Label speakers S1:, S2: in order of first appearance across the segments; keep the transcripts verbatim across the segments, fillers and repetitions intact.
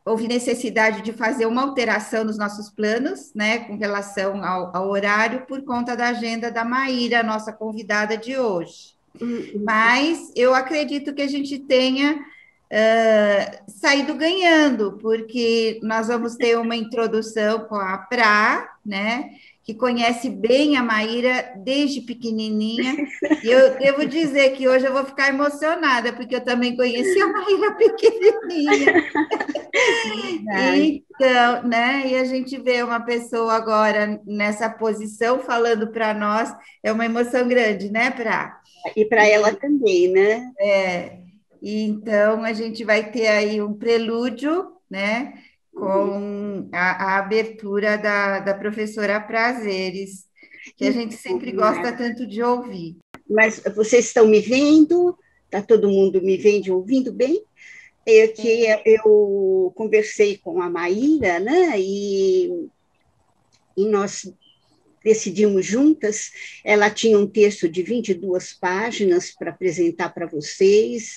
S1: houve necessidade de fazer uma alteração nos nossos planos, né, com relação ao, ao horário, por conta da agenda da Maíra, nossa convidada de hoje. Mas eu acredito que a gente tenha uh, saído ganhando, porque nós vamos ter uma introdução com a Pra, né, que conhece bem a Maíra desde pequenininha. E eu devo dizer que hoje eu vou ficar emocionada, porque eu também conheci a Maíra pequenininha. Então, né? E a gente vê uma pessoa agora nessa posição falando para nós, é uma emoção grande, né, Pra?
S2: E para ela também, né?
S1: É, e então a gente vai ter aí um prelúdio, né, com a, a abertura da, da professora Prazeres, que a gente sempre gosta tanto de ouvir.
S2: Mas vocês estão me vendo? Está todo mundo me vendo e ouvindo bem? É que eu conversei com a Maíra, né? E, e nós decidimos juntas. Ela tinha um texto de vinte e duas páginas para apresentar para vocês,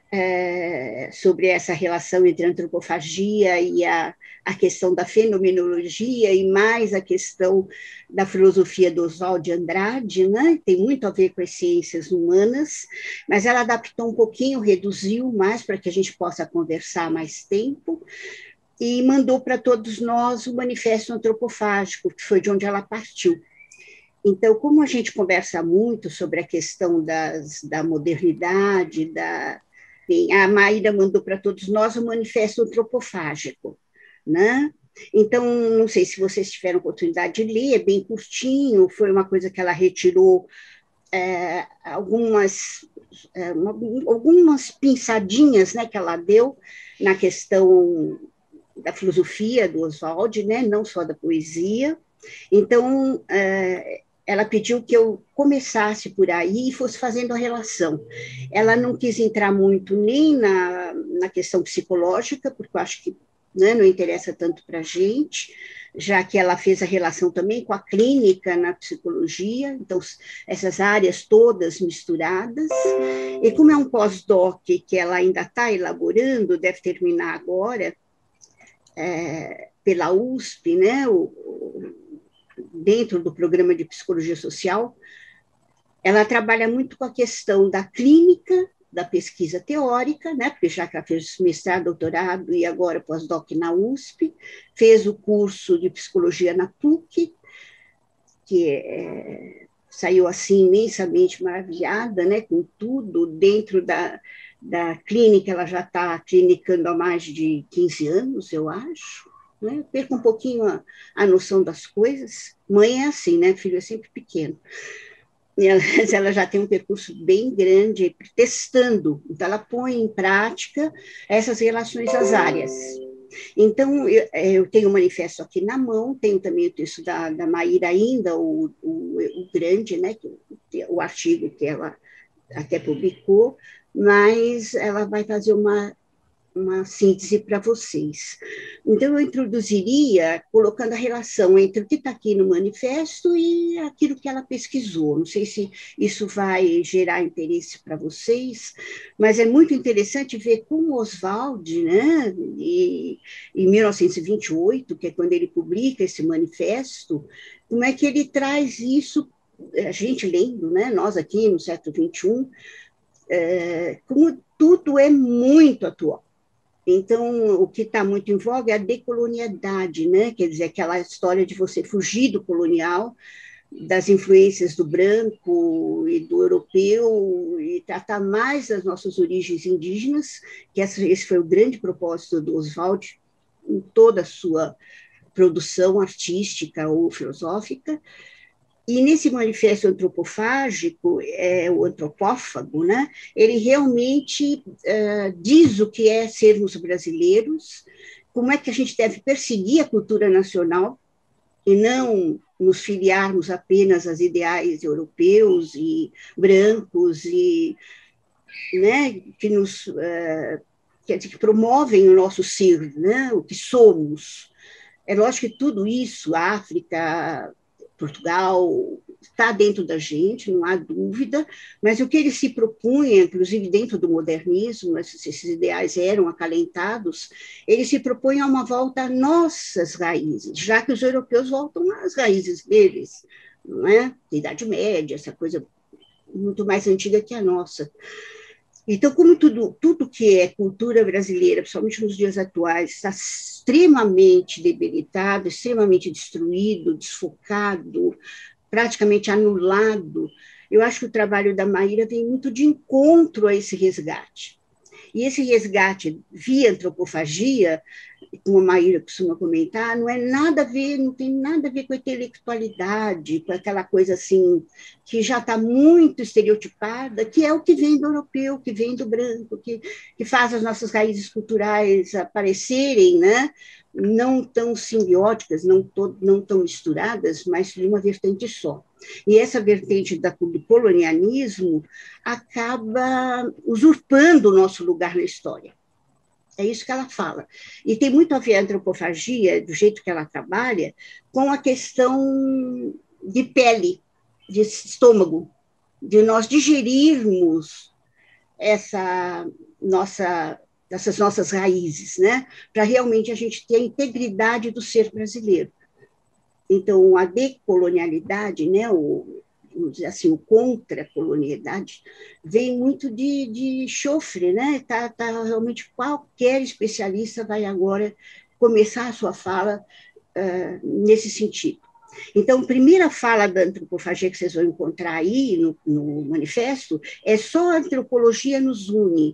S2: é, sobre essa relação entre a antropofagia e a, a questão da fenomenologia, e mais a questão da filosofia do Oswald de Andrade, né? Tem muito a ver com as ciências humanas, mas ela adaptou um pouquinho, reduziu mais para que a gente possa conversar mais tempo, e mandou para todos nós o Manifesto Antropofágico, que foi de onde ela partiu. Então, como a gente conversa muito sobre a questão das, da modernidade, da, bem, a Maíra mandou para todos nós o Manifesto Antropofágico, né? Então, não sei se vocês tiveram oportunidade de ler, é bem curtinho, foi uma coisa que ela retirou é, algumas, é, algumas pinçadinhas, né, que ela deu na questão da filosofia do Oswald, né, não só da poesia. Então, é, ela pediu que eu começasse por aí e fosse fazendo a relação. Ela não quis entrar muito nem na, na questão psicológica, porque eu acho que, né, não interessa tanto para a gente, já que ela fez a relação também com a clínica na psicologia, então essas áreas todas misturadas. E como é um pós-doc que ela ainda está elaborando, deve terminar agora, é, pela U S P, né, o, o, dentro do programa de psicologia social, ela trabalha muito com a questão da clínica, da pesquisa teórica, né, porque já que ela fez mestrado, doutorado e agora pós-doc na U S P, fez o curso de psicologia na P U C, que é, saiu assim imensamente maravilhada, né, com tudo dentro da, da clínica. Ela já está clinicando há mais de quinze anos, eu acho, né? Perco um pouquinho a, a noção das coisas. Mãe é assim, né? Filho é sempre pequeno. E ela, ela já tem um percurso bem grande, testando. Então, ela põe em prática essas relações às áreas. Então, eu, eu tenho o manifesto aqui na mão, tenho também o texto da, da Maíra ainda, o, o, o grande, né, o artigo que ela até publicou, mas ela vai fazer uma, uma síntese para vocês. Então, eu introduziria colocando a relação entre o que está aqui no manifesto e aquilo que ela pesquisou. Não sei se isso vai gerar interesse para vocês, mas é muito interessante ver como Oswald, né, e, em mil novecentos e vinte e oito, que é quando ele publica esse manifesto, como é que ele traz isso, a gente lendo, né, nós aqui no século vinte e um, é, como tudo é muito atual. Então, o que está muito em voga é a decolonialidade, né? Quer dizer, aquela história de você fugir do colonial, das influências do branco e do europeu, e tratar mais das nossas origens indígenas, que esse foi o grande propósito do Oswald em toda a sua produção artística ou filosófica. E nesse manifesto antropofágico, é, o antropófago, né, ele realmente é, diz o que é sermos brasileiros, como é que a gente deve perseguir a cultura nacional e não nos filiarmos apenas aos ideais europeus e brancos, e, né, que, nos, é, que, que promovem o nosso ser, né, o que somos. É lógico que tudo isso, África, Portugal, está dentro da gente, não há dúvida, mas o que ele se propunha, inclusive dentro do modernismo, esses, esses ideais eram acalentados, ele se propõe a uma volta às nossas raízes, já que os europeus voltam às raízes deles, não é? Idade Média, essa coisa muito mais antiga que a nossa. Então, como tudo, tudo que é cultura brasileira, principalmente nos dias atuais, está extremamente debilitado, extremamente destruído, desfocado, praticamente anulado, eu acho que o trabalho da Maíra vem muito de encontro a esse resgate. E esse resgate via antropofagia, como a Maíra costuma comentar, não é nada a ver, não tem nada a ver com a intelectualidade, com aquela coisa assim, que já está muito estereotipada, que é o que vem do europeu, que vem do branco, que, que faz as nossas raízes culturais aparecerem, né? Não tão simbióticas, não, to, não tão misturadas, mas de uma vertente só. E essa vertente da, do colonialismo acaba usurpando o nosso lugar na história. É isso que ela fala. E tem muito a ver a antropofagia, do jeito que ela trabalha, com a questão de pele, de estômago, de nós digerirmos essa nossa, essas nossas raízes, né? Para realmente a gente ter a integridade do ser brasileiro. Então, a decolonialidade, né, o, assim, o contra-colonialidade, vem muito de, de chofre, né? Tá, tá, realmente qualquer especialista vai agora começar a sua fala uh, nesse sentido. Então, a primeira fala da antropofagia que vocês vão encontrar aí no, no manifesto é só a antropologia nos une,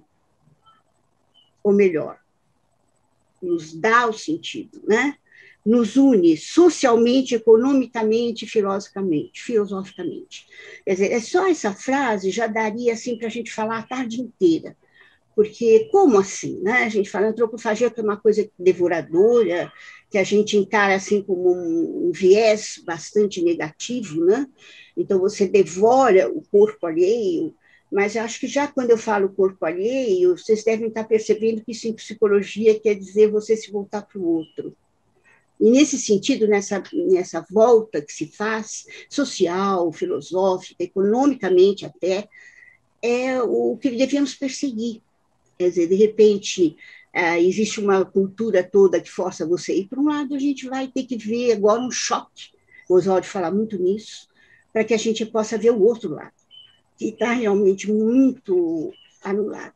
S2: ou melhor, nos dá o sentido, né? Nos une socialmente, economicamente, filosoficamente, filosoficamente. Quer dizer, é só essa frase já daria assim para a gente falar a tarde inteira. Porque como assim, né? A gente fala antropofagia que é uma coisa devoradora, que a gente encara assim como um, um viés bastante negativo, né? Então você devora o corpo alheio, mas eu acho que já quando eu falo corpo alheio, vocês devem estar percebendo que isso em psicologia quer dizer você se voltar para o outro. E nesse sentido, nessa, nessa volta que se faz, social, filosófica, economicamente até, é o que devemos perseguir. Quer dizer, de repente, existe uma cultura toda que força você a ir para um lado, a gente vai ter que ver agora um choque, o Oswald fala muito nisso, para que a gente possa ver o outro lado, que está realmente muito anulado.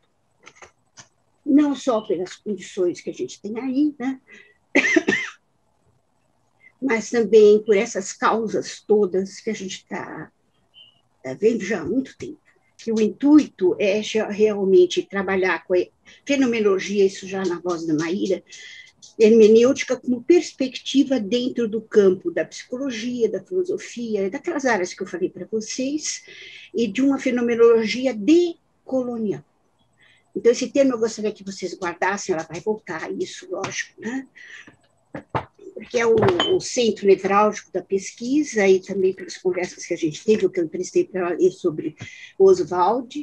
S2: Não só pelas condições que a gente tem aí, né? Mas também por essas causas todas que a gente está vendo já há muito tempo. Que o intuito é realmente trabalhar com a fenomenologia, isso já na voz da Maíra, hermenêutica como perspectiva dentro do campo da psicologia, da filosofia, daquelas áreas que eu falei para vocês, e de uma fenomenologia decolonial. Então, esse termo eu gostaria que vocês guardassem, ela vai voltar a isso, lógico, né? Porque é o, o centro nevrálgico da pesquisa, e também pelas conversas que a gente teve, o que eu emprestei para ela ler sobre Oswald,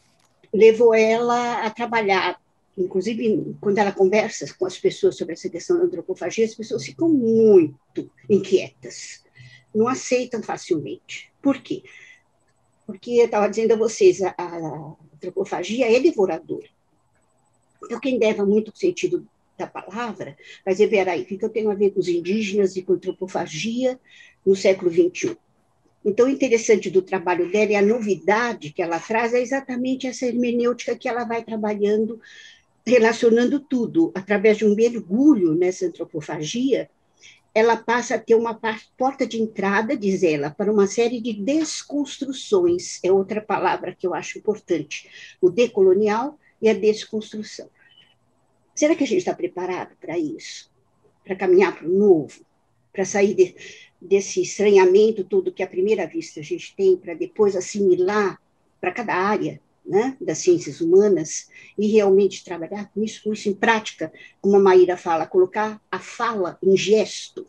S2: levou ela a trabalhar, inclusive quando ela conversa com as pessoas sobre essa questão da antropofagia, as pessoas ficam muito inquietas, não aceitam facilmente. Por quê? Porque eu estava dizendo a vocês, a, a antropofagia é devoradora. Então, quem leva muito o sentido da palavra, vai dizer, peraí, o que eu tenho a ver com os indígenas e com a antropofagia no século vinte e um? Então, o interessante do trabalho dela e a novidade que ela traz é exatamente essa hermenêutica que ela vai trabalhando, relacionando tudo. Através de um mergulho nessa antropofagia, ela passa a ter uma porta de entrada, diz ela, para uma série de desconstruções. É outra palavra que eu acho importante. O decolonial e a desconstrução. Será que a gente está preparado para isso? Para caminhar para o novo? Para sair de, desse estranhamento todo que à primeira vista a gente tem, para depois assimilar para cada área, né, das ciências humanas e realmente trabalhar com isso, com isso em prática, como a Maíra fala, colocar a fala em gesto.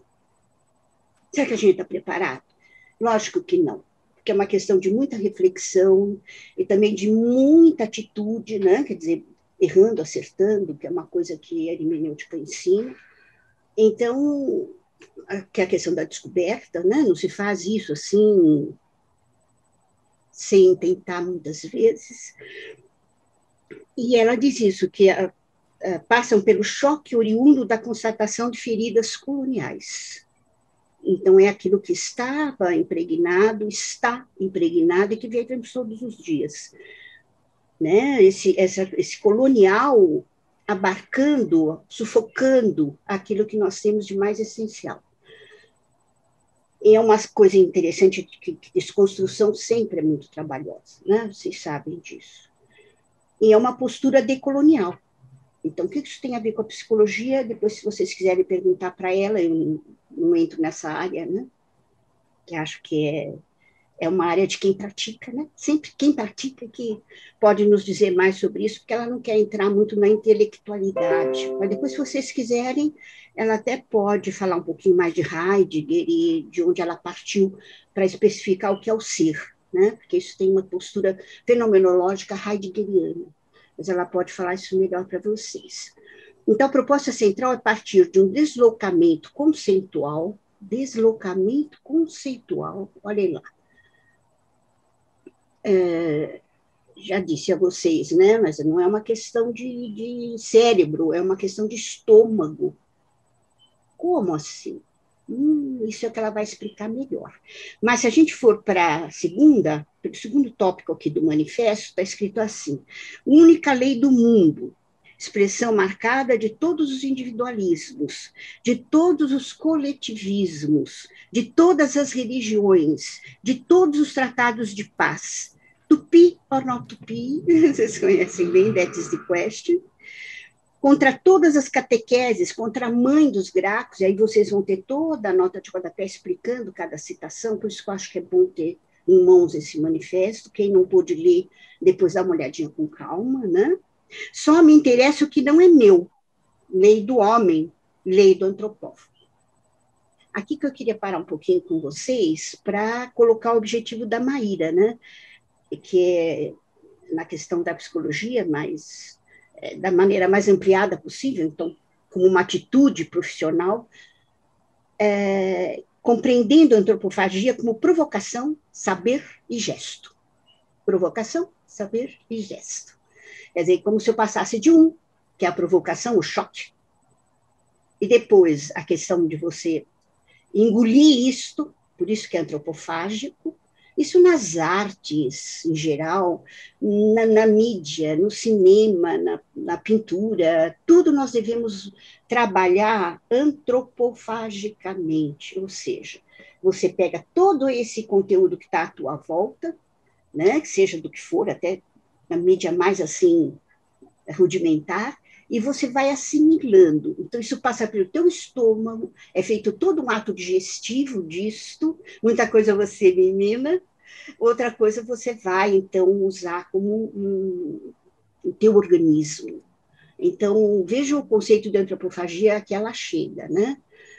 S2: Será que a gente está preparado? Lógico que não, porque é uma questão de muita reflexão e também de muita atitude, né, quer dizer, errando, acertando, que é uma coisa que a hermenêutica ensina. Então, que é a questão da descoberta, né? Não se faz isso assim, sem tentar muitas vezes. E ela diz isso, que a, a, passam pelo choque oriundo da constatação de feridas coloniais. Então, é aquilo que estava impregnado, está impregnado e que vivemos todos os dias. Né? Esse, essa, esse colonial abarcando, sufocando aquilo que nós temos de mais essencial. E é uma coisa interessante que, que desconstrução sempre é muito trabalhosa, né? Vocês sabem disso. E é uma postura decolonial. Então, o que isso tem a ver com a psicologia? Depois, se vocês quiserem perguntar para ela, eu não, não entro nessa área, né? Que acho que é, é uma área de quem pratica, né? Sempre quem pratica que pode nos dizer mais sobre isso, porque ela não quer entrar muito na intelectualidade. Mas depois, se vocês quiserem, ela até pode falar um pouquinho mais de Heidegger e de onde ela partiu para especificar o que é o ser, né? Porque isso tem uma postura fenomenológica heideggeriana. Mas ela pode falar isso melhor para vocês. Então, a proposta central é partir de um deslocamento conceitual, deslocamento conceitual, olhem lá. É, já disse a vocês, né? Mas não é uma questão de, de cérebro, é uma questão de estômago. Como assim? Hum, isso é que ela vai explicar melhor. Mas se a gente for para a segunda, o segundo tópico aqui do manifesto, está escrito assim: única lei do mundo, expressão marcada de todos os individualismos, de todos os coletivismos, de todas as religiões, de todos os tratados de paz. Tupi or not tupi, vocês conhecem bem, that is the question. Contra todas as catequeses, contra a mãe dos Gracos, e aí vocês vão ter toda a nota de rodapé explicando cada citação, por isso que eu acho que é bom ter em mãos esse manifesto. Quem não pôde ler, depois dá uma olhadinha com calma, né? Só me interessa o que não é meu, lei do homem, lei do antropófago. Aqui que eu queria parar um pouquinho com vocês para colocar o objetivo da Maíra, né? Que é na questão da psicologia, mas é, da maneira mais ampliada possível, então, como uma atitude profissional, é, compreendendo a antropofagia como provocação, saber e gesto. Provocação, saber e gesto. Quer dizer, como se eu passasse de um, que é a provocação, o choque, e depois a questão de você engolir isto, por isso que é antropofágico, isso nas artes, em geral, na, na mídia, no cinema, na, na pintura, tudo nós devemos trabalhar antropofagicamente, ou seja, você pega todo esse conteúdo que está à tua volta, né, que seja do que for, até na mídia mais assim, rudimentar, e você vai assimilando. Então, isso passa pelo teu estômago, é feito todo um ato digestivo disto, muita coisa você elimina, outra coisa você vai, então, usar como um, o teu organismo. Então, veja o conceito de antropofagia a que ela chega, né?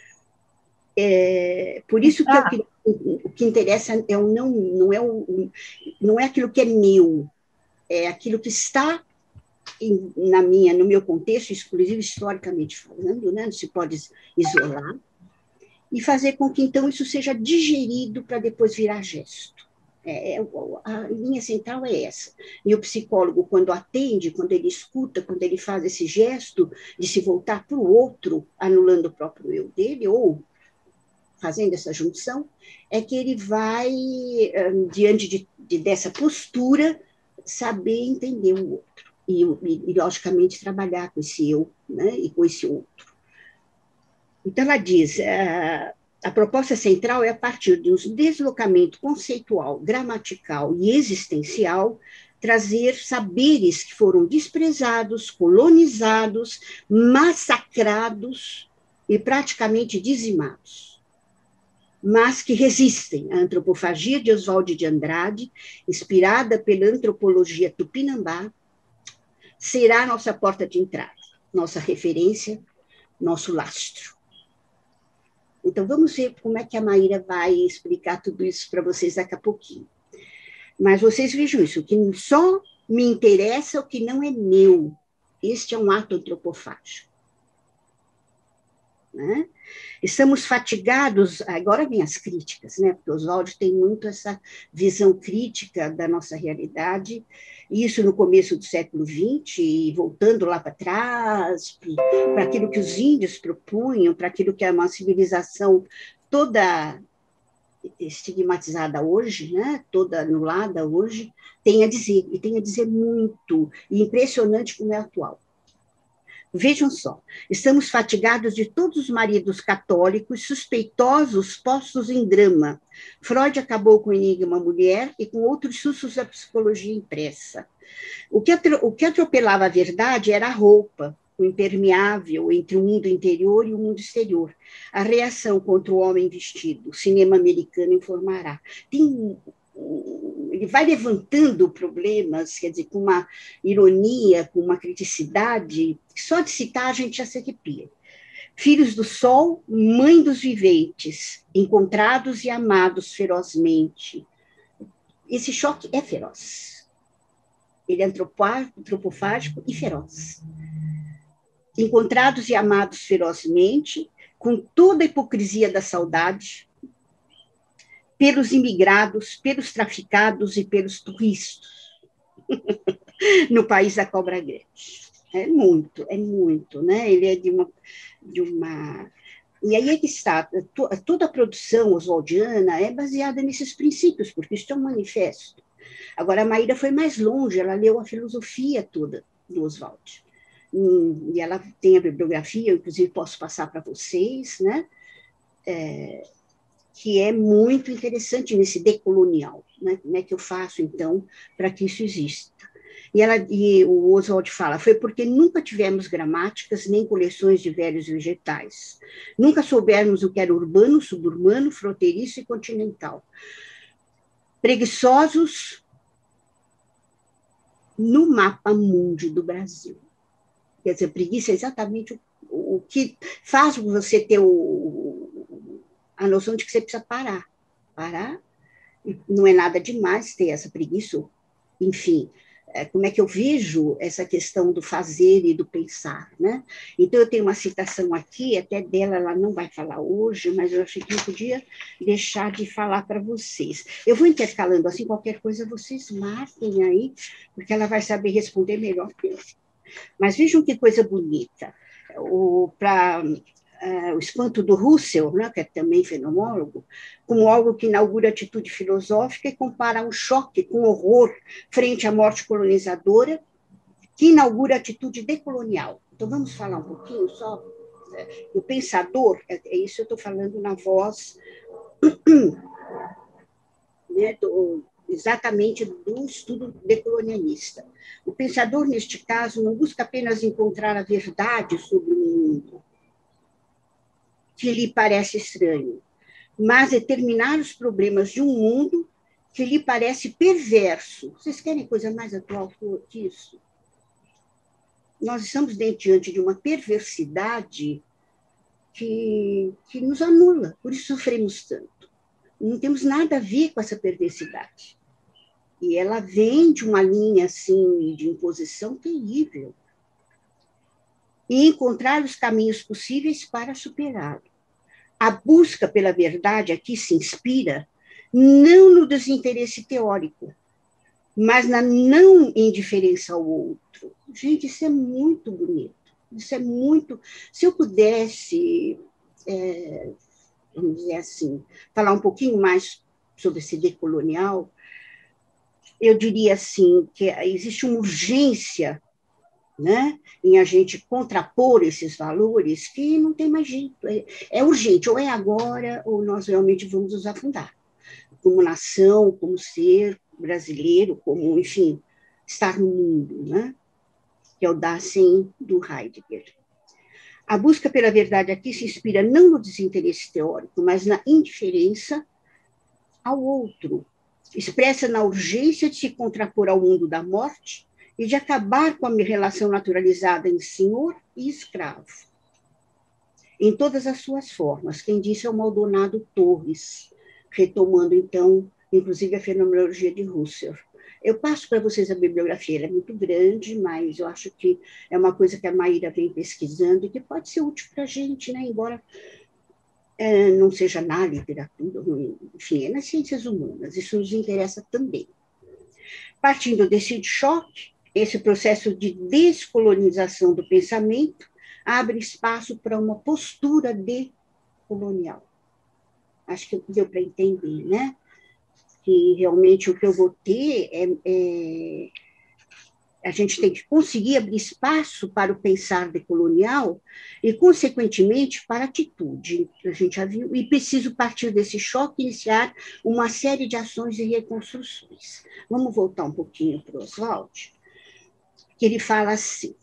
S2: É, por isso que, ah. o, o que interessa é o não, não, é o, não é aquilo que é meu, é aquilo que está em, na minha, no meu contexto, inclusive historicamente falando, né? Não se pode isolar, e fazer com que, então, isso seja digerido para depois virar gesto. É, a linha central é essa. E o psicólogo, quando atende, quando ele escuta, quando ele faz esse gesto de se voltar para o outro, anulando o próprio eu dele, ou fazendo essa junção, é que ele vai, diante de, de, dessa postura, saber entender o outro. E, e, e, logicamente, trabalhar com esse eu, né, e com esse outro. Então, ela diz, a, a proposta central é, a partir de um deslocamento conceitual, gramatical e existencial, trazer saberes que foram desprezados, colonizados, massacrados e praticamente dizimados, mas que resistem à antropofagia de Oswald de Andrade, inspirada pela antropologia tupinambá, será nossa porta de entrada, nossa referência, nosso lastro. Então, vamos ver como é que a Maíra vai explicar tudo isso para vocês daqui a pouquinho. Mas vocês vejam isso, que só me interessa o que não é meu. Este é um ato antropofágico. Né? Estamos fatigados, agora vem as críticas, né? Porque Oswald tem muito essa visão crítica da nossa realidade, isso no começo do século vinte, e voltando lá para trás, para aquilo que os índios propunham, para aquilo que é uma civilização toda estigmatizada hoje, né? Toda anulada hoje, tem a dizer, e tem a dizer muito, e impressionante como é atual. Vejam só, estamos fatigados de todos os maridos católicos suspeitosos postos em drama. Freud acabou com o enigma mulher e com outros sustos da psicologia impressa. O que, o que atropelava a verdade era a roupa, o impermeável entre o mundo interior e o mundo exterior. A reação contra o homem vestido, o cinema americano informará. Tem ele vai levantando problemas, quer dizer, com uma ironia, com uma criticidade, só de citar a gente já se arrepia. Filhos do sol, mãe dos viventes, encontrados e amados ferozmente. Esse choque é feroz. Ele é antropofágico e feroz. Encontrados e amados ferozmente, com toda a hipocrisia da saudade, pelos imigrados, pelos traficados e pelos turistas, no país da cobra grande. É muito, é muito, né? Ele é de uma... De uma... E aí é que está, toda a produção oswaldiana é baseada nesses princípios, porque isso é um manifesto. Agora, a Maíra foi mais longe, ela leu a filosofia toda do Oswald. E ela tem a bibliografia, eu, inclusive, posso passar para vocês, né? É... que é muito interessante nesse decolonial, né? Como é que eu faço, então, para que isso exista? E, ela, e o Oswald fala, foi porque nunca tivemos gramáticas nem coleções de velhos vegetais. Nunca soubemos o que era urbano, suburbano, fronteiriço e continental. Preguiçosos no mapa mundi do Brasil. Quer dizer, preguiça é exatamente o, o que faz você ter o a noção de que você precisa parar. Parar, não é nada demais ter essa preguiça, enfim, é, como é que eu vejo essa questão do fazer e do pensar, né? Então, eu tenho uma citação aqui, até dela ela não vai falar hoje, mas eu achei que eu podia deixar de falar para vocês. Eu vou intercalando assim, qualquer coisa vocês marquem aí, porque ela vai saber responder melhor que eu. Mas vejam que coisa bonita. Para... Uh, o espanto do Russell, né, que é também fenomenólogo, como algo que inaugura atitude filosófica e compara um choque com horror frente à morte colonizadora, que inaugura atitude decolonial. Então, vamos falar um pouquinho só do pensador, é, é isso eu estou falando na voz, né, do, exatamente do estudo decolonialista. O pensador, neste caso, não busca apenas encontrar a verdade sobre o mundo, que lhe parece estranho, mas determinar os problemas de um mundo que lhe parece perverso. Vocês querem coisa mais atual que isso? Nós estamos diante de uma perversidade que, que nos anula, por isso sofremos tanto. Não temos nada a ver com essa perversidade. E ela vem de uma linha assim, de imposição terrível. E encontrar os caminhos possíveis para superá-lo. A busca pela verdade aqui se inspira não no desinteresse teórico, mas na não indiferença ao outro. Gente, isso é muito bonito. Isso é muito... Se eu pudesse, é, vamos dizer assim, falar um pouquinho mais sobre esse decolonial, eu diria assim, que existe uma urgência, né, em a gente contrapor esses valores que não tem mais jeito. É, é urgente, ou é agora, ou nós realmente vamos nos afundar. Como nação, como ser brasileiro, como, enfim, estar no mundo, né? Que é o Dasein do Heidegger. A busca pela verdade aqui se inspira não no desinteresse teórico, mas na indiferença ao outro, expressa na urgência de se contrapor ao mundo da morte e de acabar com a relação naturalizada em senhor e escravo, em todas as suas formas. Quem disse é o Maldonado Torres, retomando, então, inclusive, a fenomenologia de Husserl. Eu passo para vocês a bibliografia, ela é muito grande, mas eu acho que é uma coisa que a Maíra vem pesquisando e que pode ser útil para a gente, né? Embora é, não seja na literatura, enfim, é nas ciências humanas, isso nos interessa também. Partindo desse choque, esse processo de descolonização do pensamento abre espaço para uma postura decolonial. Acho que deu para entender, né? Que realmente o que eu vou ter é, é a gente tem que conseguir abrir espaço para o pensar decolonial e, consequentemente, para a atitude, que a gente já viu, e preciso, partir desse choque, iniciar uma série de ações e reconstruções. Vamos voltar um pouquinho para o Oswald, que ele fala assim,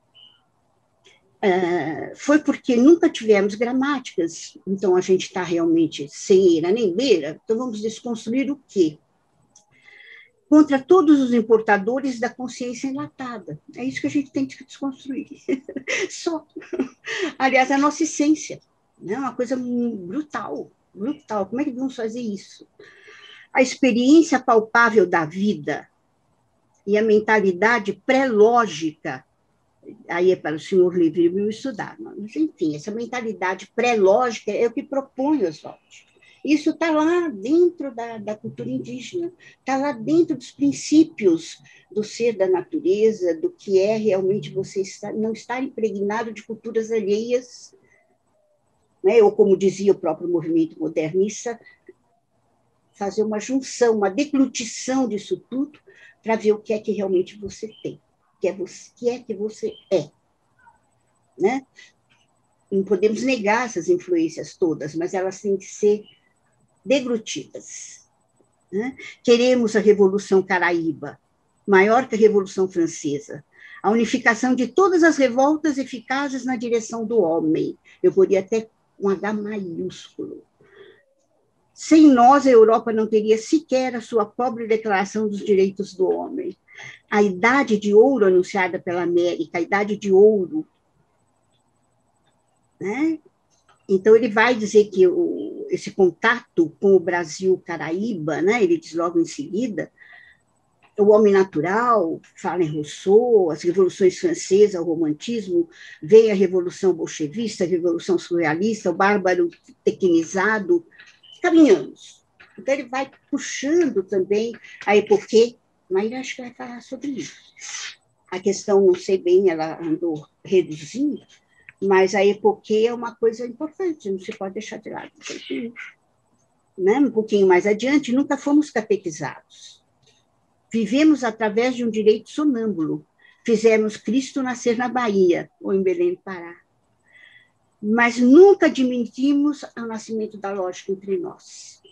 S2: Uh, foi porque nunca tivemos gramáticas, então a gente está realmente sem eira nem beira, então vamos desconstruir o quê? Contra todos os importadores da consciência enlatada. É isso que a gente tem que desconstruir. Só. Aliás, a nossa essência, né? Uma coisa brutal, brutal. Como é que vamos fazer isso? A experiência palpável da vida e a mentalidade pré-lógica, aí é para o senhor livre me estudar, mas, enfim, essa mentalidade pré-lógica é o que propõe Oswald. Isso está lá dentro da, da cultura indígena, está lá dentro dos princípios do ser da natureza, do que é realmente você estar, não estar impregnado de culturas alheias, né? Ou, como dizia o próprio movimento modernista, fazer uma junção, uma deglutição disso tudo, para ver o que é que realmente você tem, o que é, você, que, é que você é. Né? Não podemos negar essas influências todas, mas elas têm que ser deglutidas. Né? Queremos a Revolução Caraíba, maior que a Revolução Francesa, a unificação de todas as revoltas eficazes na direção do homem. Eu poderia até um H maiúsculo. Sem nós, a Europa não teria sequer a sua pobre Declaração dos Direitos do Homem. A Idade de Ouro anunciada pela América, a Idade de Ouro. Né? Então, ele vai dizer que o, esse contato com o Brasil Caraíba, né, ele diz logo em seguida, o homem natural, fala em Rousseau, as revoluções francesas, o romantismo, veio a Revolução Bolchevista, a Revolução Surrealista, o bárbaro tequinizado, caminhamos. Então, ele vai puxando também a epoquê, mas acho que vai falar sobre isso. A questão, não sei bem, ela andou reduzindo, mas a epoquê é uma coisa importante, não se pode deixar de lado. Né? Um pouquinho mais adiante, nunca fomos catequizados. Vivemos através de um direito sonâmbulo. Fizemos Cristo nascer na Bahia, ou em Belém do Pará. Mas nunca admitimos o nascimento da lógica entre nós.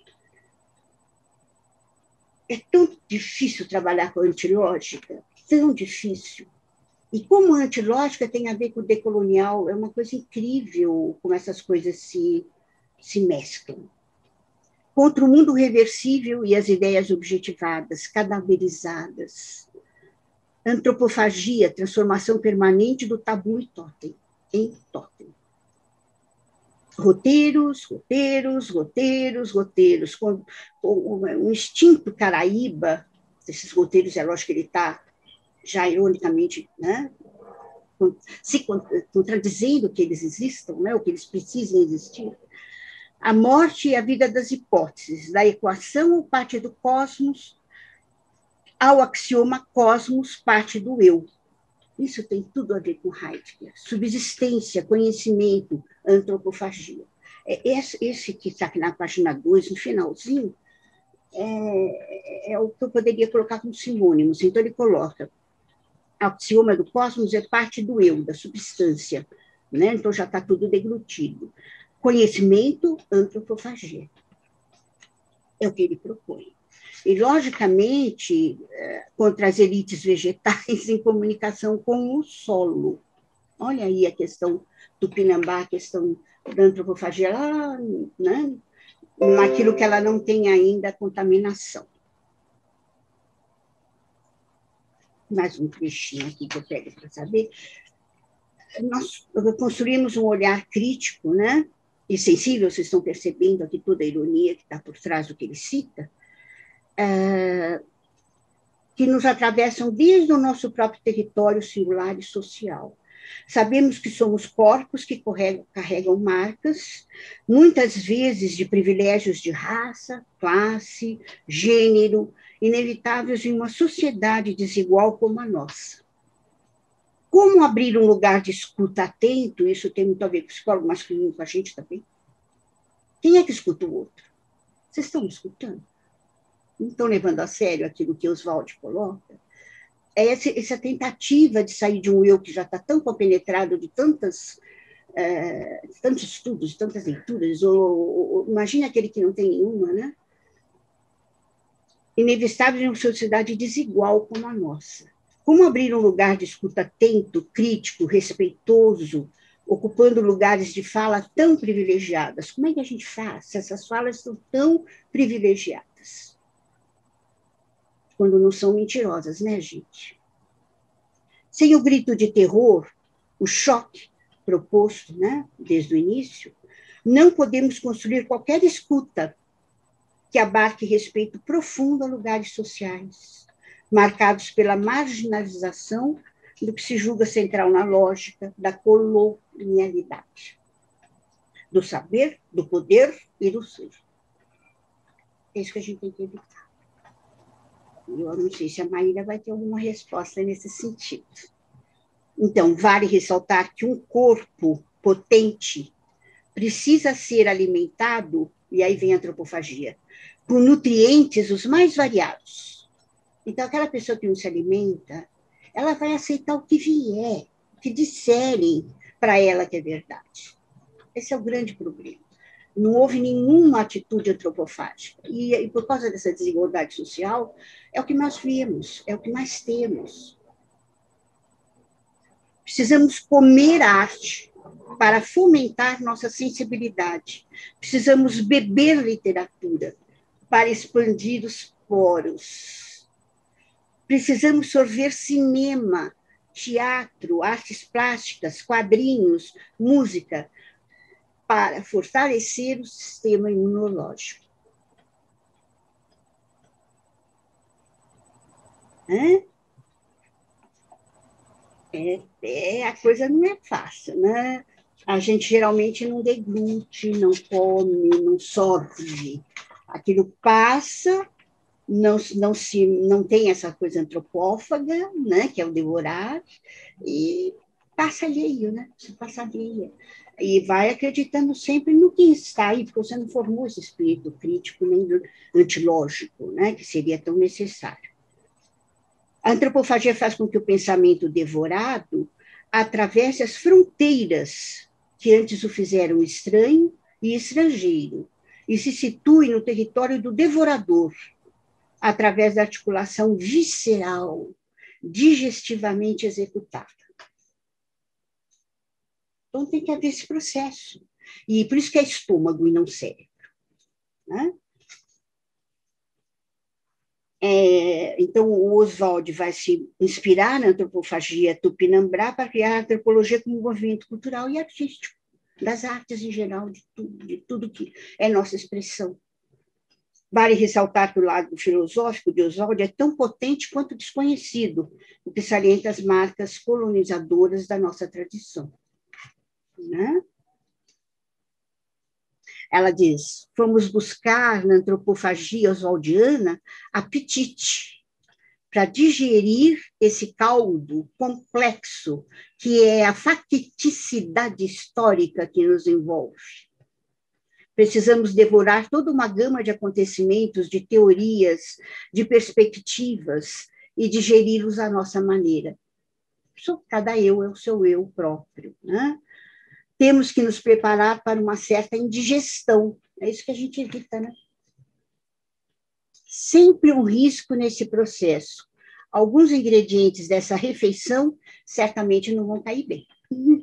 S2: É tão difícil trabalhar com a antilógica, tão difícil. E como a antilógica tem a ver com o decolonial, é uma coisa incrível como essas coisas se, se mesclam. Contra o mundo reversível e as ideias objetivadas, cadaverizadas. Antropofagia, transformação permanente do tabu e totem, em totem. Roteiros, roteiros, roteiros, roteiros. Com, com um instinto caraíba, esses roteiros, é lógico que ele está já ironicamente, né, se contradizendo que eles existam, né, ou que eles precisem existir. A morte e a vida das hipóteses, da equação ou parte do cosmos, ao axioma cosmos, parte do eu. Isso tem tudo a ver com Heidegger. Subsistência, conhecimento, antropofagia. Esse, esse que está aqui na página dois, no finalzinho, é, é o que eu poderia colocar como sinônimos. Então, ele coloca: o axioma do cosmos é parte do eu, da substância. Né? Então, já está tudo deglutido. Conhecimento, antropofagia. É o que ele propõe. E, logicamente, contra as elites vegetais em comunicação com o solo. Olha aí a questão do Pinambá, a questão da antropofagia, lá, né? Naquilo que ela não tem ainda contaminação. Mais um trechinho aqui que eu pego para saber. Nós construímos um olhar crítico, né? E sensível, vocês estão percebendo aqui toda a ironia que está por trás do que ele cita, é, que nos atravessam desde o nosso próprio território singular e social. Sabemos que somos corpos que carregam marcas, muitas vezes de privilégios de raça, classe, gênero, inevitáveis em uma sociedade desigual como a nossa. Como abrir um lugar de escuta atento? Isso tem muito a ver com o psicólogo masculino, com a gente também. Quem é que escuta o outro? Vocês estão me escutando? Não estão levando a sério aquilo que Oswald coloca? É essa, essa tentativa de sair de um eu que já está tão compenetrado de tantas, é, tantos estudos, de tantas leituras, ou, ou imagine aquele que não tem nenhuma, né? Inevitável em uma sociedade desigual como a nossa. Como abrir um lugar de escuta atento, crítico, respeitoso, ocupando lugares de fala tão privilegiadas? Como é que a gente faz se essas falas são tão privilegiadas? Quando não são mentirosas, né, gente? Sem o grito de terror, o choque proposto, né, desde o início, não podemos construir qualquer escuta que abarque respeito profundo a lugares sociais, marcados pela marginalização do que se julga central na lógica da colonialidade, do saber, do poder e do ser. É isso que a gente tem que evitar. Eu não sei se a Maíra vai ter alguma resposta nesse sentido. Então, vale ressaltar que um corpo potente precisa ser alimentado, e aí vem a antropofagia, com nutrientes os mais variados. Então, aquela pessoa que não se alimenta, ela vai aceitar o que vier, o que disserem para ela que é verdade. Esse é o grande problema. Não houve nenhuma atitude antropofágica. E, e por causa dessa desigualdade social, é o que nós vemos, é o que mais temos. Precisamos comer arte para fomentar nossa sensibilidade. Precisamos beber literatura para expandir os poros. Precisamos sorver cinema, teatro, artes plásticas, quadrinhos, música, para fortalecer o sistema imunológico. Hã? É, é, a coisa não é fácil, né? A gente geralmente não deglute, não come, não sorve. Aquilo passa, não, não, se, não tem essa coisa antropófaga, né? Que é o devorar, e passa alheio, né? Você passa alheia. E vai acreditando sempre no que está aí, porque você não formou esse espírito crítico nem antilógico, né? Que seria tão necessário. A antropofagia faz com que o pensamento devorado atravesse as fronteiras que antes o fizeram estranho e estrangeiro, e se situe no território do devorador, através da articulação visceral, digestivamente executada. Então, tem que haver esse processo. E por isso que é estômago e não cérebro. Né? É, então, o Oswald vai se inspirar na antropofagia tupinambá para criar a antropologia como movimento cultural e artístico, das artes em geral, de tudo, de tudo que é nossa expressão. Vale ressaltar que o lado filosófico de Oswald é tão potente quanto desconhecido, o que salienta as marcas colonizadoras da nossa tradição. Né? Ela diz, fomos buscar na antropofagia oswaldiana apetite para digerir esse caldo complexo que é a facticidade histórica que nos envolve. Precisamos devorar toda uma gama de acontecimentos, de teorias, de perspectivas e digeri-los à nossa maneira. Cada eu é o seu eu próprio, né? Temos que nos preparar para uma certa indigestão. É isso que a gente evita, né? Sempre um risco nesse processo. Alguns ingredientes dessa refeição certamente não vão cair bem.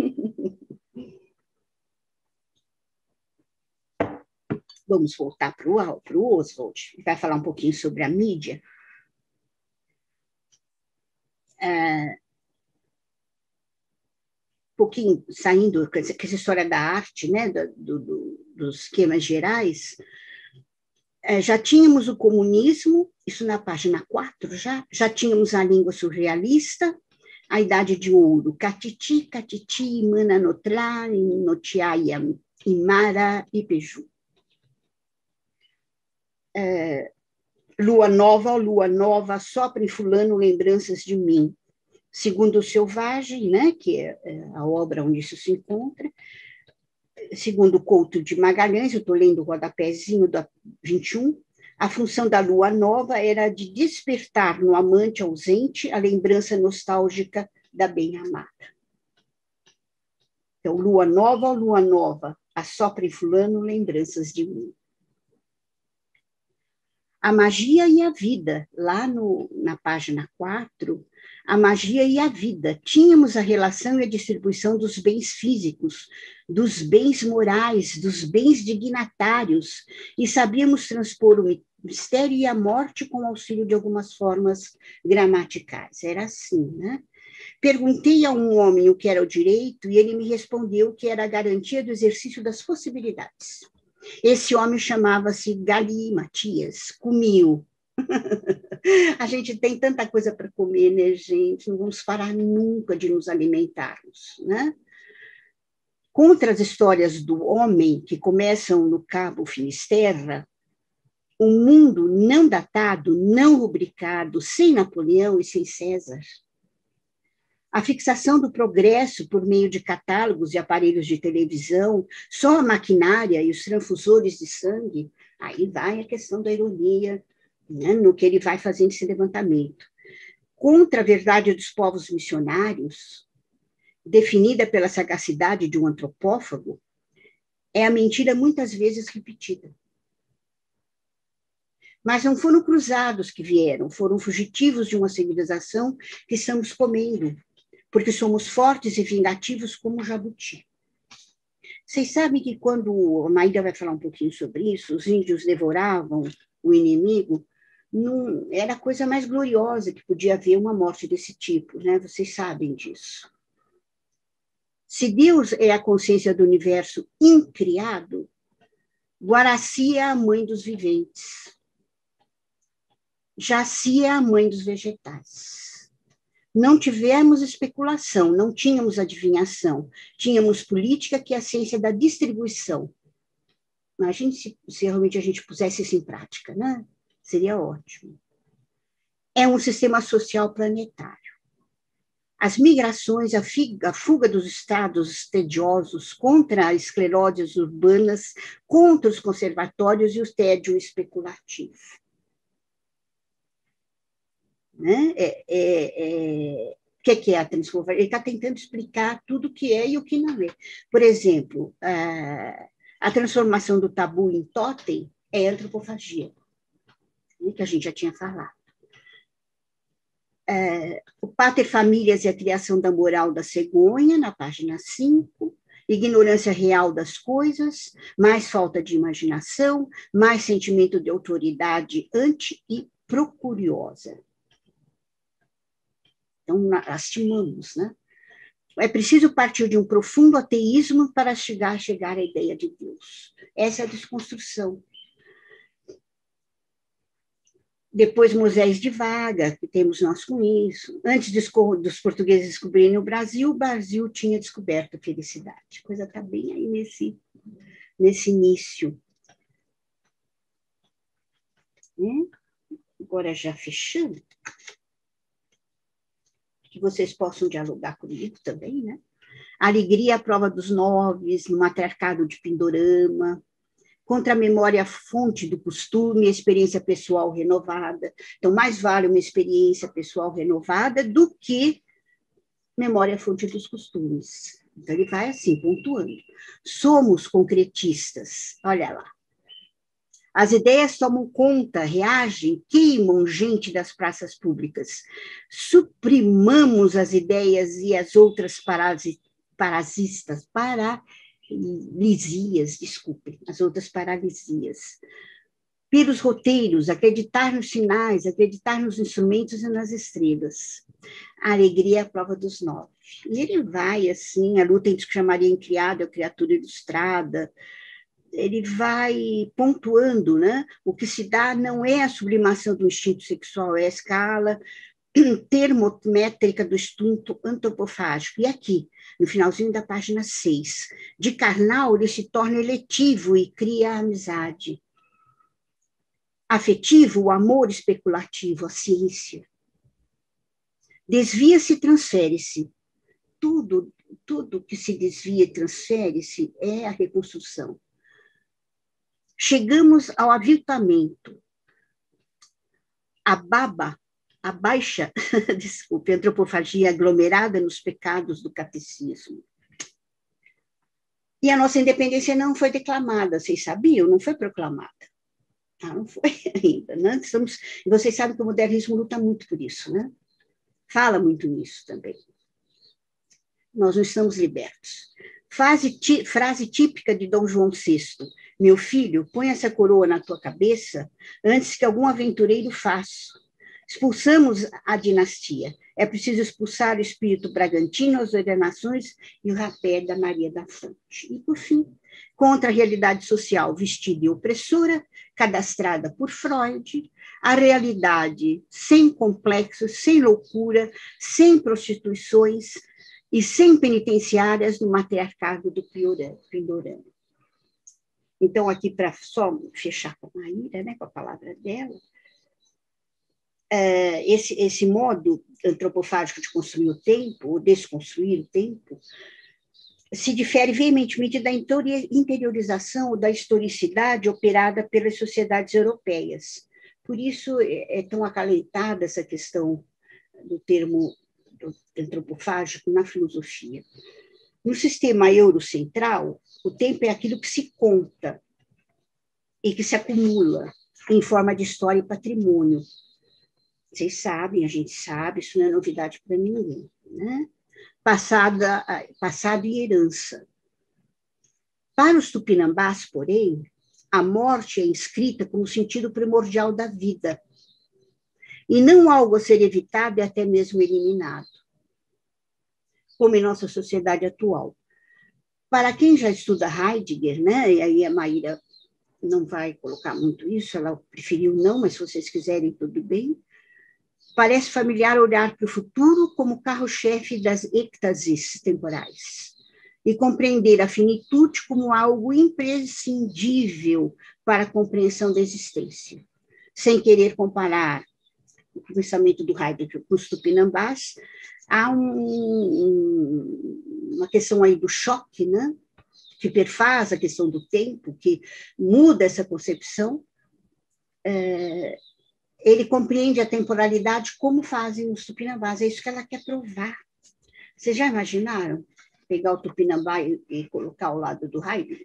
S2: Vamos voltar para o Oswald, que vai falar um pouquinho sobre a mídia. É, um pouquinho saindo com essa história da arte, né, do, do, dos esquemas gerais, é, já tínhamos o comunismo, isso na página quatro já, já tínhamos a língua surrealista, a Idade de Ouro, Catiti, Catiti, Mananotlá, Notiaia, Imara e Peju. É, Lua nova, lua nova, sopra em fulano lembranças de mim. Segundo o Selvagem, né, que é a obra onde isso se encontra, segundo Couto de Magalhães, eu estou lendo o rodapézinho da vinte e um, a função da lua nova era de despertar no amante ausente a lembrança nostálgica da bem-amada. Então, lua nova, lua nova, assopra em fulano lembranças de mim. A magia e a vida, lá no, na página quatro, a magia e a vida. Tínhamos a relação e a distribuição dos bens físicos, dos bens morais, dos bens dignatários, e sabíamos transpor o mistério e a morte com auxílio de algumas formas gramaticais. Era assim, né? Perguntei a um homem o que era o direito e ele me respondeu que era a garantia do exercício das possibilidades. Esse homem chamava-se Gali Matias, comiu. A gente tem tanta coisa para comer, né, gente? Não vamos parar nunca de nos alimentarmos, né? Contra as histórias do homem que começam no Cabo Finisterra, um mundo não datado, não rubricado, sem Napoleão e sem César. A fixação do progresso por meio de catálogos e aparelhos de televisão, só a maquinária e os transfusores de sangue, aí vai a questão da ironia, né, no que ele vai fazendo esse levantamento. Contra a verdade dos povos missionários, definida pela sagacidade de um antropófago, é a mentira muitas vezes repetida. Mas não foram cruzados que vieram, foram fugitivos de uma civilização que estamos comendo, porque somos fortes e vingativos como o jabuti. Vocês sabem que quando, a Maíra vai falar um pouquinho sobre isso, os índios devoravam o inimigo, não, era a coisa mais gloriosa que podia haver uma morte desse tipo, né? Vocês sabem disso. Se Deus é a consciência do universo incriado, Guaraci é a mãe dos viventes. Jaci é a mãe dos vegetais. Não tivemos especulação, não tínhamos adivinhação, tínhamos política, que é a ciência da distribuição. Imagine se, se realmente a gente pusesse isso em prática, né? Seria ótimo. É um sistema social planetário. As migrações, a, figa, a fuga dos estados tediosos contra as escleroses urbanas, contra os conservatórios e o tédio especulativo. Né? É, é, é, o que é a transformação? Ele está tentando explicar tudo o que é e o que não é. Por exemplo, a, a transformação do tabu em totem é antropofagia, né, que a gente já tinha falado. É, o Pater Famílias e a criação da moral da cegonha, na página cinco, ignorância real das coisas, mais falta de imaginação, mais sentimento de autoridade anti e procuriosa. Então, lastimamos, né? É preciso partir de um profundo ateísmo para chegar, chegar à ideia de Deus. Essa é a desconstrução. Depois, Moisés de Vaga, que temos nós com isso. Antes dos portugueses descobrirem o Brasil, o Brasil tinha descoberto a felicidade. A coisa está bem aí nesse, nesse início. Hum? Agora, já fechando, que vocês possam dialogar comigo também, né? A alegria à prova dos noves, no matriarcado de Pindorama, contra a memória fonte do costume, a experiência pessoal renovada. Então, mais vale uma experiência pessoal renovada do que memória fonte dos costumes. Então, ele vai assim, pontuando. Somos concretistas, olha lá. As ideias tomam conta, reagem, queimam gente das praças públicas. Suprimamos as ideias e as outras parasi, parasistas, paralisias, desculpem, as outras paralisias. Pelos roteiros, acreditar nos sinais, acreditar nos instrumentos e nas estrelas. A alegria é a prova dos nove. E ele vai, assim, a luta entre o que chamaria incriada, a criatura ilustrada. Ele vai pontuando, né? O que se dá não é a sublimação do instinto sexual, é a escala termométrica do instinto antropofágico. E aqui, no finalzinho da página seis, de carnal ele se torna eletivo e cria a amizade. Afetivo, o amor especulativo, a ciência. Desvia-se e transfere-se. Tudo, tudo que se desvia e transfere-se é a reconstrução. Chegamos ao aviltamento. A baba, a baixa, desculpe, antropofagia aglomerada nos pecados do catecismo. E a nossa independência não foi declamada, vocês sabiam? Não foi proclamada. Ah, não foi ainda, né? Estamos, e vocês sabem que o modernismo luta muito por isso, né? Fala muito nisso também. Nós não estamos libertos. Frase, tí, frase típica de Dom João sexto. Meu filho, põe essa coroa na tua cabeça antes que algum aventureiro faça. Expulsamos a dinastia. É preciso expulsar o espírito bragantino, as ordenações e o rapé da Maria da Fonte. E, por fim, contra a realidade social vestida e opressora, cadastrada por Freud, a realidade sem complexos, sem loucura, sem prostituições e sem penitenciárias do matriarcado do Pindorama. Então, aqui, para só fechar com a Maíra, né, com a palavra dela, esse, esse modo antropofágico de construir o tempo, ou desconstruir o tempo, se difere veementemente da interiorização ou da historicidade operada pelas sociedades europeias. Por isso é tão acalentada essa questão do termo antropofágico na filosofia. No sistema eurocentral, o tempo é aquilo que se conta e que se acumula em forma de história e patrimônio. Vocês sabem, a gente sabe, isso não é novidade para ninguém, né? Passada, passado e herança. Para os tupinambás, porém, a morte é inscrita como sentido primordial da vida, e não algo a ser evitado e até mesmo eliminado, como em nossa sociedade atual. Para quem já estuda Heidegger, né, e aí a Maíra não vai colocar muito isso, ela preferiu não, mas se vocês quiserem, tudo bem, parece familiar olhar para o futuro como carro-chefe das êxtases temporais e compreender a finitude como algo imprescindível para a compreensão da existência, sem querer comparar o pensamento do Heidegger com os tupinambás. Há um, um, uma questão aí do choque, né, que perfaz a questão do tempo, que muda essa concepção. É, ele compreende a temporalidade como fazem os tupinambás, é isso que ela quer provar. Vocês já imaginaram pegar o tupinambá e, e colocar ao lado do Heidegger?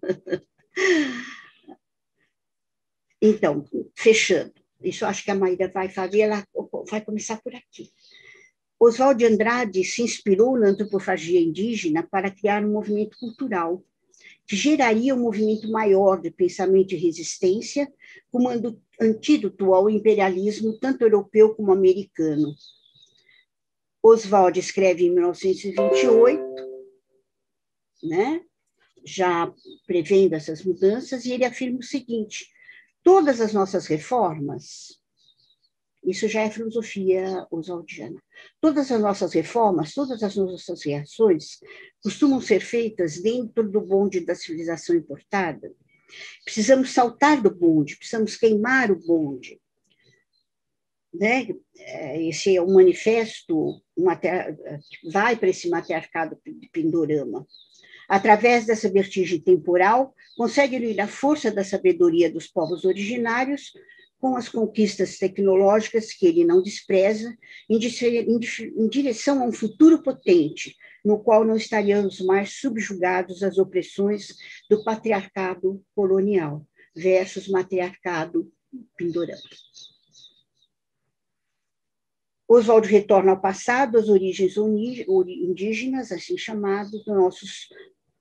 S2: Então, fechando, isso acho que a Maíra vai fazer, ela vai começar por aqui. Oswald de Andrade se inspirou na antropofagia indígena para criar um movimento cultural que geraria um movimento maior de pensamento e resistência, como antídoto ao imperialismo tanto europeu como americano. Oswald escreve em mil novecentos e vinte e oito, né, já prevendo essas mudanças, e ele afirma o seguinte: todas as nossas reformas, isso já é filosofia oswaldiana, todas as nossas reformas, todas as nossas reações costumam ser feitas dentro do bonde da civilização importada. Precisamos saltar do bonde, precisamos queimar o bonde. Né? Esse é um manifesto, vai para esse matriarcado de Pindorama. Através dessa vertigem temporal, consegue unir a força da sabedoria dos povos originários com as conquistas tecnológicas que ele não despreza, em direção a um futuro potente, no qual não estaríamos mais subjugados às opressões do patriarcado colonial versus matriarcado Pindorama. Oswald retorna ao passado, às origens indígenas, assim chamadas, do, nossos,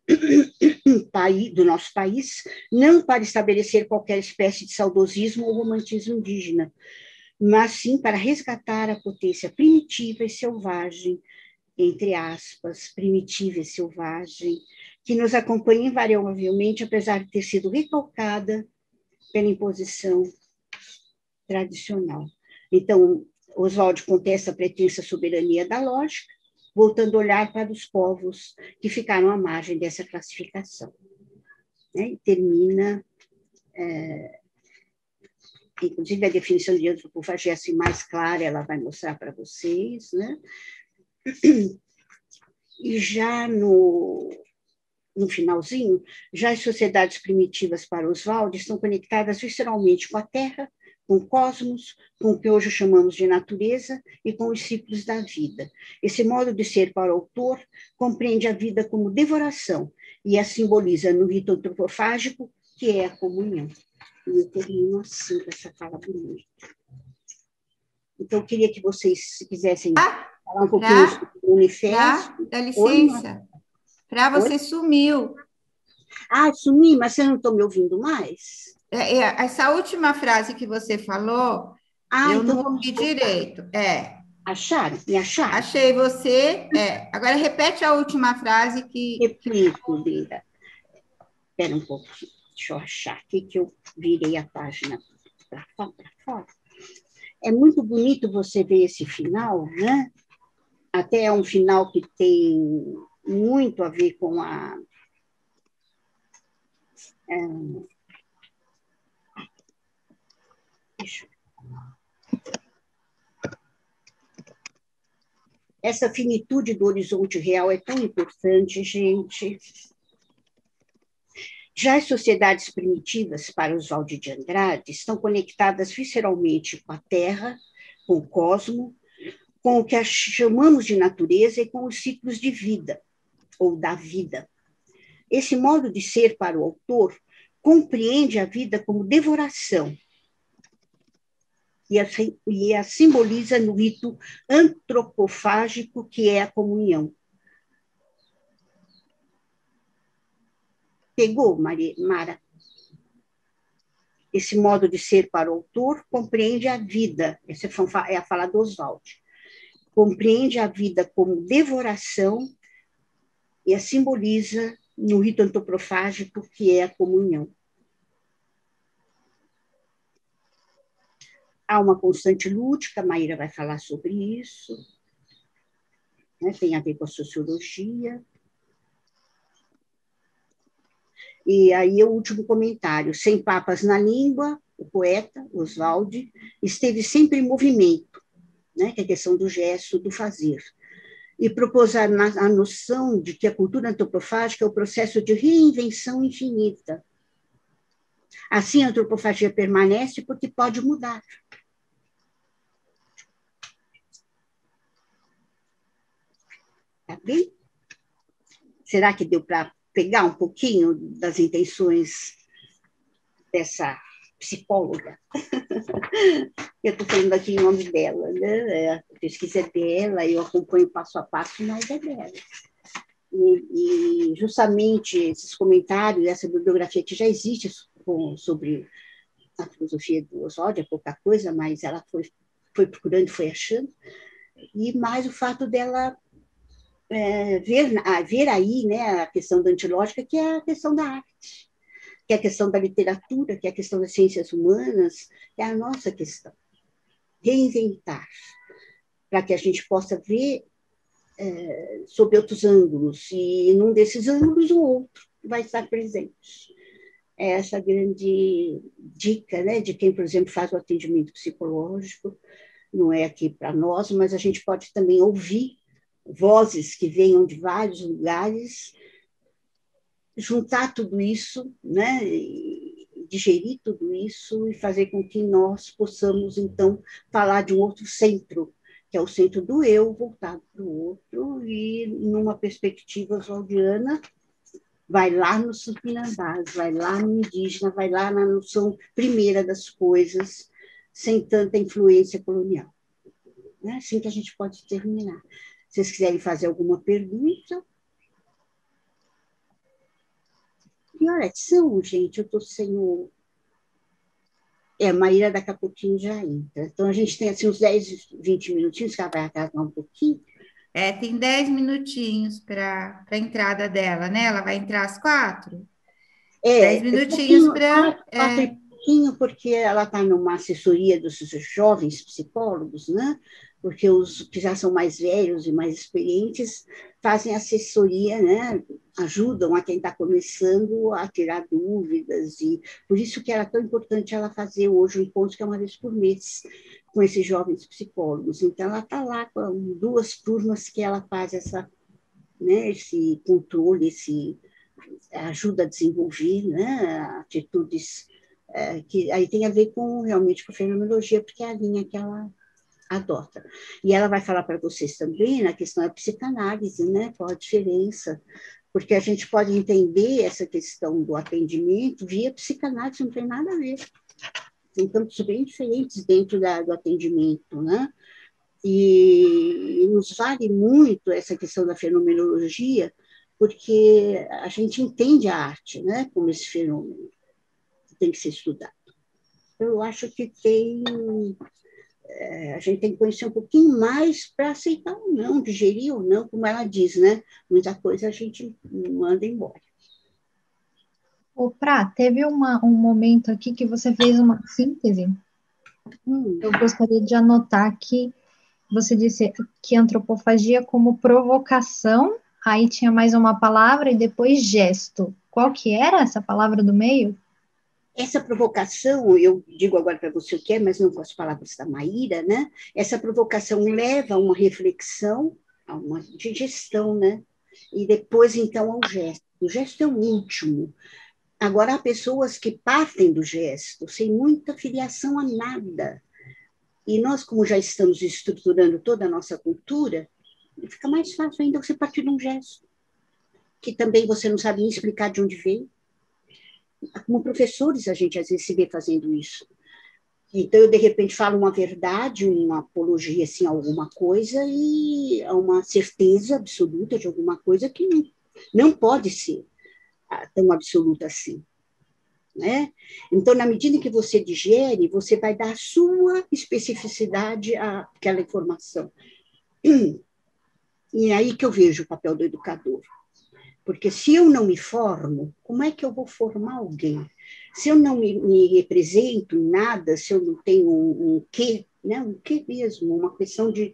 S2: do nosso país, não para estabelecer qualquer espécie de saudosismo ou romantismo indígena, mas sim para resgatar a potência primitiva e selvagem, entre aspas, primitiva e selvagem, que nos acompanha invariavelmente, apesar de ter sido recalcada pela imposição tradicional. Então, Oswald contesta a pretensa soberania da lógica, voltando a olhar para os povos que ficaram à margem dessa classificação. Né? E termina, é, inclusive a definição de antropofagia assim, mais clara, ela vai mostrar para vocês, né? E já no, no finalzinho, já as sociedades primitivas para Oswald estão conectadas visceralmente com a Terra, com o cosmos, com o que hoje chamamos de natureza e com os ciclos da vida. Esse modo de ser para o autor compreende a vida como devoração e a simboliza no rito antropofágico, que é a comunhão. E eu termino assim, com essa fala bonita. Então, eu queria que vocês, se quisessem
S1: ah,
S2: falar um pouquinho
S1: pra,
S2: sobre o manifesto.
S1: Pra, dá licença. Para você
S2: Oi?
S1: sumiu.
S2: Ah, sumi, mas você não está me ouvindo mais?
S1: É, é, essa última frase que você falou,
S2: Ah,
S1: eu
S2: então
S1: não
S2: vamos
S1: ouvi
S2: voltar.
S1: direito. É,
S2: Acharam? Me acharam?
S1: achei você. É, agora repete a última frase que.
S2: Repito, Linda. Espera um pouquinho. Deixa eu achar aqui que eu virei a página para fora. É muito bonito você ver esse final, né? Até é um final que tem muito a ver com a... É, deixa eu... Essa finitude do horizonte real é tão importante, gente. Já as sociedades primitivas, para Oswald de Andrade, estão conectadas visceralmente com a Terra, com o cosmos, com o que chamamos de natureza e com os ciclos de vida, ou da vida. Esse modo de ser para o autor compreende a vida como devoração e a, e a simboliza no rito antropofágico, que é a comunhão. Pegou, Mara? Esse modo de ser para o autor compreende a vida, essa é a fala do Oswald, compreende a vida como devoração e a simboliza no rito antropofágico, que é a comunhão. Há uma constante lúdica, a Maíra vai falar sobre isso, né? Tem a ver com a sociologia. E aí o último comentário, sem papas na língua, o poeta, Oswald, esteve sempre em movimento, né? Que é a questão do gesto, do fazer, e propôs a, a noção de que a cultura antropofágica é o processo de reinvenção infinita. Assim, a antropofagia permanece porque pode mudar. Tá bem? Será que deu para pegar um pouquinho das intenções dessa psicóloga? Eu estou falando aqui em nome dela, né? A pesquisa é dela, eu acompanho passo a passo, mas é dela. E, e justamente esses comentários, essa bibliografia que já existe sobre a filosofia do Oswald, é pouca coisa, mas ela foi, foi procurando, foi achando, e mais o fato dela é, ver, ver aí, né, a questão da antilógica, que é a questão da arte, que é a questão da literatura, que é a questão das ciências humanas, que é a nossa questão. Reinventar, para que a gente possa ver é, sob outros ângulos, e num desses ângulos o outro vai estar presente. É essa grande dica, né, de quem, por exemplo, faz o atendimento psicológico, não é aqui para nós, mas a gente pode também ouvir vozes que venham de vários lugares, juntar tudo isso, né, digerir tudo isso e fazer com que nós possamos, então, falar de um outro centro, que é o centro do eu voltado para o outro, e numa perspectiva oswaldiana, vai lá nos tupinambás, vai lá no indígena, vai lá na noção primeira das coisas, sem tanta influência colonial. É assim que a gente pode terminar. Se vocês quiserem fazer alguma pergunta. Que horas são, gente? Eu estou sem o... É, a Maíra daqui a pouquinho já entra. Então, a gente tem assim, uns dez, vinte minutinhos, que ela vai atrasar um pouquinho.
S1: É, tem dez minutinhos para a entrada dela, né? Ela vai entrar às quatro?
S2: É,
S1: Dez
S2: é
S1: minutinhos
S2: pouquinho,
S1: para.
S2: quatro, quatro
S1: É,
S2: e pouquinho, porque ela está numa assessoria dos jovens psicólogos, né? Porque os que já são mais velhos e mais experientes fazem assessoria, né? Ajudam a quem está começando a tirar dúvidas, e por isso que era tão importante ela fazer hoje um encontro que é uma vez por mês com esses jovens psicólogos. Então, ela está lá com duas turmas que ela faz essa, né, esse controle, esse ajuda a desenvolver, né, atitudes é, que aí tem a ver com realmente com a fenomenologia, porque é a linha que ela adota. E ela vai falar para vocês também na questão da psicanálise, né, qual a diferença, porque a gente pode entender essa questão do atendimento via psicanálise, não tem nada a ver. Tem campos bem diferentes dentro da, do atendimento, né? E, e nos vale muito essa questão da fenomenologia, porque a gente entende a arte, né, como esse fenômeno que tem que ser estudado. Eu acho que tem, é, a gente tem que conhecer um pouquinho mais para aceitar ou não, digerir ou não, como ela diz, né? Muita coisa a gente manda embora.
S3: Ô, Prá, teve uma, um momento aqui que você fez uma síntese. Hum. Eu gostaria de anotar que você disse que antropofagia como provocação, aí tinha mais uma palavra e depois gesto. Qual que era essa palavra do meio?
S2: Essa provocação, eu digo agora para você o que é, mas não com as palavras da Maíra, né? Essa provocação leva a uma reflexão, a uma digestão, né? E depois, então, ao gesto. O gesto é o último. Agora, há pessoas que partem do gesto sem muita filiação a nada. E nós, como já estamos estruturando toda a nossa cultura, fica mais fácil ainda você partir de um gesto, que também você não sabe nem explicar de onde veio. Como professores, a gente às vezes se vê fazendo isso. Então, eu, de repente, falo uma verdade, uma apologia assim, a alguma coisa, e a uma certeza absoluta de alguma coisa que não, não pode ser tão absoluta assim. Né? Então, na medida que você digere, você vai dar a sua especificidade àquela informação. E é aí que eu vejo o papel do educador. Porque se eu não me formo, como é que eu vou formar alguém? Se eu não me, me represento em nada, se eu não tenho um, um quê, né? Um quê mesmo, uma questão de,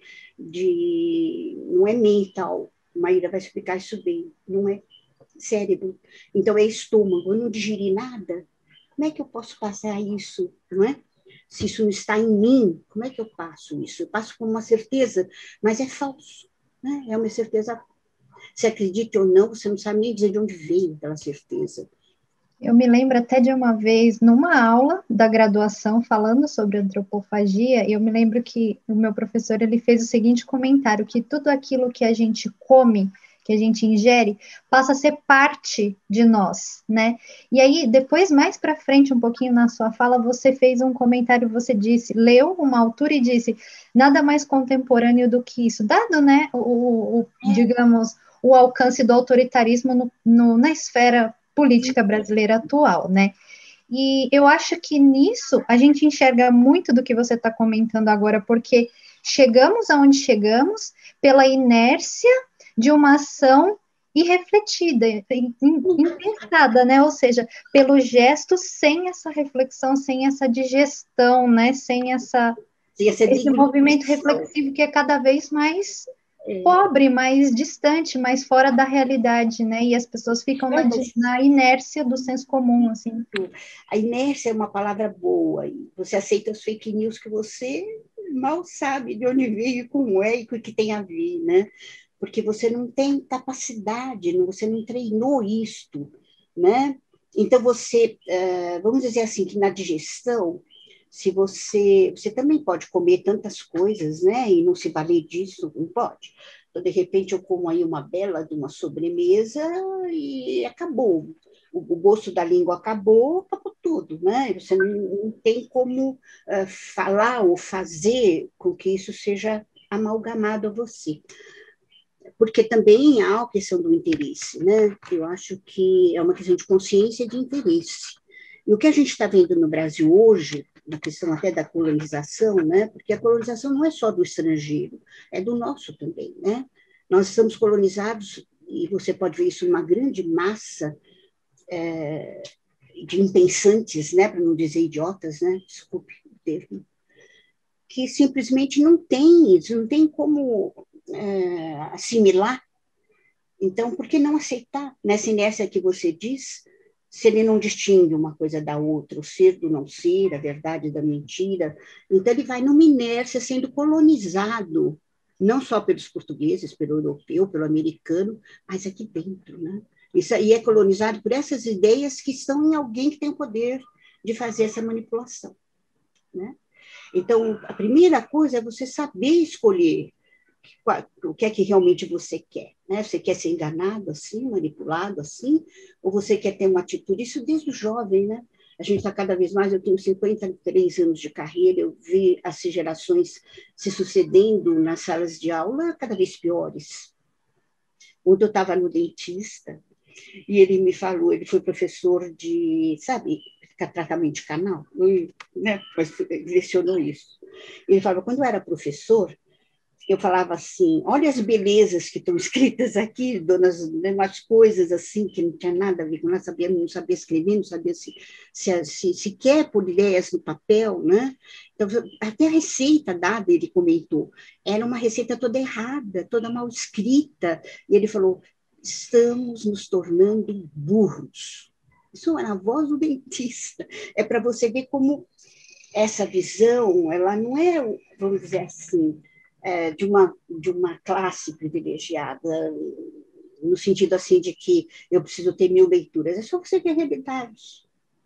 S2: de... Não é mental, Maíra vai explicar isso bem, não é cérebro. Então, é estômago, eu não digeri nada. Como é que eu posso passar isso, não é? Se isso não está em mim, como é que eu passo isso? Eu passo com uma certeza, mas é falso, né? É uma certeza. Se acredite ou não, você não sabe nem dizer de onde veio aquela certeza.
S3: Eu me lembro até de uma vez, numa aula da graduação, falando sobre antropofagia, eu me lembro que o meu professor ele fez o seguinte comentário, que tudo aquilo que a gente come, que a gente ingere, passa a ser parte de nós, né? E aí, depois, mais para frente, um pouquinho na sua fala, você fez um comentário, você disse, leu uma autora e disse, nada mais contemporâneo do que isso, dado, né, o, o digamos, o alcance do autoritarismo no, no, na esfera política brasileira atual, né? E eu acho que nisso a gente enxerga muito do que você está comentando agora, porque chegamos aonde chegamos pela inércia de uma ação irrefletida, impensada, né? Ou seja, pelo gesto sem essa reflexão, sem essa digestão, né? Sem essa, esse movimento reflexivo que é cada vez mais pobre, mais distante, mais fora da realidade, né? E as pessoas ficam na, na inércia do senso comum, assim.
S2: A inércia é uma palavra boa. Você aceita os fake news que você mal sabe de onde veio, como é e com o que tem a ver, né? Porque você não tem capacidade, você não treinou isto, né? Então, você, vamos dizer assim, que na digestão, se você, você também pode comer tantas coisas, né, e não se valer disso, não pode. Então, de repente, eu como aí uma bela de uma sobremesa e acabou. O, o gosto da língua acabou, acabou tudo, né? Você não, não tem como uh, falar ou fazer com que isso seja amalgamado a você. Porque também há a questão do interesse, né? Eu acho que é uma questão de consciência e de interesse. E o que a gente está vendo no Brasil hoje, na questão até da colonização, né? Porque a colonização não é só do estrangeiro, é do nosso também, né? Nós estamos colonizados, e você pode ver isso numa grande massa é, de impensantes, né, para não dizer idiotas, né, desculpe o termo, que simplesmente não tem, não tem como é, assimilar. Então, por que não aceitar nessa inércia que você diz, se ele não distingue uma coisa da outra, o ser do não ser, a verdade da mentira? Então, ele vai numa inércia sendo colonizado, não só pelos portugueses, pelo europeu, pelo americano, mas aqui dentro, né? Isso aí é colonizado por essas ideias que estão em alguém que tem o poder de fazer essa manipulação, né? Então, a primeira coisa é você saber escolher o que é que realmente você quer, né? Você quer ser enganado assim, manipulado assim, ou você quer ter uma atitude? Isso desde o jovem, né? A gente está cada vez mais, eu tenho cinquenta e três anos de carreira, eu vi as gerações se sucedendo nas salas de aula cada vez piores. Ontem eu estava no dentista e ele me falou, ele foi professor de, sabe, tratamento de canal, né? Lecionou isso. Ele falava, quando eu era professor, eu falava assim, olha as belezas que estão escritas aqui, donas, né, umas coisas assim que não tinha nada a ver com nada, sabia, não sabia escrever, não sabia se, se, se, se quer pôr ideias no papel, né? Então, até a receita dada, ele comentou, era uma receita toda errada, toda mal escrita, e ele falou, estamos nos tornando burros. Isso é a voz do dentista, é para você ver como essa visão, ela não é, vamos dizer assim, é, de, uma, de uma classe privilegiada, no sentido assim de que eu preciso ter mil leituras, é só você ter realidade.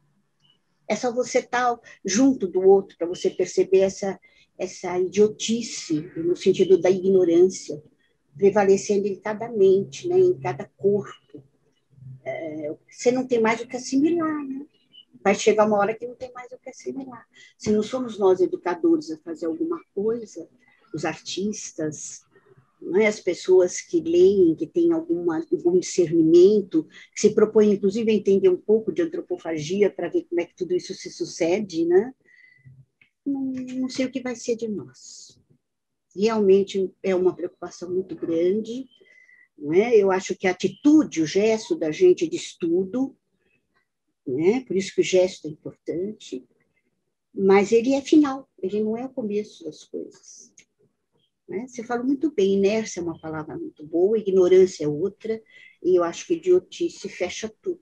S2: É só você estar junto do outro para você perceber essa, essa idiotice, no sentido da ignorância, prevalecendo em cada mente, né, em cada corpo. É, você não tem mais o que assimilar, né? Vai chegar uma hora que não tem mais o que assimilar. Se não somos nós, educadores, a fazer alguma coisa, os artistas, né, as pessoas que leem, que têm alguma, algum discernimento, que se propõem, inclusive, a entender um pouco de antropofagia para ver como é que tudo isso se sucede, né? Não, não sei o que vai ser de nós. Realmente é uma preocupação muito grande, né? Eu acho que a atitude, o gesto da gente de estudo, né? Por isso que o gesto é importante, mas ele é final, ele não é o começo das coisas. Né? Você falou muito bem, inércia é uma palavra muito boa, ignorância é outra, e eu acho que idiotice fecha tudo.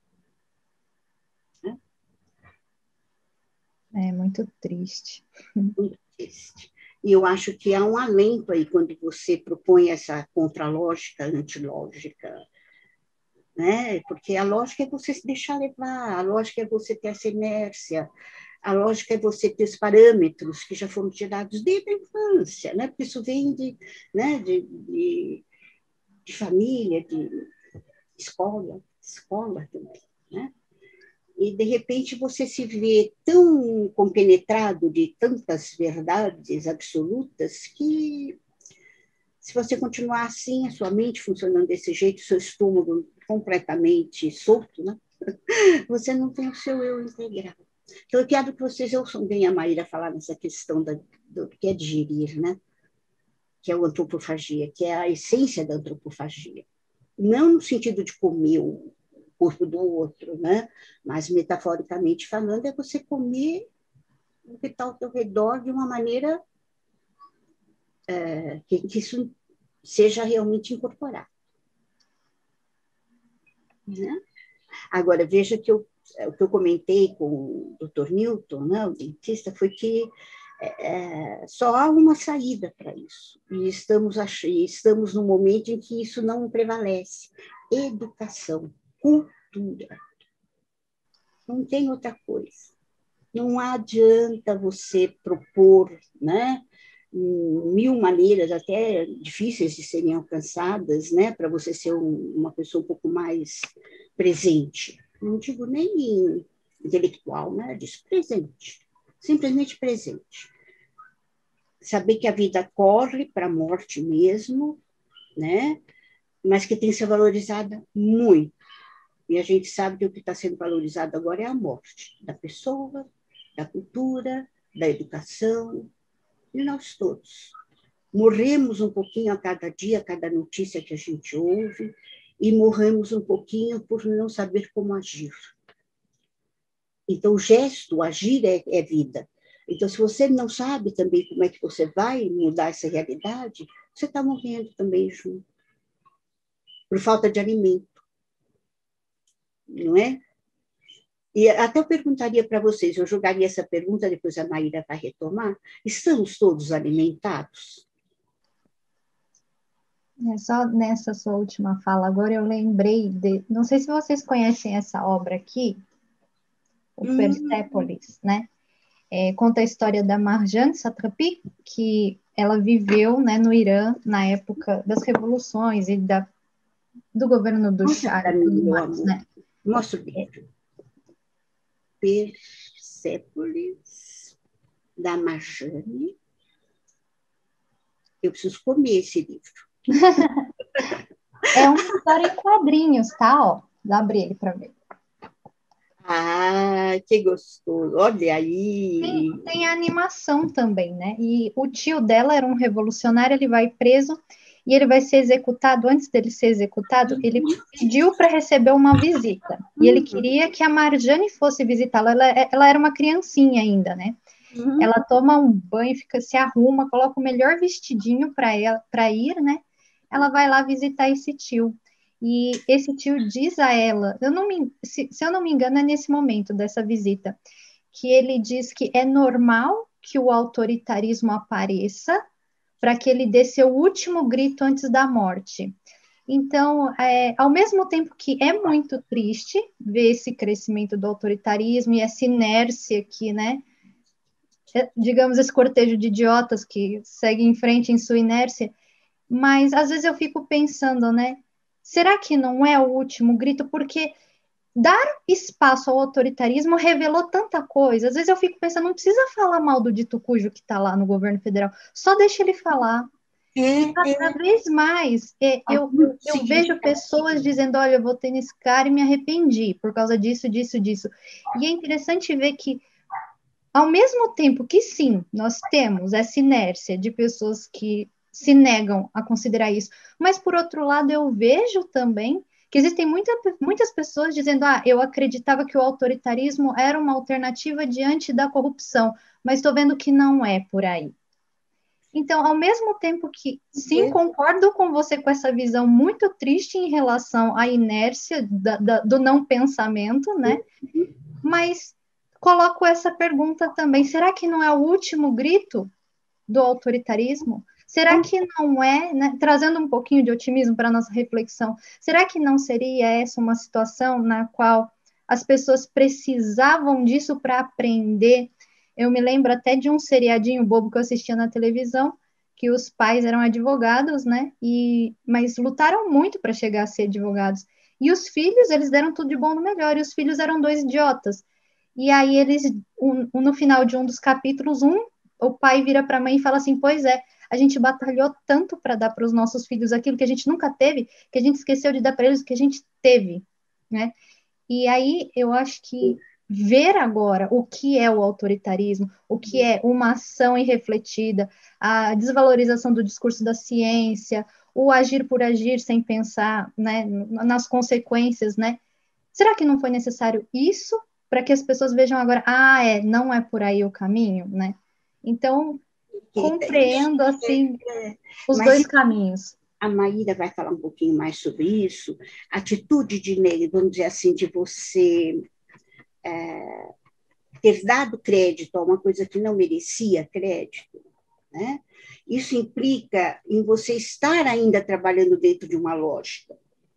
S2: Né?
S3: É muito triste.
S2: Muito triste. E eu acho que há um alento aí quando você propõe essa contralógica, antilógica, né? Porque a lógica é você se deixar levar, a lógica é você ter essa inércia, a lógica é você ter os parâmetros que já foram tirados desde a infância, né? Porque isso vem de, né, de, de, de família, de escola, escola também, né? E, de repente, você se vê tão compenetrado de tantas verdades absolutas que, se você continuar assim, a sua mente funcionando desse jeito, seu estômago completamente solto, né? Você não tem o seu eu integral. Então, eu quero que vocês ouçam bem a Maíra falar nessa questão da, do que é digerir, né? Que é a antropofagia, que é a essência da antropofagia. Não no sentido de comer o corpo do outro, né? Mas, metaforicamente falando, é você comer o que está ao teu redor de uma maneira é, que, que isso seja realmente incorporado. Né? Agora, veja que eu, o que eu comentei com o doutor Newton, né, o dentista, foi que é, só há uma saída para isso. E estamos, estamos num momento em que isso não prevalece. Educação, cultura. Não tem outra coisa. Não adianta você propor, né, mil maneiras até difíceis de serem alcançadas, né, para você ser um, uma pessoa um pouco mais presente. Não digo nem intelectual, né, diz presente. Simplesmente presente. Saber que a vida corre para a morte mesmo, né, mas que tem que ser valorizada muito. E a gente sabe que o que está sendo valorizado agora é a morte da pessoa, da cultura, da educação, e nós todos. Morremos um pouquinho a cada dia, a cada notícia que a gente ouve, e morremos um pouquinho por não saber como agir. Então, o gesto, o agir é, é vida. Então, se você não sabe também como é que você vai mudar essa realidade, você está morrendo também junto, por falta de alimento, não é? E até eu perguntaria para vocês, eu jogaria essa pergunta, depois a Maíra vai retomar, estamos todos alimentados?
S3: É só nessa sua última fala, agora eu lembrei de, não sei se vocês conhecem essa obra aqui, o hum. Persépolis, né? É, conta a história da Marjane Satrapi, que ela viveu, né, no Irã na época das revoluções e da, do governo do Shah e tudo mais, né?
S2: Mostra o livro. Persépolis, da Marjane. Eu preciso comer esse livro.
S3: É uma história em quadrinhos, tá? Ó, vou abrir ele para ver.
S2: Ah, que gostoso. Olha aí.
S3: Tem, tem a animação também, né? E o tio dela era um revolucionário, ele vai preso e ele vai ser executado. Antes dele ser executado, ele pediu para receber uma visita. E ele queria que a Marjane fosse visitá-lo. Ela, ela era uma criancinha ainda, né? Uhum. Ela toma um banho, fica, se arruma, coloca o melhor vestidinho para ela para ir, né? Ela vai lá visitar esse tio. E esse tio diz a ela, eu não me, se, se eu não me engano, é nesse momento dessa visita, que ele diz que é normal que o autoritarismo apareça para que ele dê seu último grito antes da morte. Então, é, ao mesmo tempo que é muito triste ver esse crescimento do autoritarismo e essa inércia aqui, né? Digamos, esse cortejo de idiotas que segue em frente em sua inércia, mas às vezes eu fico pensando, né? Será que não é o último grito? Porque dar espaço ao autoritarismo revelou tanta coisa. Às vezes eu fico pensando, não precisa falar mal do dito cujo que está lá no governo federal, só deixa ele falar. É, e cada é, vez mais é, eu, eu, eu vejo pessoas dizendo, olha, eu votei nesse cara e me arrependi por causa disso, disso, disso. E é interessante ver que, ao mesmo tempo que sim, nós temos essa inércia de pessoas que se negam a considerar isso, mas por outro lado eu vejo também que existem muita, muitas pessoas dizendo, ah, eu acreditava que o autoritarismo era uma alternativa diante da corrupção, mas estou vendo que não é por aí. Então, ao mesmo tempo que, sim, concordo com você com essa visão muito triste em relação à inércia da, da, do não pensamento, né? Mas coloco essa pergunta também, será que não é o último grito do autoritarismo? Será que não é, né, trazendo um pouquinho de otimismo para a nossa reflexão, será que não seria essa uma situação na qual as pessoas precisavam disso para aprender? Eu me lembro até de um seriadinho bobo que eu assistia na televisão, que os pais eram advogados, né, e, mas lutaram muito para chegar a ser advogados. E os filhos, eles deram tudo de bom no melhor, e os filhos eram dois idiotas. E aí eles, um, no final de um dos capítulos, um, o pai vira para a mãe e fala assim, pois é, a gente batalhou tanto para dar para os nossos filhos aquilo que a gente nunca teve, que a gente esqueceu de dar para eles o que a gente teve, né? E aí eu acho que ver agora o que é o autoritarismo, o que é uma ação irrefletida, a desvalorização do discurso da ciência, o agir por agir sem pensar, né, nas consequências, né? Será que não foi necessário isso para que as pessoas vejam agora, ah, é, não é por aí o caminho, né? Então, compreendo, assim, os Mas dois caminhos.
S2: A Maíra vai falar um pouquinho mais sobre isso. A atitude de Ney, vamos dizer assim, de você é, ter dado crédito a uma coisa que não merecia crédito, né? Isso implica em você estar ainda trabalhando dentro de uma lógica,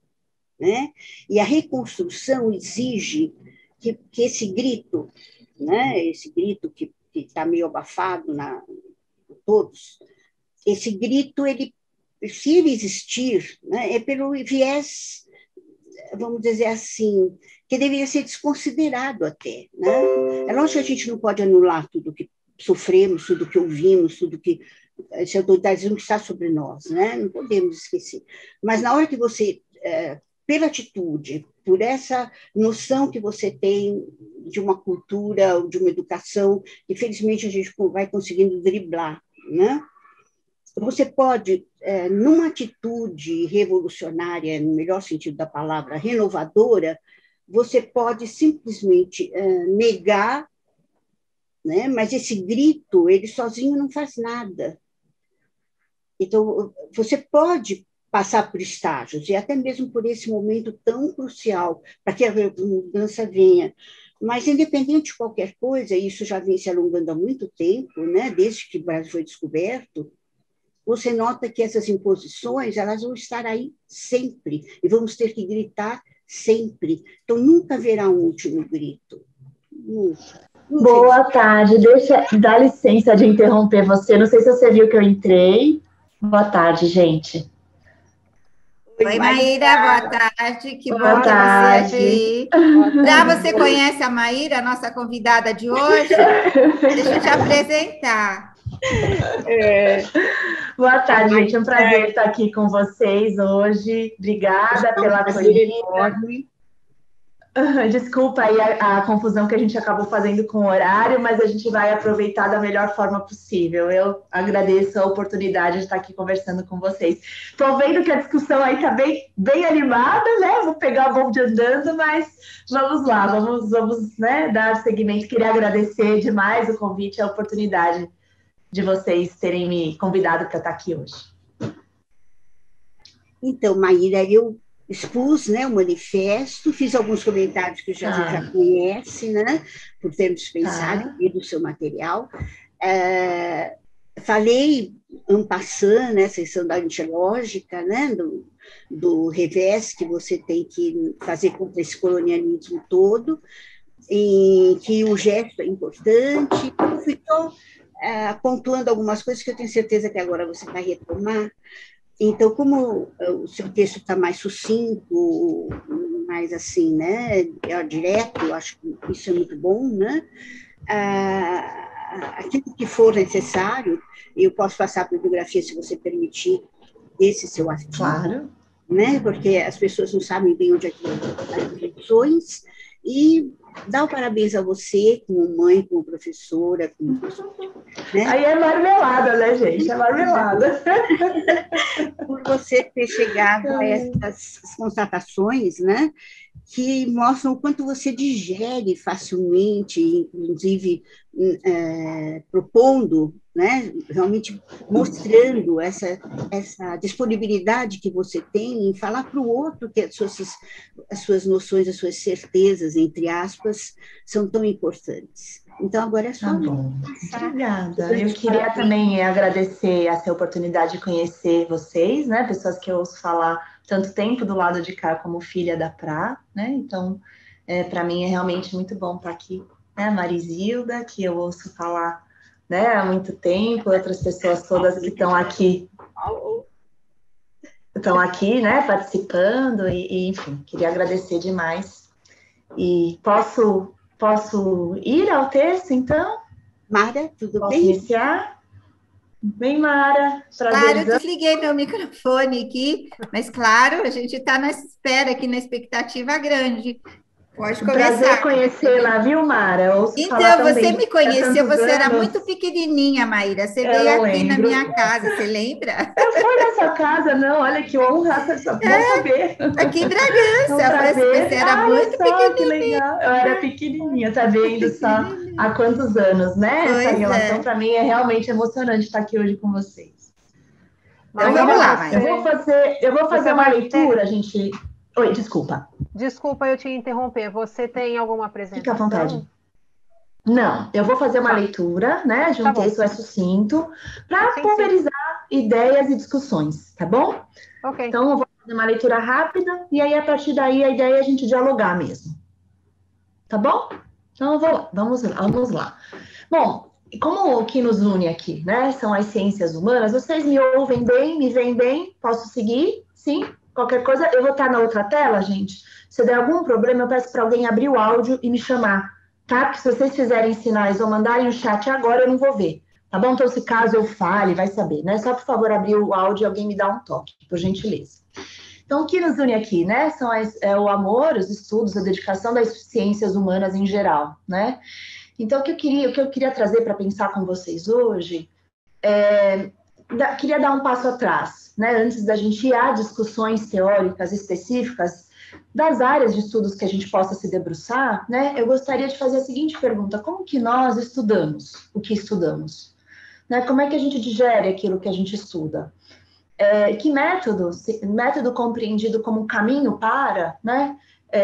S2: né? E a reconstrução exige que, que esse grito, né? Esse grito que está meio abafado na todos, esse grito, ele, se ele existir, né, é pelo viés, vamos dizer assim, que deveria ser desconsiderado até. Né? É lógico que a gente não pode anular tudo que sofremos, tudo que ouvimos, tudo que esse autoritarismo está sobre nós, né? Não podemos esquecer. Mas na hora que você, é, pela atitude, por essa noção que você tem de uma cultura, de uma educação, que felizmente a gente vai conseguindo driblar, né? Você pode, é, numa atitude revolucionária, no melhor sentido da palavra, renovadora, você pode simplesmente uh, negar, né? Mas esse grito, ele sozinho não faz nada. Então, você pode passar por estágios, e até mesmo por esse momento tão crucial, para que a mudança venha. Mas, independente de qualquer coisa, isso já vem se alongando há muito tempo, né? Desde que o Brasil foi descoberto, você nota que essas imposições, elas vão estar aí sempre, e vamos ter que gritar sempre. Então, nunca haverá um último grito. Nunca.
S4: Boa tarde, deixa, dá licença de interromper você, não sei se você viu que eu entrei. Boa tarde, gente.
S1: Oi, Maíra, boa tarde, que
S4: boa
S1: bom
S4: tarde.
S1: ter você aqui. Já você conhece a Maíra, a nossa convidada de hoje? Deixa eu te apresentar.
S4: É. Boa tarde, gente, é um prazer estar aqui com vocês hoje, obrigada pela acolhida. Desculpa aí a, a confusão que a gente acabou fazendo com o horário, mas a gente vai aproveitar da melhor forma possível. Eu agradeço a oportunidade de estar aqui conversando com vocês. Estou vendo que a discussão aí está bem, bem animada, né? Vou pegar o bonde andando, mas vamos lá, vamos, vamos né, dar seguimento. Queria agradecer demais o convite e a oportunidade de vocês terem me convidado para estar aqui hoje.
S2: Então, Maíra, eu expus, né, o manifesto, fiz alguns comentários que já, ah. já conhece, né, por ter dispensado ah. do seu material. É, falei, en passant, né, sessão da antilógica, né, do, do revés que você tem que fazer contra esse colonialismo todo, e que o gesto é importante. Eu fui é, pontuando algumas coisas que eu tenho certeza que agora você vai retomar. Então, como o seu texto está mais sucinto, mais assim, né, é direto, eu acho que isso é muito bom, né? Ah, aquilo que for necessário, eu posso passar a bibliografia, se você permitir, desse seu artigo.
S4: Claro.
S2: Né? Porque as pessoas não sabem bem onde é que estão as reflexões, e dá o parabéns a você, como mãe, como professora, como professora, né?
S4: Aí é marmelada, né, gente? É marmelada.
S2: Por você ter chegado a essas constatações, né, que mostram o quanto você digere facilmente, inclusive é, propondo, né, realmente mostrando essa, essa disponibilidade que você tem em falar para o outro que as suas, as suas noções, as suas certezas, entre aspas, são tão importantes. Então, agora é só...
S4: Tá bom. Obrigada. Eu queria também agradecer essa oportunidade de conhecer vocês, né, pessoas que eu ouço falar tanto tempo do lado de cá como filha da Pra, né, então, é, para mim é realmente muito bom estar aqui, né, Marisilda, que eu ouço falar, né, há muito tempo, outras pessoas todas que estão aqui, estão aqui, né, participando, e, e, enfim, queria agradecer demais. E posso, posso ir ao texto, então?
S2: Mara, tudo
S4: posso
S2: bem?
S4: Posso iniciar? Bem, Mara,
S1: prazer. Claro, eu desliguei meu microfone aqui, mas claro, a gente está na espera aqui, na expectativa grande. Pode começar.
S4: Prazer conhecê-la, viu, Mara? Ouço
S1: então, você me conheceu, você anos. Era muito pequenininha, Maíra. Você
S4: eu
S1: veio aqui
S4: lembro.
S1: na minha casa, você lembra?
S4: Eu fui na sua casa, não, olha que honra, só bom é, saber.
S1: Aqui em Bragança,
S4: um
S1: você era
S4: ah,
S1: muito
S4: só,
S1: pequenininha.
S4: Que legal. Eu era pequenininha, tá vendo só há quantos anos, né?
S1: Pois
S4: Essa relação,
S1: é.
S4: para mim, é realmente emocionante estar aqui hoje com vocês.
S1: Então, Maíra, vamos lá, Maíra.
S4: Eu vou fazer, eu vou fazer uma leitura, ter... gente... Oi, desculpa.
S5: Desculpa eu te interromper. Você tem alguma apresentação?
S4: Fica à vontade. Não, eu vou fazer uma tá. leitura, né, de um tá texto é sucinto, para pulverizar ideias e discussões, tá bom?
S5: Ok.
S4: Então, eu vou fazer uma leitura rápida, e aí, a partir daí, a ideia é a gente dialogar mesmo. Tá bom? Então, eu vou lá. Vamos lá, vamos lá. Bom, como o que nos une aqui, né, são as ciências humanas, vocês me ouvem bem, me veem bem? Posso seguir? Sim? Qualquer coisa, eu vou estar na outra tela, gente. Se der algum problema, eu peço para alguém abrir o áudio e me chamar, tá? Porque se vocês fizerem sinais ou mandarem o chat agora, eu não vou ver, tá bom? Então, se caso eu fale, vai saber, né? Só, por favor, abrir o áudio e alguém me dá um toque, por gentileza. Então, o que nos une aqui, né? São as, é, o amor, os estudos, a dedicação das ciências humanas em geral, né? Então, o que eu queria, o que eu queria trazer para pensar com vocês hoje é... Queria dar um passo atrás, né? Antes da gente ir a discussões teóricas específicas, das áreas de estudos que a gente possa se debruçar, né, eu gostaria de fazer a seguinte pergunta: como que nós estudamos o que estudamos? Né, como é que a gente digere aquilo que a gente estuda? É, que método, método compreendido como caminho para, né,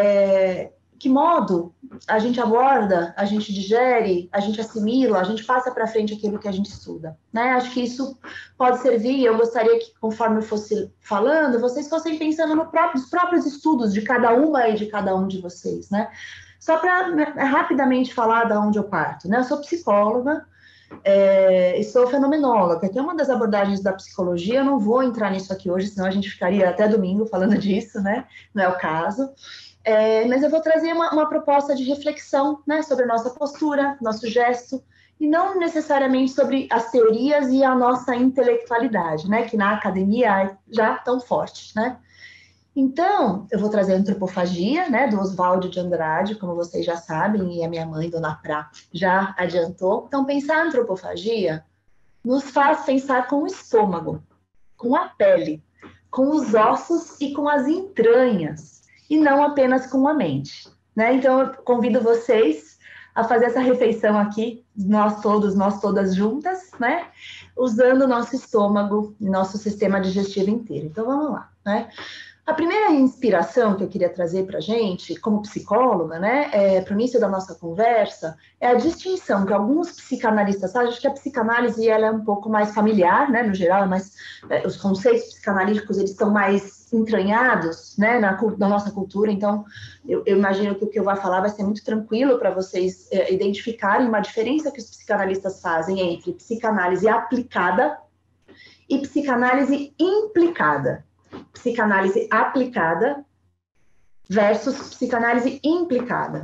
S4: é, que modo a gente aborda, a gente digere, a gente assimila, a gente passa para frente aquilo que a gente estuda, né? Acho que isso pode servir. Eu gostaria que, conforme eu fosse falando, vocês fossem pensando no próprio, nos próprios estudos de cada uma e de cada um de vocês, né? Só para rapidamente falar de onde eu parto, né? Eu sou psicóloga, é, e sou fenomenóloga, que é uma das abordagens da psicologia. Eu não vou entrar nisso aqui hoje, senão a gente ficaria até domingo falando disso, né? Não é o caso. É, mas eu vou trazer uma, uma proposta de reflexão, né, sobre a nossa postura, nosso gesto, e não necessariamente sobre as teorias e a nossa intelectualidade, né, que na academia é já tão forte, né? Então, eu vou trazer a antropofagia, né, do Oswald de Andrade, como vocês já sabem, e a minha mãe, Dona Prá, já adiantou. Então, pensar a antropofagia nos faz pensar com o estômago, com a pele, com os ossos e com as entranhas, e não apenas com a mente, né? Então, eu convido vocês a fazer essa refeição aqui, nós todos, nós todas juntas, né? Usando o nosso estômago e nosso sistema digestivo inteiro. Então, vamos lá, né? A primeira inspiração que eu queria trazer para a gente, como psicóloga, né, é, para o início da nossa conversa, é a distinção que alguns psicanalistas fazem. Acho que a psicanálise ela é um pouco mais familiar, né, no geral, mas é, os conceitos psicanalíticos eles estão mais entranhados, né, na, na nossa cultura. Então, eu, eu imagino que o que eu vou falar vai ser muito tranquilo para vocês é, identificarem uma diferença que os psicanalistas fazem entre psicanálise aplicada e psicanálise implicada. Psicanálise aplicada versus psicanálise implicada.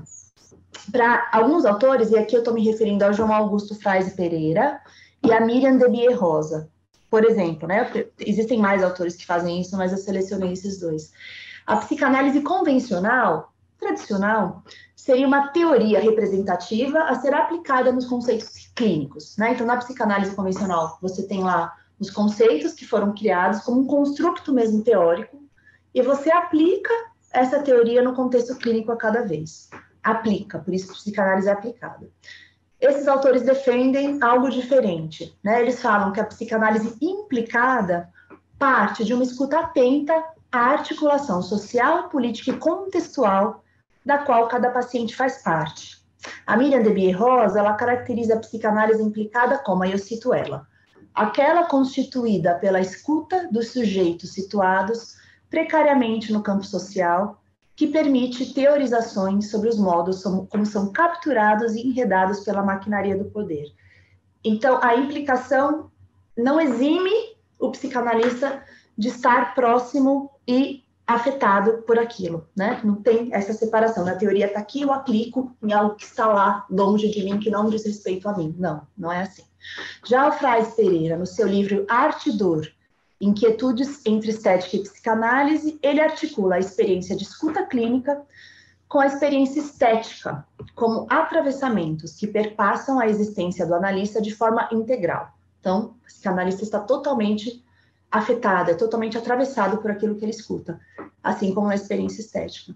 S4: Para alguns autores, e aqui eu estou me referindo ao João Augusto Frase Pereira e a Miriam Debier Rosa, por exemplo, né? Existem mais autores que fazem isso, mas eu selecionei esses dois. A psicanálise convencional, tradicional, seria uma teoria representativa a ser aplicada nos conceitos clínicos, né? Então, na psicanálise convencional, você tem lá os conceitos que foram criados como um construto mesmo teórico, e você aplica essa teoria no contexto clínico a cada vez. Aplica, por isso psicanálise é aplicada. Esses autores defendem algo diferente, né? Eles falam que a psicanálise implicada parte de uma escuta atenta à articulação social, política e contextual da qual cada paciente faz parte. A Miriam Debier Rosa, ela caracteriza a psicanálise implicada como, aí eu cito ela, aquela constituída pela escuta dos sujeitos situados precariamente no campo social, que permite teorizações sobre os modos como são capturados e enredados pela maquinaria do poder. Então, a implicação não exime o psicanalista de estar próximo e afetado por aquilo, né? Não tem essa separação. Na teoria está aqui, eu aplico em algo que está lá, longe de mim, que não diz respeito a mim. Não, não é assim. Já o Frase Pereira, no seu livro Arte e Dor, Inquietudes entre Estética e Psicanálise, ele articula a experiência de escuta clínica com a experiência estética, como atravessamentos que perpassam a existência do analista de forma integral. Então, o psicanalista está totalmente afetado, é totalmente atravessado por aquilo que ele escuta, assim como na experiência estética.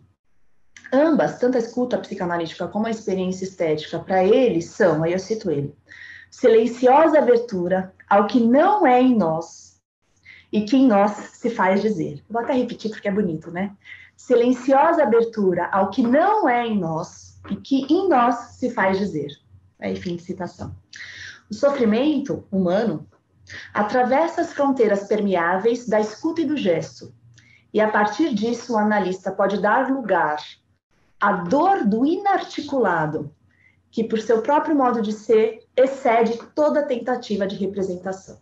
S4: Ambas, tanto a escuta psicanalítica como a experiência estética, para ele, são, aí eu cito ele, silenciosa abertura ao que não é em nós e que em nós se faz dizer. Vou até repetir porque é bonito, né? Silenciosa abertura ao que não é em nós e que em nós se faz dizer. Aí, fim de citação. O sofrimento humano atravessa as fronteiras permeáveis da escuta e do gesto, e a partir disso o analista pode dar lugar à dor do inarticulado, que por seu próprio modo de ser excede toda tentativa de representação.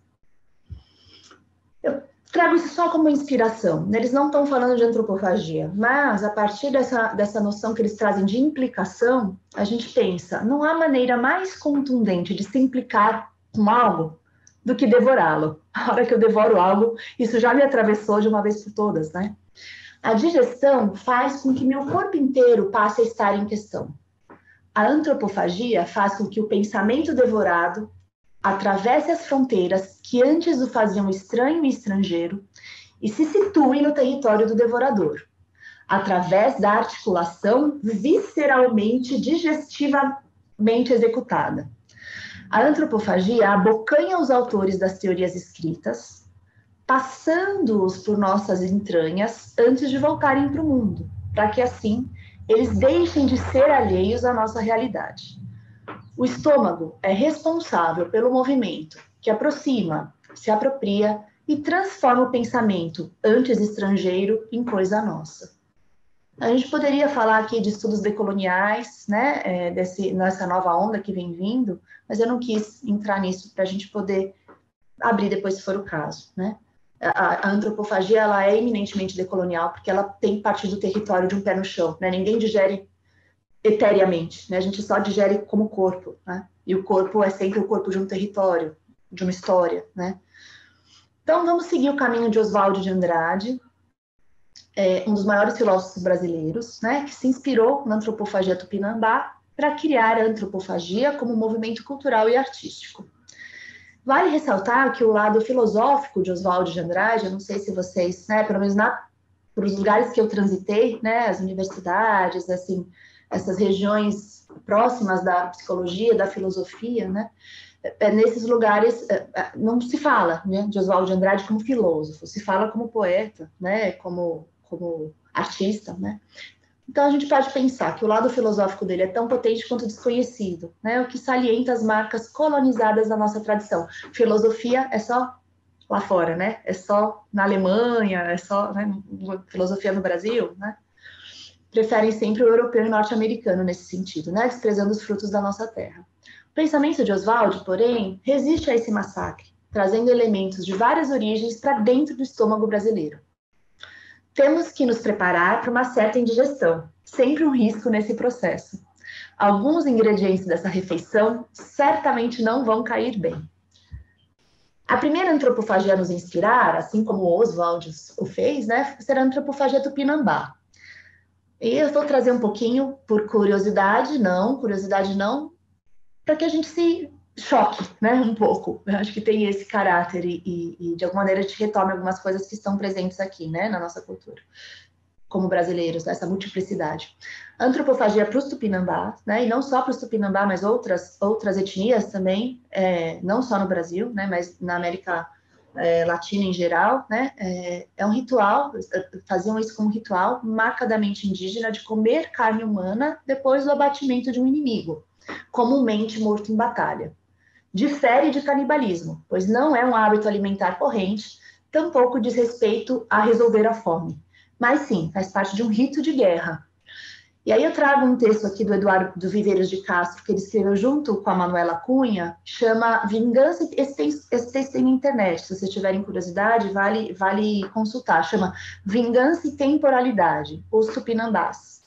S4: Eu trago isso só como inspiração. Eles não estão falando de antropofagia, mas a partir dessa, dessa noção que eles trazem de implicação, a gente pensa, não há maneira mais contundente de se implicar com algo do que devorá-lo. A hora que eu devoro algo, isso já me atravessou de uma vez por todas, né? A digestão faz com que meu corpo inteiro passe a estar em questão. A antropofagia faz com que o pensamento devorado atravesse as fronteiras que antes o faziam estranho e estrangeiro e se situe no território do devorador. através da articulação visceralmente digestivamente executada. A antropofagia abocanha os autores das teorias escritas, passando-os por nossas entranhas antes de voltarem para o mundo, para que assim eles deixem de ser alheios à nossa realidade. O estômago é responsável pelo movimento que aproxima, se apropria e transforma o pensamento antes estrangeiro em coisa nossa. A gente poderia falar aqui de estudos decoloniais, né, é, desse, nessa nova onda que vem vindo, mas eu não quis entrar nisso para a gente poder abrir depois, se for o caso, né? A, a antropofagia, ela é eminentemente decolonial, porque ela tem que partir do território de um pé no chão, né? Ninguém digere eteriamente, né? A gente só digere como corpo, né? E o corpo é sempre o corpo de um território, de uma história, né? Então, vamos seguir o caminho de Oswald de Andrade, é, um dos maiores filósofos brasileiros, né? Que se inspirou na antropofagia tupinambá para criar a antropofagia como movimento cultural e artístico. Vale ressaltar que o lado filosófico de Oswald de Andrade, eu não sei se vocês, né, pelo menos na, para os lugares que eu transitei, né, as universidades, assim, essas regiões próximas da psicologia, da filosofia, né, é, nesses lugares é, não se fala, né, de Oswald de Andrade como filósofo, se fala como poeta, né, como, como artista, né. Então, a gente pode pensar que o lado filosófico dele é tão potente quanto desconhecido, né? O que salienta as marcas colonizadas da nossa tradição. Filosofia é só lá fora, né? É só na Alemanha, é só, né? Filosofia no Brasil, né? Preferem sempre o europeu e norte-americano nesse sentido, né? Desprezando os frutos da nossa terra. O pensamento de Oswald, porém, resiste a esse massacre, trazendo elementos de várias origens para dentro do estômago brasileiro. Temos que nos preparar para uma certa indigestão, sempre um risco nesse processo. Alguns ingredientes dessa refeição certamente não vão cair bem. A primeira antropofagia a nos inspirar, assim como Oswald o fez, né, será a antropofagia tupinambá. E eu vou trazer um pouquinho por curiosidade, não, curiosidade não, para que a gente se choque, né, um pouco. Eu acho que tem esse caráter e, e, e, de alguma maneira, a gente retome algumas coisas que estão presentes aqui, né, na nossa cultura, como brasileiros, essa multiplicidade. Antropofagia para os tupinambás, né, e não só para os tupinambá, mas outras, outras etnias também, é, não só no Brasil, né, mas na América é, Latina em geral, né, é, é um ritual, faziam isso como um ritual marcadamente indígena de comer carne humana depois do abatimento de um inimigo, comumente morto em batalha. Difere de canibalismo, pois não é um hábito alimentar corrente, tampouco diz respeito a resolver a fome, mas sim, faz parte de um rito de guerra. E aí eu trago um texto aqui do Eduardo do Viveiros de Castro, que ele escreveu junto com a Manuela Cunha, chama Vingança, esse texto tem na internet, se vocês tiverem curiosidade, vale, vale consultar, chama Vingança e Temporalidade, os Tupinambás.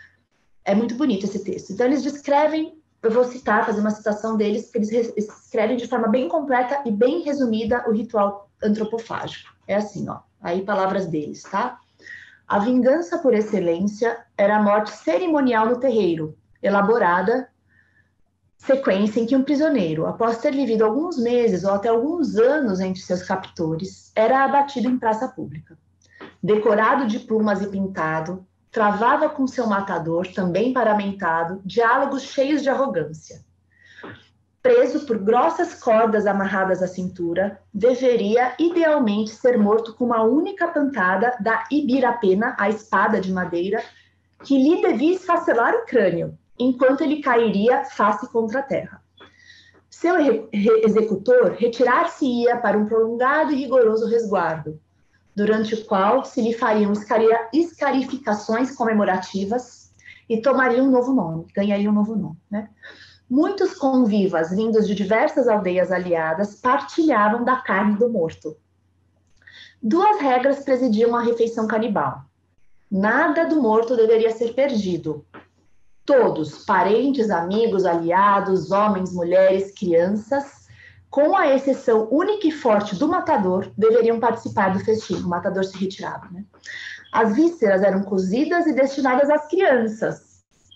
S4: É muito bonito esse texto. Então eles descrevem, eu vou citar, fazer uma citação deles, porque eles escrevem de forma bem completa e bem resumida o ritual antropofágico. É assim, ó, aí palavras deles, tá? A vingança por excelência era a morte cerimonial no terreiro, elaborada sequência em que um prisioneiro, após ter vivido alguns meses ou até alguns anos entre seus captores, era abatido em praça pública. Decorado de plumas e pintado, travava com seu matador, também paramentado, diálogos cheios de arrogância. Preso por grossas cordas amarradas à cintura, deveria idealmente ser morto com uma única pancada da ibirapena, a espada de madeira, que lhe devia esfacelar o crânio, enquanto ele cairia face contra a terra. Seu executor retirar-se-ia para um prolongado e rigoroso resguardo, durante o qual se lhe fariam escarificações comemorativas e tomaria um novo nome, ganharia um novo nome, né? Muitos convivas vindos de diversas aldeias aliadas partilhavam da carne do morto. Duas regras presidiam a refeição canibal. Nada do morto deveria ser perdido. Todos, parentes, amigos, aliados, homens, mulheres, crianças, com a exceção única e forte do matador, deveriam participar do festim. O matador se retirava, né? As vísceras eram cozidas e destinadas às crianças.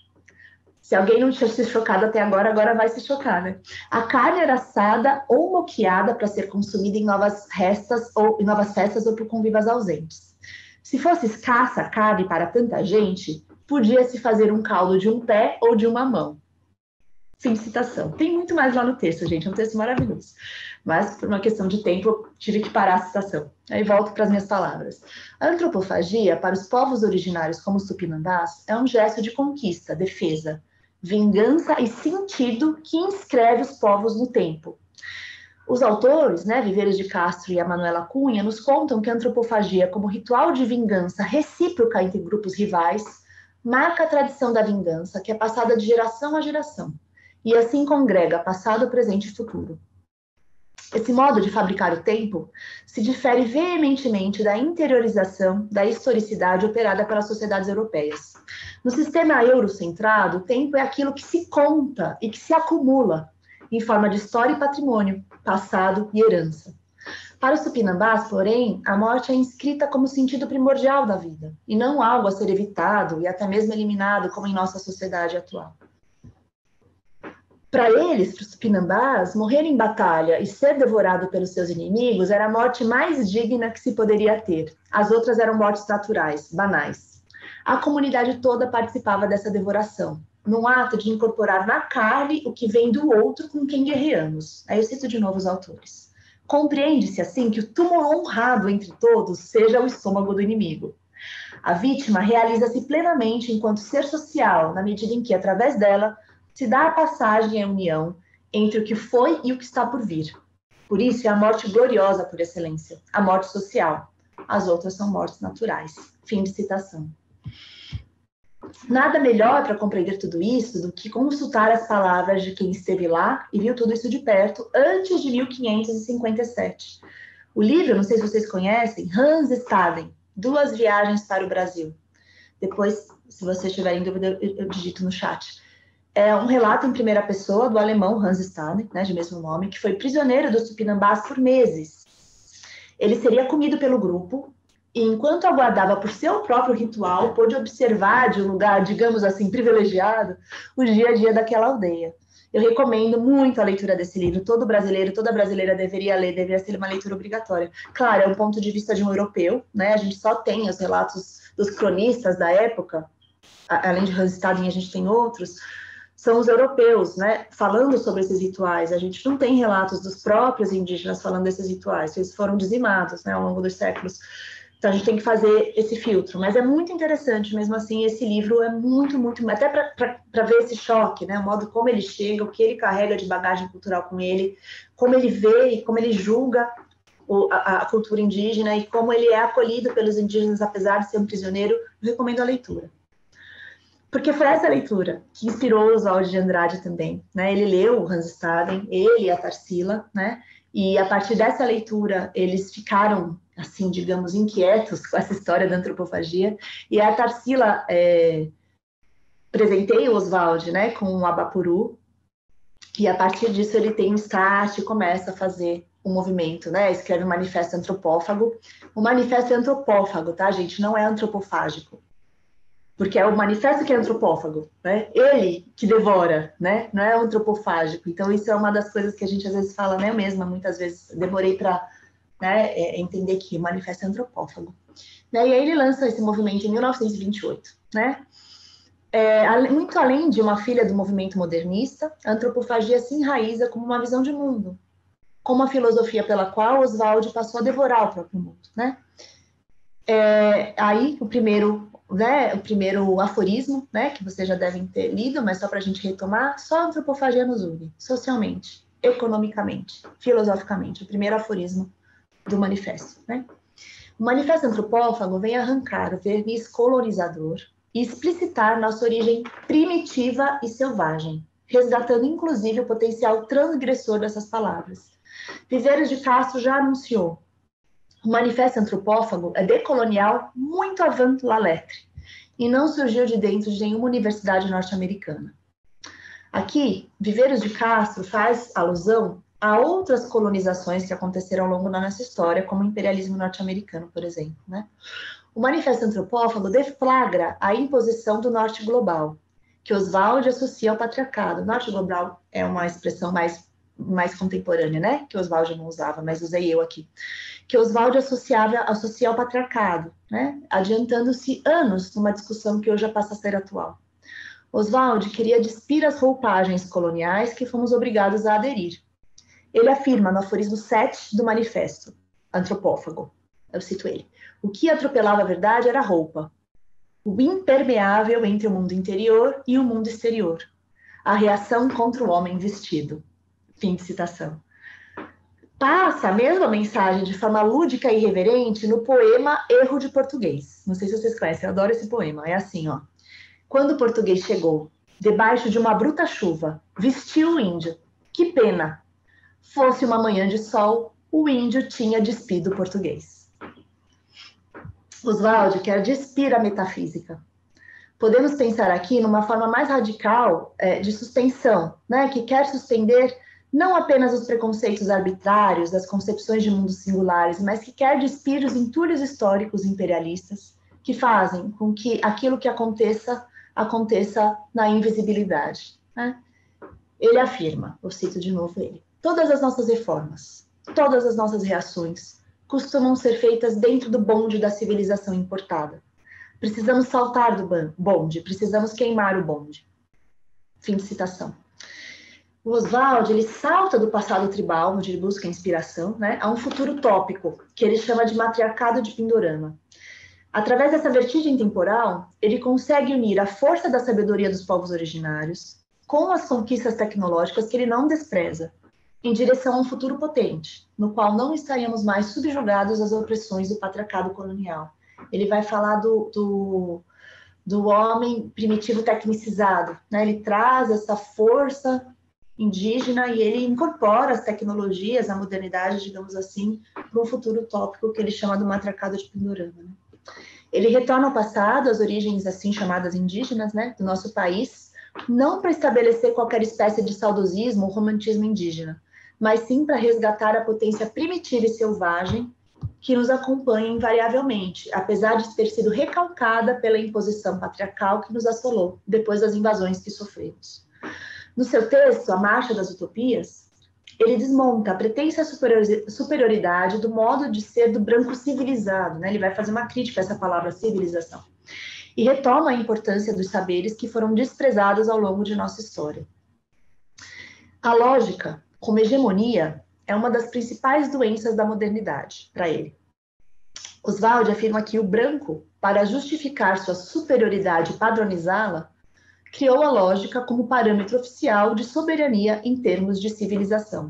S4: Se alguém não tinha se chocado até agora, agora vai se chocar, né? A carne era assada ou moqueada para ser consumida em novas restas ou em novas festas ou por convivas ausentes. Se fosse escassa a carne para tanta gente, podia-se fazer um caldo de um pé ou de uma mão. Fim de citação. Tem muito mais lá no texto, gente, é um texto maravilhoso. Mas, por uma questão de tempo, eu tive que parar a citação. Aí volto para as minhas palavras. A antropofagia, para os povos originários como os tupinambás, é um gesto de conquista, defesa, vingança e sentido que inscreve os povos no tempo. Os autores, né, Viveiros de Castro e a Manuela Cunha, nos contam que a antropofagia, como ritual de vingança recíproca entre grupos rivais, marca a tradição da vingança, que é passada de geração a geração, e assim congrega passado, presente e futuro. Esse modo de fabricar o tempo se difere veementemente da interiorização da historicidade operada pelas sociedades europeias. No sistema eurocentrado, o tempo é aquilo que se conta e que se acumula em forma de história e patrimônio, passado e herança. Para os tupinambás, porém, a morte é inscrita como sentido primordial da vida, e não algo a ser evitado e até mesmo eliminado, como em nossa sociedade atual. Para eles, para os tupinambás, morrer em batalha e ser devorado pelos seus inimigos era a morte mais digna que se poderia ter. As outras eram mortes naturais, banais. A comunidade toda participava dessa devoração, num ato de incorporar na carne o que vem do outro com quem guerreamos. Aí eu cito de novo os autores. Compreende-se assim que o túmulo honrado entre todos seja o estômago do inimigo. A vítima realiza-se plenamente enquanto ser social, na medida em que, através dela, se dá a passagem e a união entre o que foi e o que está por vir. Por isso é a morte gloriosa por excelência, a morte social. As outras são mortes naturais. Fim de citação. Nada melhor para compreender tudo isso do que consultar as palavras de quem esteve lá e viu tudo isso de perto antes de mil quinhentos e cinquenta e sete. O livro, não sei se vocês conhecem, Hans Staden, Duas Viagens para o Brasil. Depois, se vocês tiverem dúvida, eu, eu digito no chat. É um relato em primeira pessoa do alemão Hans Staden, né, de mesmo nome, que foi prisioneiro dos tupinambás por meses. Ele seria comido pelo grupo, e enquanto aguardava por seu próprio ritual, pôde observar de um lugar, digamos assim, privilegiado, o dia a dia daquela aldeia. Eu recomendo muito a leitura desse livro. Todo brasileiro, toda brasileira deveria ler, deveria ser uma leitura obrigatória. Claro, é um ponto de vista de um europeu, né? A gente só tem os relatos dos cronistas da época, além de Hans Staden, a gente tem outros, são os europeus, né, falando sobre esses rituais. A gente não tem relatos dos próprios indígenas falando desses rituais, eles foram dizimados, né, ao longo dos séculos. Então a gente tem que fazer esse filtro, mas é muito interessante, mesmo assim, esse livro é muito, muito, até para ver esse choque, né, o modo como ele chega, o que ele carrega de bagagem cultural com ele, como ele vê e como ele julga o, a, a cultura indígena e como ele é acolhido pelos indígenas, apesar de ser um prisioneiro. Eu recomendo a leitura. Porque foi essa leitura que inspirou o Oswald de Andrade também, né? Ele leu o Hans Staden, ele e a Tarsila, né? E a partir dessa leitura eles ficaram, assim, digamos, inquietos com essa história da antropofagia. E a Tarsila é, presenteia o Oswald, né, com um abapuru. E a partir disso ele tem um start e começa a fazer um movimento, né? Escreve o Manifesto Antropófago. O Manifesto é antropófago, tá, gente? Não é antropofágico. Porque é o manifesto que é antropófago, né? Ele que devora, né? Não é antropofágico. Então, isso é uma das coisas que a gente às vezes fala, né? Eu mesma, muitas vezes, demorei para, né, entender que o manifesto é antropófago. E aí ele lança esse movimento em mil novecentos e vinte e oito, né? É, muito além de uma filha do movimento modernista, a antropofagia se enraiza como uma visão de mundo, como a filosofia pela qual Oswald passou a devorar o próprio mundo, né? É, aí, o primeiro... Né, o primeiro aforismo, né, que vocês já devem ter lido, mas só para a gente retomar, só a antropofagia nos une, socialmente, economicamente, filosoficamente, o primeiro aforismo do manifesto. Né? O manifesto antropófago vem arrancar o verniz colonizador e explicitar nossa origem primitiva e selvagem, resgatando inclusive o potencial transgressor dessas palavras. Viveiros de Castro já anunciou: o manifesto antropófago é decolonial muito avant la lettre e não surgiu de dentro de nenhuma universidade norte-americana. Aqui, Viveiros de Castro faz alusão a outras colonizações que aconteceram ao longo da nossa história, como o imperialismo norte-americano, por exemplo. Né? O manifesto antropófago deflagra a imposição do norte global, que Oswald associa ao patriarcado. O norte global é uma expressão mais mais contemporânea, né? Que Oswald não usava, mas usei eu aqui. Que Oswald associava, associa ao patriarcado, né? Adiantando-se anos numa discussão que hoje já passa a ser atual. Oswald queria despir as roupagens coloniais que fomos obrigados a aderir. Ele afirma no aforismo sete do Manifesto Antropófago, eu cito ele, o que atropelava a verdade era a roupa, o impermeável entre o mundo interior e o mundo exterior, a reação contra o homem vestido. Fim de citação. Passa a mesma mensagem de forma lúdica e irreverente no poema Erro de Português. Não sei se vocês conhecem, eu adoro esse poema. É assim, ó. Quando o português chegou, debaixo de uma bruta chuva, vestiu o índio. Que pena! Fosse uma manhã de sol, o índio tinha despido o português. Oswald quer despir a metafísica. Podemos pensar aqui numa forma mais radical é, de suspensão, né, que quer suspender não apenas os preconceitos arbitrários, as concepções de mundos singulares, mas que quer despir os entulhos históricos imperialistas que fazem com que aquilo que aconteça, aconteça na invisibilidade. Né? Ele afirma, eu cito de novo ele, todas as nossas reformas, todas as nossas reações costumam ser feitas dentro do bonde da civilização importada. Precisamos saltar do bonde, precisamos queimar o bonde. Fim de citação. O Oswald, ele salta do passado tribal, onde ele busca inspiração, né, a um futuro utópico, que ele chama de matriarcado de Pindorama. Através dessa vertigem temporal, ele consegue unir a força da sabedoria dos povos originários com as conquistas tecnológicas que ele não despreza, em direção a um futuro potente, no qual não estaríamos mais subjugados às opressões do patriarcado colonial. Ele vai falar do, do, do homem primitivo tecnicizado, né? Ele traz essa força indígena e ele incorpora as tecnologias, a modernidade, digamos assim, para um futuro utópico que ele chama do matriarcado de Pindorama. Né? Ele retorna ao passado, às origens assim chamadas indígenas, né, do nosso país, não para estabelecer qualquer espécie de saudosismo ou romantismo indígena, mas sim para resgatar a potência primitiva e selvagem que nos acompanha invariavelmente, apesar de ter sido recalcada pela imposição patriarcal que nos assolou depois das invasões que sofremos. No seu texto, A Marcha das Utopias, ele desmonta a pretensa superioridade do modo de ser do branco civilizado, né? Ele vai fazer uma crítica a essa palavra civilização, e retoma a importância dos saberes que foram desprezados ao longo de nossa história. A lógica, como hegemonia, é uma das principais doenças da modernidade, para ele. Oswald afirma que o branco, para justificar sua superioridade e padronizá-la, criou a lógica como parâmetro oficial de soberania em termos de civilização.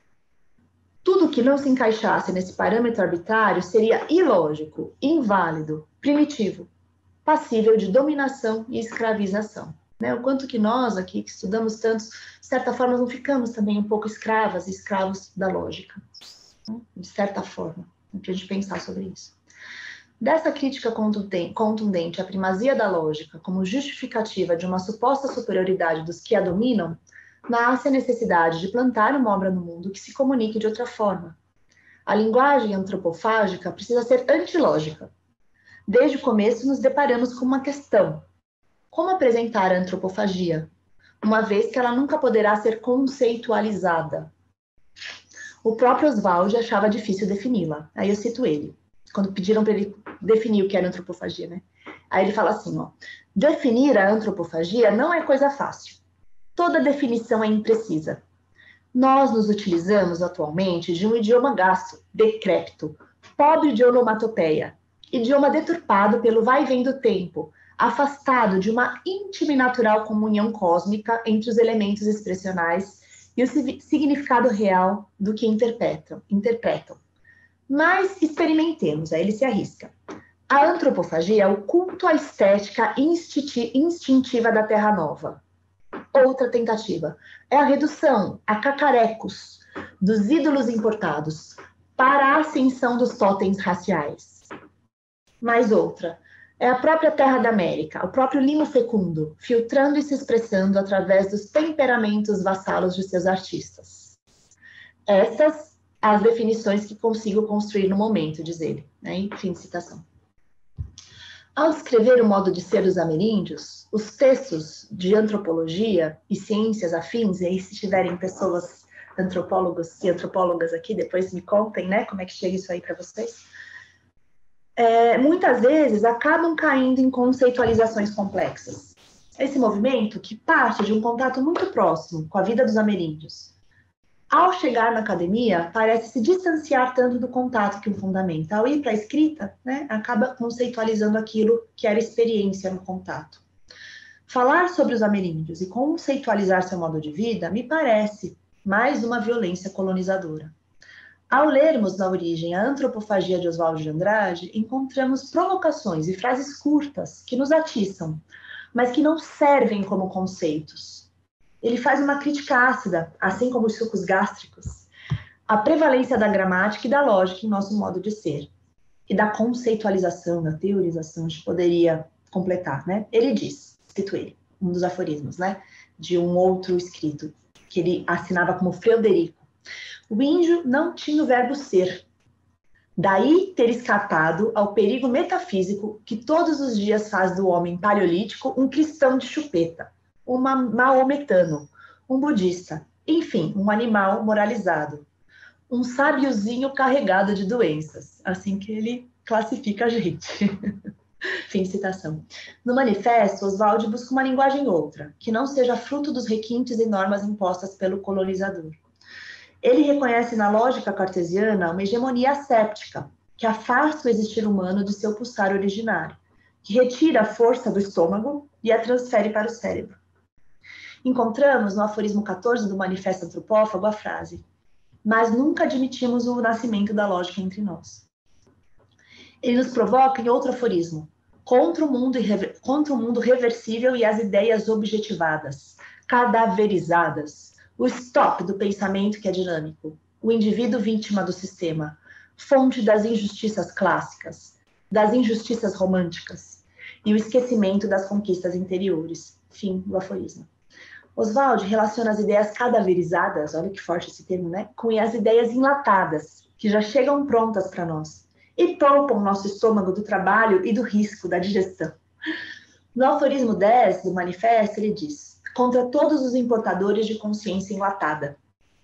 S4: Tudo que não se encaixasse nesse parâmetro arbitrário seria ilógico, inválido, primitivo, passível de dominação e escravização. Né? O quanto que nós aqui, que estudamos tantos, de certa forma, não ficamos também um pouco escravas e escravos da lógica, né? De certa forma, para a gente pensar sobre isso. Dessa crítica contundente à primazia da lógica como justificativa de uma suposta superioridade dos que a dominam, nasce a necessidade de plantar uma obra no mundo que se comunique de outra forma. A linguagem antropofágica precisa ser antilógica. Desde o começo nos deparamos com uma questão: como apresentar a antropofagia, uma vez que ela nunca poderá ser conceitualizada? O próprio Oswald achava difícil defini-la. Aí eu cito ele, quando pediram para ele definir o que era antropofagia, né? Aí ele fala assim, ó, definir a antropofagia não é coisa fácil. Toda definição é imprecisa. Nós nos utilizamos atualmente de um idioma gasto, decrépito, pobre de onomatopeia, idioma deturpado pelo vai e vem do tempo, afastado de uma íntima e natural comunhão cósmica entre os elementos expressionais e o significado real do que interpretam. interpretam. Mas experimentemos, aí ele se arrisca. A antropofagia é o culto à estética instintiva da Terra Nova. Outra tentativa é a redução a cacarecos dos ídolos importados para a ascensão dos totens raciais. Mais outra é a própria Terra da América, o próprio limo fecundo, filtrando e se expressando através dos temperamentos vassalos de seus artistas. Essas as definições que consigo construir no momento, diz ele. Né? Fim de citação. Ao descrever o modo de ser dos ameríndios, os textos de antropologia e ciências afins, e aí se tiverem pessoas antropólogos e antropólogas aqui, depois me contem, né, como é que chega isso aí para vocês, é, muitas vezes acabam caindo em conceitualizações complexas. Esse movimento, que parte de um contato muito próximo com a vida dos ameríndios, ao chegar na academia, parece se distanciar tanto do contato que o fundamenta. Ao ir para a escrita, né, acaba conceitualizando aquilo que era experiência no contato. Falar sobre os ameríndios e conceitualizar seu modo de vida me parece mais uma violência colonizadora. Ao lermos na origem a Antropofagia de Oswald de Andrade, encontramos provocações e frases curtas que nos atiçam, mas que não servem como conceitos. Ele faz uma crítica ácida, assim como os sucos gástricos, à prevalência da gramática e da lógica em nosso modo de ser, e da conceitualização, da teorização, a gente poderia completar, né? Ele diz, cito ele, um dos aforismos, né, de um outro escrito, que ele assinava como Frederico. O índio não tinha o verbo ser. Daí ter escapado ao perigo metafísico que todos os dias faz do homem paleolítico um cristão de chupeta, um maometano, um budista, enfim, um animal moralizado, um sábiozinho carregado de doenças, assim que ele classifica a gente. Fim de citação. No manifesto, Oswald busca uma linguagem outra, que não seja fruto dos requintes e normas impostas pelo colonizador. Ele reconhece na lógica cartesiana uma hegemonia asséptica, que afasta o existir humano de seu pulsar originário, que retira a força do estômago e a transfere para o cérebro. Encontramos no aforismo quatorze do Manifesto Antropófago a frase: mas nunca admitimos o nascimento da lógica entre nós. Ele nos provoca em outro aforismo: contra o mundo, irrever... contra o mundo reversível e as ideias objetivadas, cadaverizadas, o stop do pensamento que é dinâmico, o indivíduo vítima do sistema, fonte das injustiças clássicas, das injustiças românticas, e o esquecimento das conquistas interiores. Fim do aforismo. Oswald relaciona as ideias cadaverizadas, olha que forte esse termo, né? Com as ideias enlatadas, que já chegam prontas para nós, e poupam nosso estômago do trabalho e do risco da digestão. No aforismo dez do manifesto, ele diz: contra todos os importadores de consciência enlatada.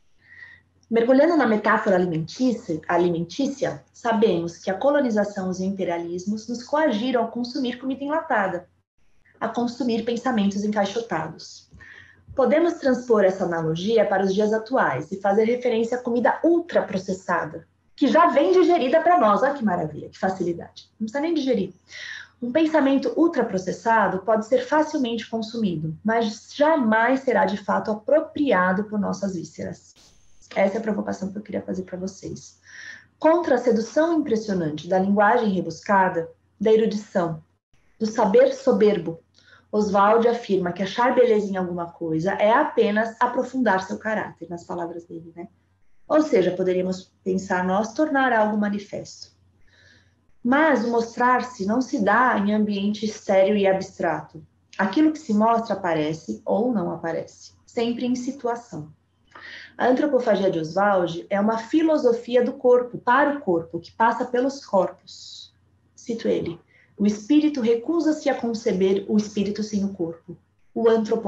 S4: Mergulhando na metáfora alimentícia, alimentícia, sabemos que a colonização e os imperialismos nos coagiram a consumir comida enlatada, a consumir pensamentos encaixotados. Podemos transpor essa analogia para os dias atuais e fazer referência à comida ultraprocessada, que já vem digerida para nós. Olha que maravilha, que facilidade. Não precisa nem digerir. Um pensamento ultraprocessado pode ser facilmente consumido, mas jamais será de fato apropriado por nossas vísceras. Essa é a provocação que eu queria fazer para vocês. Contra a sedução impressionante da linguagem rebuscada, da erudição, do saber soberbo, Oswald afirma que achar beleza em alguma coisa é apenas aprofundar seu caráter, nas palavras dele, né? Ou seja, poderíamos pensar nós tornar algo manifesto. Mas o mostrar-se não se dá em ambiente estéril e abstrato. Aquilo que se mostra aparece ou não aparece, sempre em situação. A antropofagia de Oswald é uma filosofia do corpo, para o corpo, que passa pelos corpos. Cito ele: o espírito recusa-se a conceber o espírito sem o corpo. O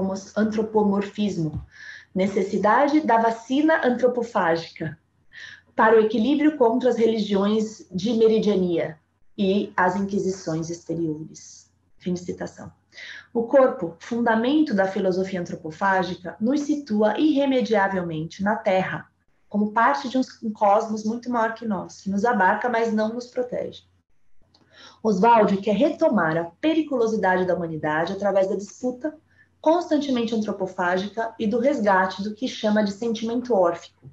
S4: antropomorfismo, necessidade da vacina antropofágica, para o equilíbrio contra as religiões de meridiania e as inquisições exteriores. Fim de citação. O corpo, fundamento da filosofia antropofágica, nos situa irremediavelmente na Terra, como parte de um cosmos muito maior que nós, que nos abarca, mas não nos protege. Oswald quer retomar a periculosidade da humanidade através da disputa constantemente antropofágica e do resgate do que chama de sentimento órfico,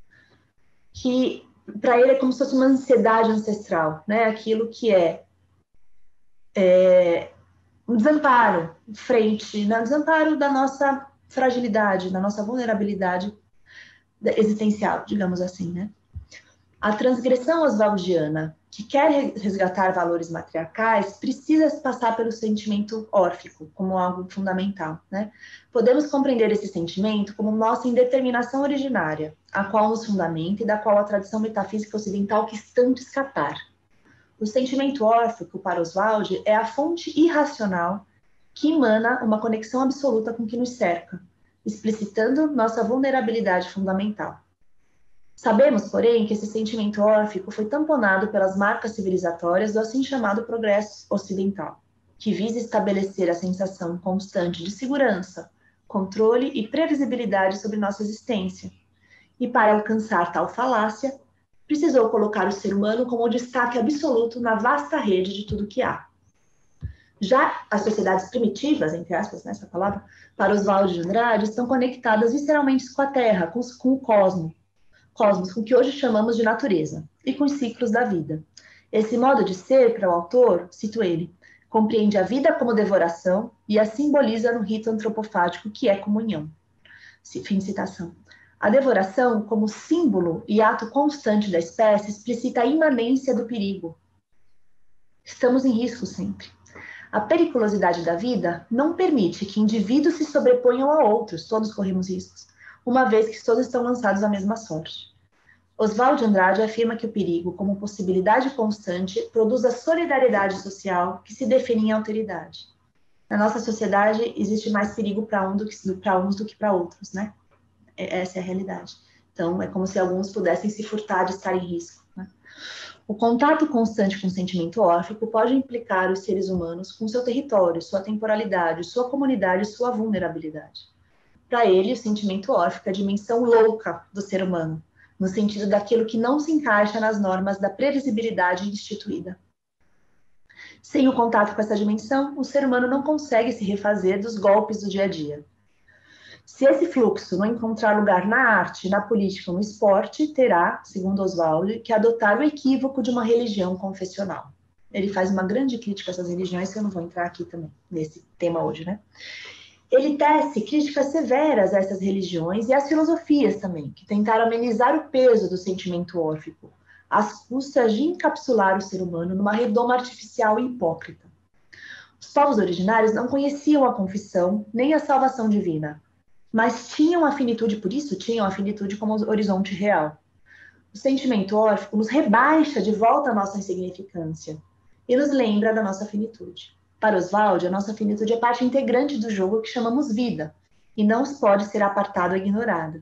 S4: que para ele é como se fosse uma ansiedade ancestral, né? Aquilo que é, é um desamparo frente, né? Desamparo da nossa fragilidade, da nossa vulnerabilidade existencial, digamos assim, né? A transgressão oswaldiana, que quer resgatar valores matriarcais, precisa passar pelo sentimento órfico, como algo fundamental, né? Podemos compreender esse sentimento como nossa indeterminação originária, a qual nos fundamenta e da qual a tradição metafísica ocidental quis tanto escapar. O sentimento órfico, para Oswald, é a fonte irracional que emana uma conexão absoluta com o que nos cerca, explicitando nossa vulnerabilidade fundamental. Sabemos, porém, que esse sentimento órfico foi tamponado pelas marcas civilizatórias do assim chamado progresso ocidental, que visa estabelecer a sensação constante de segurança, controle e previsibilidade sobre nossa existência. E para alcançar tal falácia, precisou colocar o ser humano como o destaque absoluto na vasta rede de tudo que há. Já as sociedades primitivas, entre aspas, nessa palavra, para Oswald de Andrade, estão conectadas visceralmente com a Terra, com, com o cosmos, cosmos, com o que hoje chamamos de natureza, e com os ciclos da vida. Esse modo de ser, para o autor, cito ele, compreende a vida como devoração e a simboliza no rito antropofágico que é comunhão. Fim de citação. A devoração, como símbolo e ato constante da espécie, explicita a imanência do perigo. Estamos em risco sempre. A periculosidade da vida não permite que indivíduos se sobreponham a outros, todos corremos riscos, uma vez que todos estão lançados à mesma sorte. Oswald de Andrade afirma que o perigo, como possibilidade constante, produz a solidariedade social que se define em alteridade. Na nossa sociedade, existe mais perigo para um do que, para uns do que para outros, né? Essa é a realidade. Então, é como se alguns pudessem se furtar de estar em risco, né? O contato constante com o sentimento órfico pode implicar os seres humanos com seu território, sua temporalidade, sua comunidade e sua vulnerabilidade. Para ele, o sentimento órfico é a dimensão louca do ser humano, no sentido daquilo que não se encaixa nas normas da previsibilidade instituída. Sem o contato com essa dimensão, o ser humano não consegue se refazer dos golpes do dia a dia. Se esse fluxo não encontrar lugar na arte, na política ou no esporte, terá, segundo Oswald, que adotar o equívoco de uma religião confessional. Ele faz uma grande crítica a essas religiões, que eu não vou entrar aqui também, nesse tema hoje, né? Ele tece críticas severas a essas religiões e às filosofias também, que tentaram amenizar o peso do sentimento órfico, às custas de encapsular o ser humano numa redoma artificial e hipócrita. Os povos originários não conheciam a confissão nem a salvação divina, mas tinham a finitude, por isso tinham a finitude como horizonte real. O sentimento órfico nos rebaixa de volta à nossa insignificância e nos lembra da nossa finitude. Para Oswald, a nossa finitude é parte integrante do jogo que chamamos vida e não pode ser apartada ou ignorada.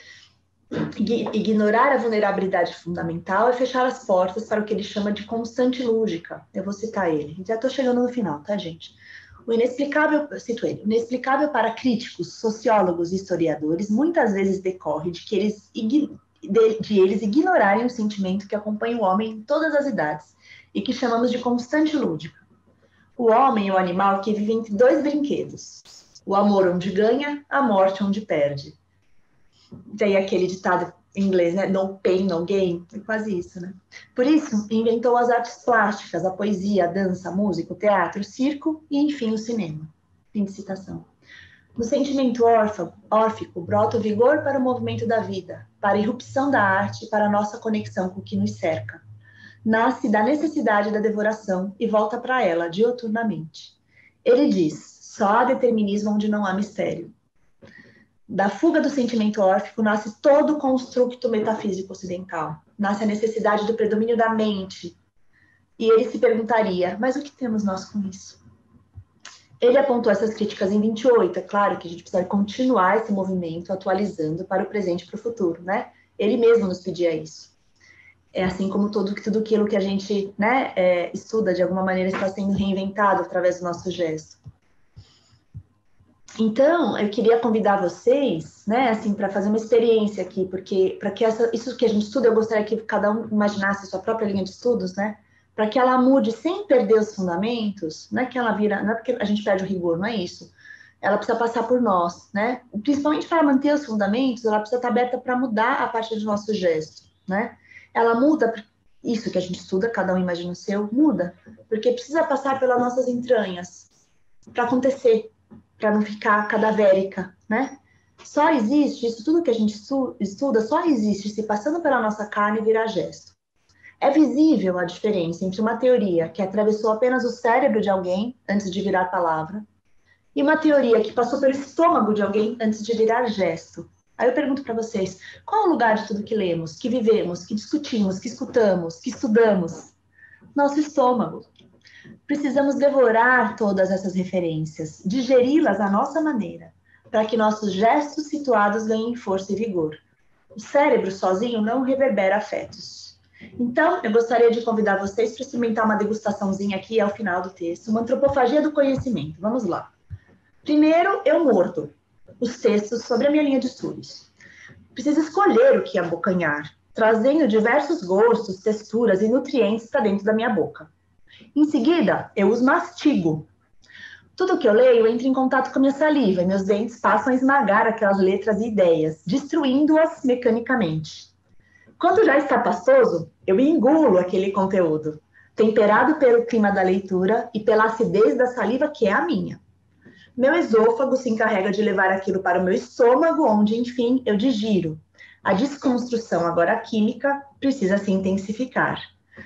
S4: Ignorar a vulnerabilidade fundamental é fechar as portas para o que ele chama de constante lúdica. Eu vou citar ele. Já estou chegando no final, tá, gente? O inexplicável, eu cito ele, o inexplicável para críticos, sociólogos e historiadores muitas vezes decorre de que eles, de, de eles ignorarem o sentimento que acompanha o homem em todas as idades e que chamamos de constante lúdica. O homem é o animal que vive entre dois brinquedos. O amor onde ganha, a morte onde perde. Tem aquele ditado em inglês, né? No pain, no gain. É quase isso, né? Por isso, inventou as artes plásticas, a poesia, a dança, a música, o teatro, o circo e, enfim, o cinema. Fim de citação. No sentimento órfão, órfico, brota o vigor para o movimento da vida, para a irrupção da arte e para a nossa conexão com o que nos cerca. Nasce da necessidade da devoração e volta para ela dioturnamente. Ele diz, só há determinismo onde não há mistério. Da fuga do sentimento órfico nasce todo o construto metafísico ocidental. Nasce a necessidade do predomínio da mente. E ele se perguntaria, mas o que temos nós com isso? Ele apontou essas críticas em vinte e oito, é claro que a gente precisa continuar esse movimento atualizando para o presente e para o futuro, né? Ele mesmo nos pedia isso. É assim como tudo, tudo aquilo que a gente, né, é, estuda, de alguma maneira, está sendo reinventado através do nosso gesto. Então, eu queria convidar vocês, né, assim, para fazer uma experiência aqui, porque para que essa, isso que a gente estuda, eu gostaria que cada um imaginasse a sua própria linha de estudos, né, para que ela mude sem perder os fundamentos, não é que ela vira, não é porque a gente perde o rigor, não é isso. Ela precisa passar por nós, né, principalmente para manter os fundamentos, ela precisa estar aberta para mudar a partir do nosso gesto, né. Ela muda, isso que a gente estuda, cada um imagina o seu, muda, porque precisa passar pelas nossas entranhas para acontecer, para não ficar cadavérica, né? Só existe, isso tudo que a gente estuda, só existe se passando pela nossa carne virar gesto. É visível a diferença entre uma teoria que atravessou apenas o cérebro de alguém antes de virar palavra e uma teoria que passou pelo estômago de alguém antes de virar gesto. Aí eu pergunto para vocês, qual é o lugar de tudo que lemos, que vivemos, que discutimos, que escutamos, que estudamos? Nosso estômago. Precisamos devorar todas essas referências, digeri-las à nossa maneira, para que nossos gestos situados ganhem força e vigor. O cérebro sozinho não reverbera afetos. Então, eu gostaria de convidar vocês para experimentar uma degustaçãozinha aqui ao final do texto, uma antropofagia do conhecimento. Vamos lá. Primeiro, eu mordo os textos sobre a minha linha de estudos. Preciso escolher o que abocanhar, trazendo diversos gostos, texturas e nutrientes para dentro da minha boca. Em seguida, eu os mastigo. Tudo que eu leio entra em contato com a minha saliva e meus dentes passam a esmagar aquelas letras e ideias, destruindo-as mecanicamente. Quando já está pastoso, eu engulo aquele conteúdo, temperado pelo clima da leitura e pela acidez da saliva que é a minha. Meu esôfago se encarrega de levar aquilo para o meu estômago, onde, enfim, eu digiro. A desconstrução, agora química, precisa se intensificar.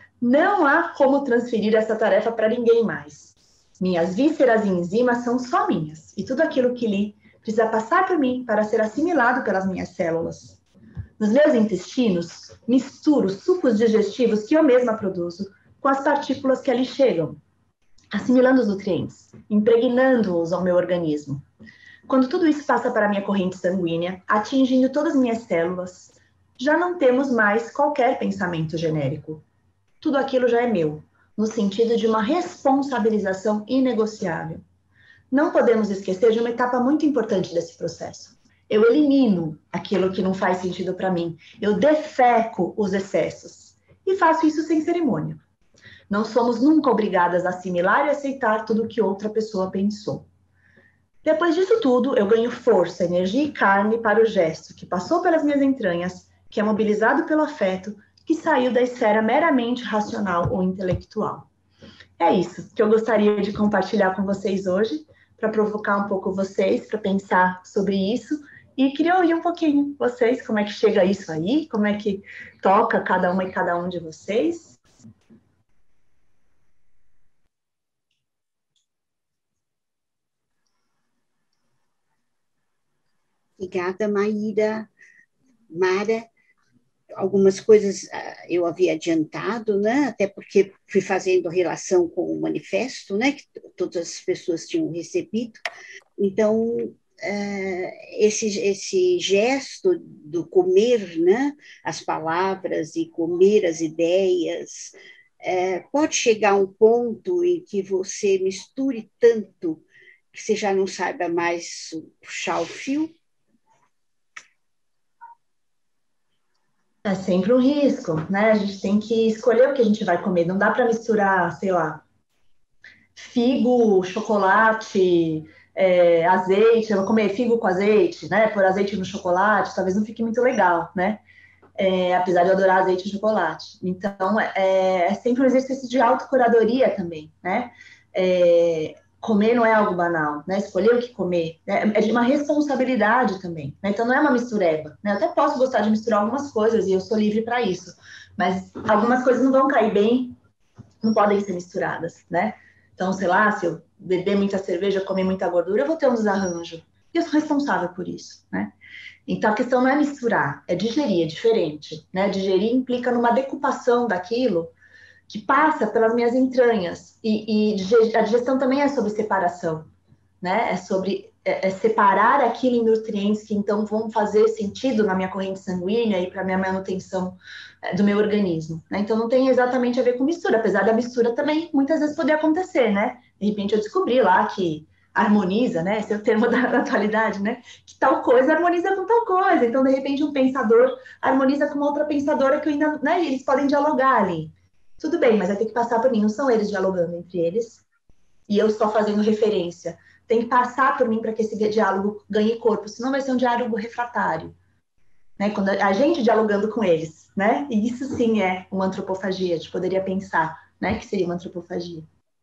S4: Não há como transferir essa tarefa para ninguém mais. Minhas vísceras e enzimas são só minhas, e tudo aquilo que li precisa passar por mim para ser assimilado pelas minhas células. Nos meus intestinos, misturo sucos digestivos que eu mesma produzo com as partículas que ali chegam, assimilando os nutrientes, impregnando-os ao meu organismo. Quando tudo isso passa para a minha corrente sanguínea, atingindo todas as minhas células, já não temos mais qualquer pensamento genérico. Tudo aquilo já é meu, no sentido de uma responsabilização inegociável. Não podemos esquecer de uma etapa muito importante desse processo. Eu elimino aquilo que não faz sentido para mim. Eu defeco os excessos. E faço isso sem cerimônia. Não somos nunca obrigadas a assimilar e aceitar tudo o que outra pessoa pensou. Depois disso tudo, eu ganho força, energia e carne para o gesto que passou pelas minhas entranhas, que é mobilizado pelo afeto, que saiu da esfera meramente racional ou intelectual. É isso que eu gostaria de compartilhar com vocês hoje, para provocar um pouco vocês, para pensar sobre isso, e queria ouvir um pouquinho vocês, como é que chega isso aí, como é que toca cada uma e cada um de vocês.
S2: Obrigada, Maíra. Mara, algumas coisas uh, eu havia adiantado, né? Até porque fui fazendo relação com o manifesto, né? Que todas as pessoas tinham recebido. Então, uh, esse, esse gesto do comer, né? As palavras e comer as ideias, uh, pode chegar a um ponto em que você misture tanto que você já não saiba mais puxar o fio.
S4: É sempre um risco, né? A gente tem que escolher o que a gente vai comer. Não dá para misturar, sei lá, figo, chocolate, é, azeite. Eu vou comer figo com azeite, né? Pôr azeite no chocolate, talvez não fique muito legal, né? É, apesar de eu adorar azeite e chocolate. Então, é, é sempre um exercício de autocuradoria também, né? É, comer não é algo banal, né? Escolher o que comer, né? É de uma responsabilidade também, né? Então não é uma mistureba, né? Eu até posso gostar de misturar algumas coisas e eu sou livre para isso, mas algumas coisas não vão cair bem, não podem ser misturadas, né? Então, sei lá, se eu beber muita cerveja, comer muita gordura, eu vou ter um desarranjo. E eu sou responsável por isso, né? Então a questão não é misturar, é digerir, é diferente, né? Digerir implica numa decupação daquilo que passa pelas minhas entranhas. E, e a digestão também é sobre separação, né? É sobre é, é separar aquilo em nutrientes que então vão fazer sentido na minha corrente sanguínea e para a minha manutenção é, do meu organismo, né? Então não tem exatamente a ver com mistura, apesar da mistura também muitas vezes poder acontecer, né? De repente eu descobri lá que harmoniza, né? Esse é o termo da, da atualidade, né? Que tal coisa harmoniza com tal coisa. Então, de repente, um pensador harmoniza com uma outra pensadora que eu ainda, né? Eles podem dialogar ali. Tudo bem, mas vai ter que passar por mim. Não são eles dialogando entre eles e eu só fazendo referência. Tem que passar por mim para que esse diálogo ganhe corpo, senão vai ser um diálogo refratário. Né? Quando a gente dialogando com eles, né? E isso sim é uma antropofagia. A gente poderia pensar, né? Que seria uma antropofagia.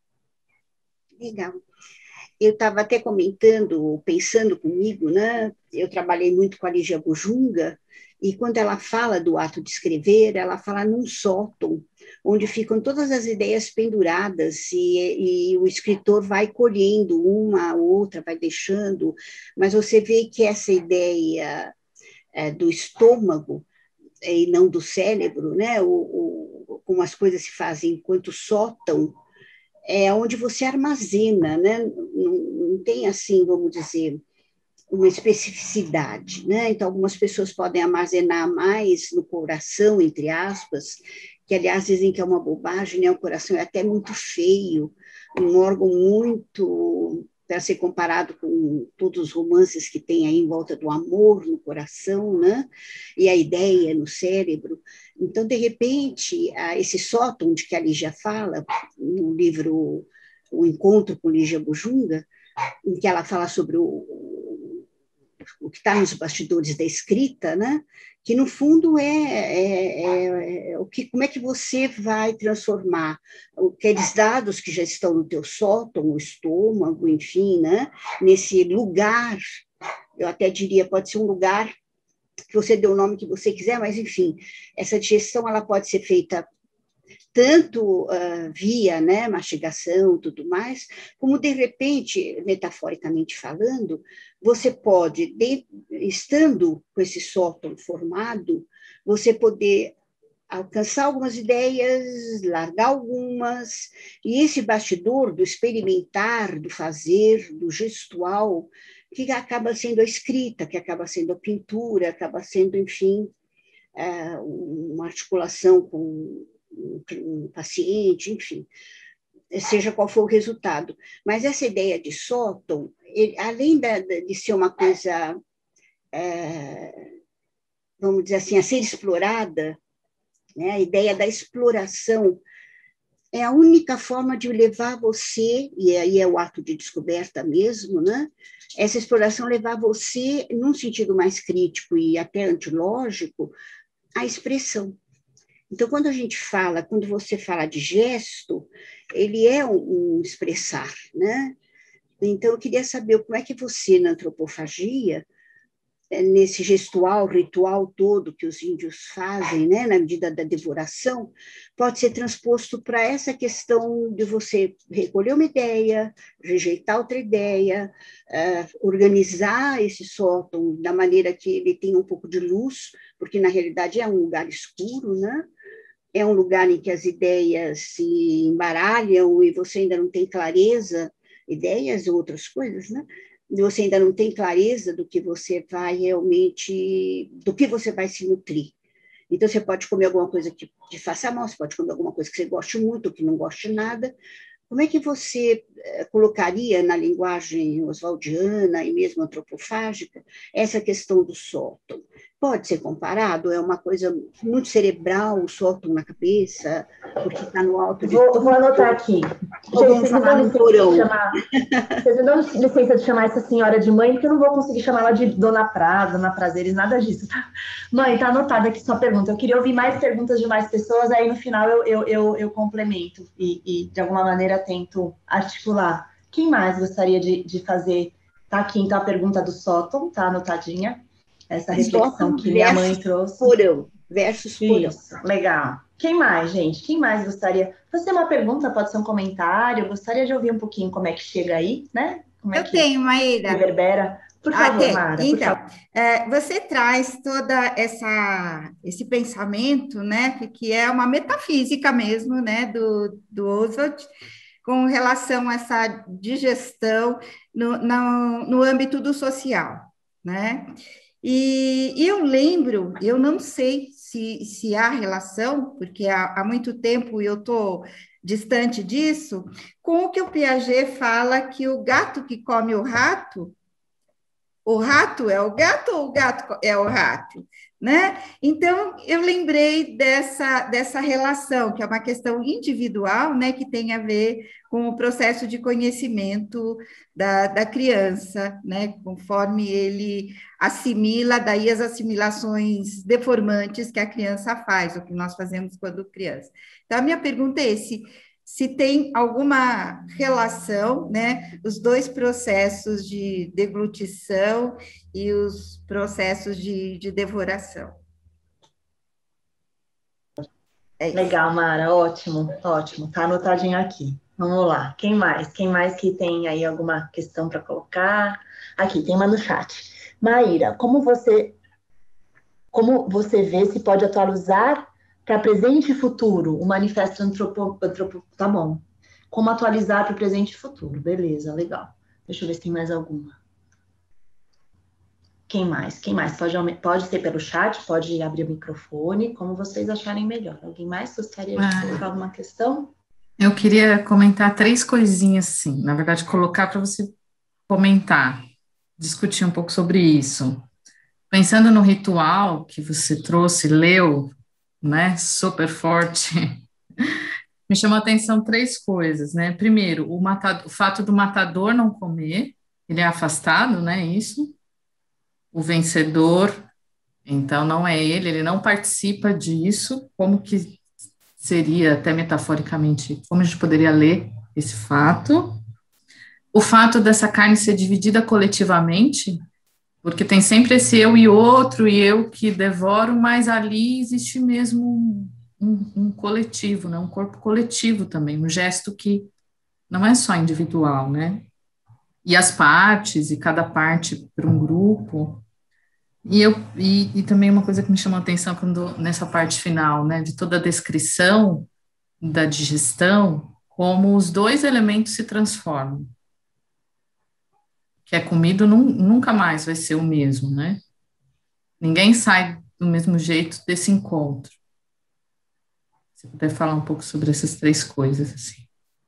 S2: Legal. Eu estava até comentando, pensando comigo, né? Eu trabalhei muito com a Lígia Bujunga, e quando ela fala do ato de escrever, ela fala num sótão, onde ficam todas as ideias penduradas, e, e o escritor vai colhendo uma, outra, vai deixando, mas você vê que essa ideia é, do estômago, e não do cérebro, né? O, o, como as coisas se fazem enquanto sótão, é onde você armazena, né? Não, não tem assim, vamos dizer, uma especificidade, né? Então, algumas pessoas podem armazenar mais no coração, entre aspas, que, aliás, dizem que é uma bobagem, né? O coração é até muito feio, um órgão muito, para ser comparado com todos os romances que tem aí em volta do amor no coração, né? E a ideia no cérebro. Então, de repente, esse sótão de que a Lígia fala, no livro O Encontro com Lígia Bujunga, em que ela fala sobre o, o que está nos bastidores da escrita, né? Que, no fundo, é, é, é, é o que, como é que você vai transformar aqueles dados que já estão no teu sótão, no estômago, enfim, né? Nesse lugar, eu até diria, pode ser um lugar que você dê o nome que você quiser, mas, enfim, essa digestão ela pode ser feita tanto uh, via, né, mastigação e tudo mais, como, de repente, metaforicamente falando, você pode, de, estando com esse sótão formado, você poder alcançar algumas ideias, largar algumas, e esse bastidor do experimentar, do fazer, do gestual, que acaba sendo a escrita, que acaba sendo a pintura, acaba sendo, enfim, uh, uma articulação com um paciente, enfim, seja qual for o resultado. Mas essa ideia de sótão, ele, além da, de ser uma coisa, é, vamos dizer assim, a ser explorada, né, a ideia da exploração é a única forma de levar você, e aí é o ato de descoberta mesmo, né, essa exploração levar você, num sentido mais crítico e até antilógico, à expressão. Então, quando a gente fala, quando você fala de gesto, ele é um, um expressar, né? Então, eu queria saber como é que você, na antropofagia, nesse gestual, ritual todo que os índios fazem, né, na medida da devoração, pode ser transposto para essa questão de você recolher uma ideia, rejeitar outra ideia, uh, organizar esse sótão da maneira que ele tenha um pouco de luz, porque, na realidade, é um lugar escuro, né? É um lugar em que as ideias se embaralham e você ainda não tem clareza, ideias e outras coisas, né? Você ainda não tem clareza do que você vai realmente, do que você vai se nutrir. Então, você pode comer alguma coisa que te faça mal, você pode comer alguma coisa que você goste muito, ou que não goste nada. Como é que você colocaria na linguagem oswaldiana e mesmo antropofágica essa questão do sótão? Pode ser comparado? É uma coisa muito cerebral, o sótão na cabeça, porque está no alto de
S4: vou,
S2: tudo.
S4: Vou anotar aqui.
S2: Ou vamos falar no porão.
S4: Vocês me dão licença de chamar essa senhora de mãe, porque eu não vou conseguir chamar ela de Dona Prada, Dona Prazeres, nada disso. Tá? Mãe, tá anotada aqui sua pergunta. Eu queria ouvir mais perguntas de mais pessoas, aí no final eu, eu, eu, eu complemento e, e, de alguma maneira, tento articular. Quem mais gostaria de, de fazer? Tá aqui, então, a pergunta do sótão, tá anotadinha. Essa reflexão que minha mãe trouxe.
S2: Porão, versus porão.
S4: Isso, legal. Quem mais, gente? Quem mais gostaria? Pode ser uma pergunta, pode ser um comentário. Eu gostaria de ouvir um pouquinho como é que chega aí, né? Como é
S1: Eu
S4: que
S1: tenho, Maíra.
S4: Reverbera. Por favor,
S1: ah,
S4: Mara.
S1: Então,
S4: por favor.
S1: É, você traz toda essa esse pensamento, né, que, que é uma metafísica mesmo, né, do, do Oswald, com relação a essa digestão no, no, no âmbito do social, né? E, e eu lembro, eu não sei se, se há relação, porque há, há muito tempo eu estou distante disso, com o que o Piaget fala que o gato que come o rato, o rato é o gato ou o gato é o rato? Né? Então, eu lembrei dessa, dessa relação, que é uma questão individual, né, que tem a ver com o processo de conhecimento da, da criança, né, conforme ele assimila, daí as assimilações deformantes que a criança faz, o que nós fazemos quando criança. Então, a minha pergunta é se, se tem alguma relação, né, os dois processos de deglutição e os processos de, de devoração.
S4: É legal, Mara, ótimo, ótimo, tá anotadinho aqui. Vamos lá, quem mais? Quem mais que tem aí alguma questão para colocar? Aqui, tem uma no chat. Maíra, como você, como você vê se pode atualizar para presente e futuro o manifesto antropo, antropo... Tá bom. Como atualizar para o presente e futuro, beleza, legal. Deixa eu ver se tem mais alguma. Quem mais? Quem mais? Pode, pode ser pelo chat, pode abrir o microfone, como vocês acharem melhor. Alguém mais gostaria de ah, colocar alguma questão?
S6: Eu queria comentar três coisinhas, assim, na verdade, colocar para você comentar, discutir um pouco sobre isso. Pensando no ritual que você trouxe, leu, né, super forte, me chamou a atenção três coisas, né? Primeiro, o, matador, o fato do matador não comer, ele é afastado, né, isso. O vencedor, então, não é ele, ele não participa disso, como que seria, até metaforicamente, como a gente poderia ler esse fato? O fato dessa carne ser dividida coletivamente, porque tem sempre esse eu e outro, e eu que devoro, mas ali existe mesmo um, um, um coletivo, né? Um corpo coletivo também, um gesto que não é só individual, né? E as partes, e cada parte para um grupo. E, eu, e, e também uma coisa que me chamou a atenção quando, nessa parte final, né, de toda a descrição da digestão, como os dois elementos se transformam. Que é comido num, nunca mais vai ser o mesmo, né? Ninguém sai do mesmo jeito desse encontro. Se puder falar um pouco sobre essas três coisas, assim.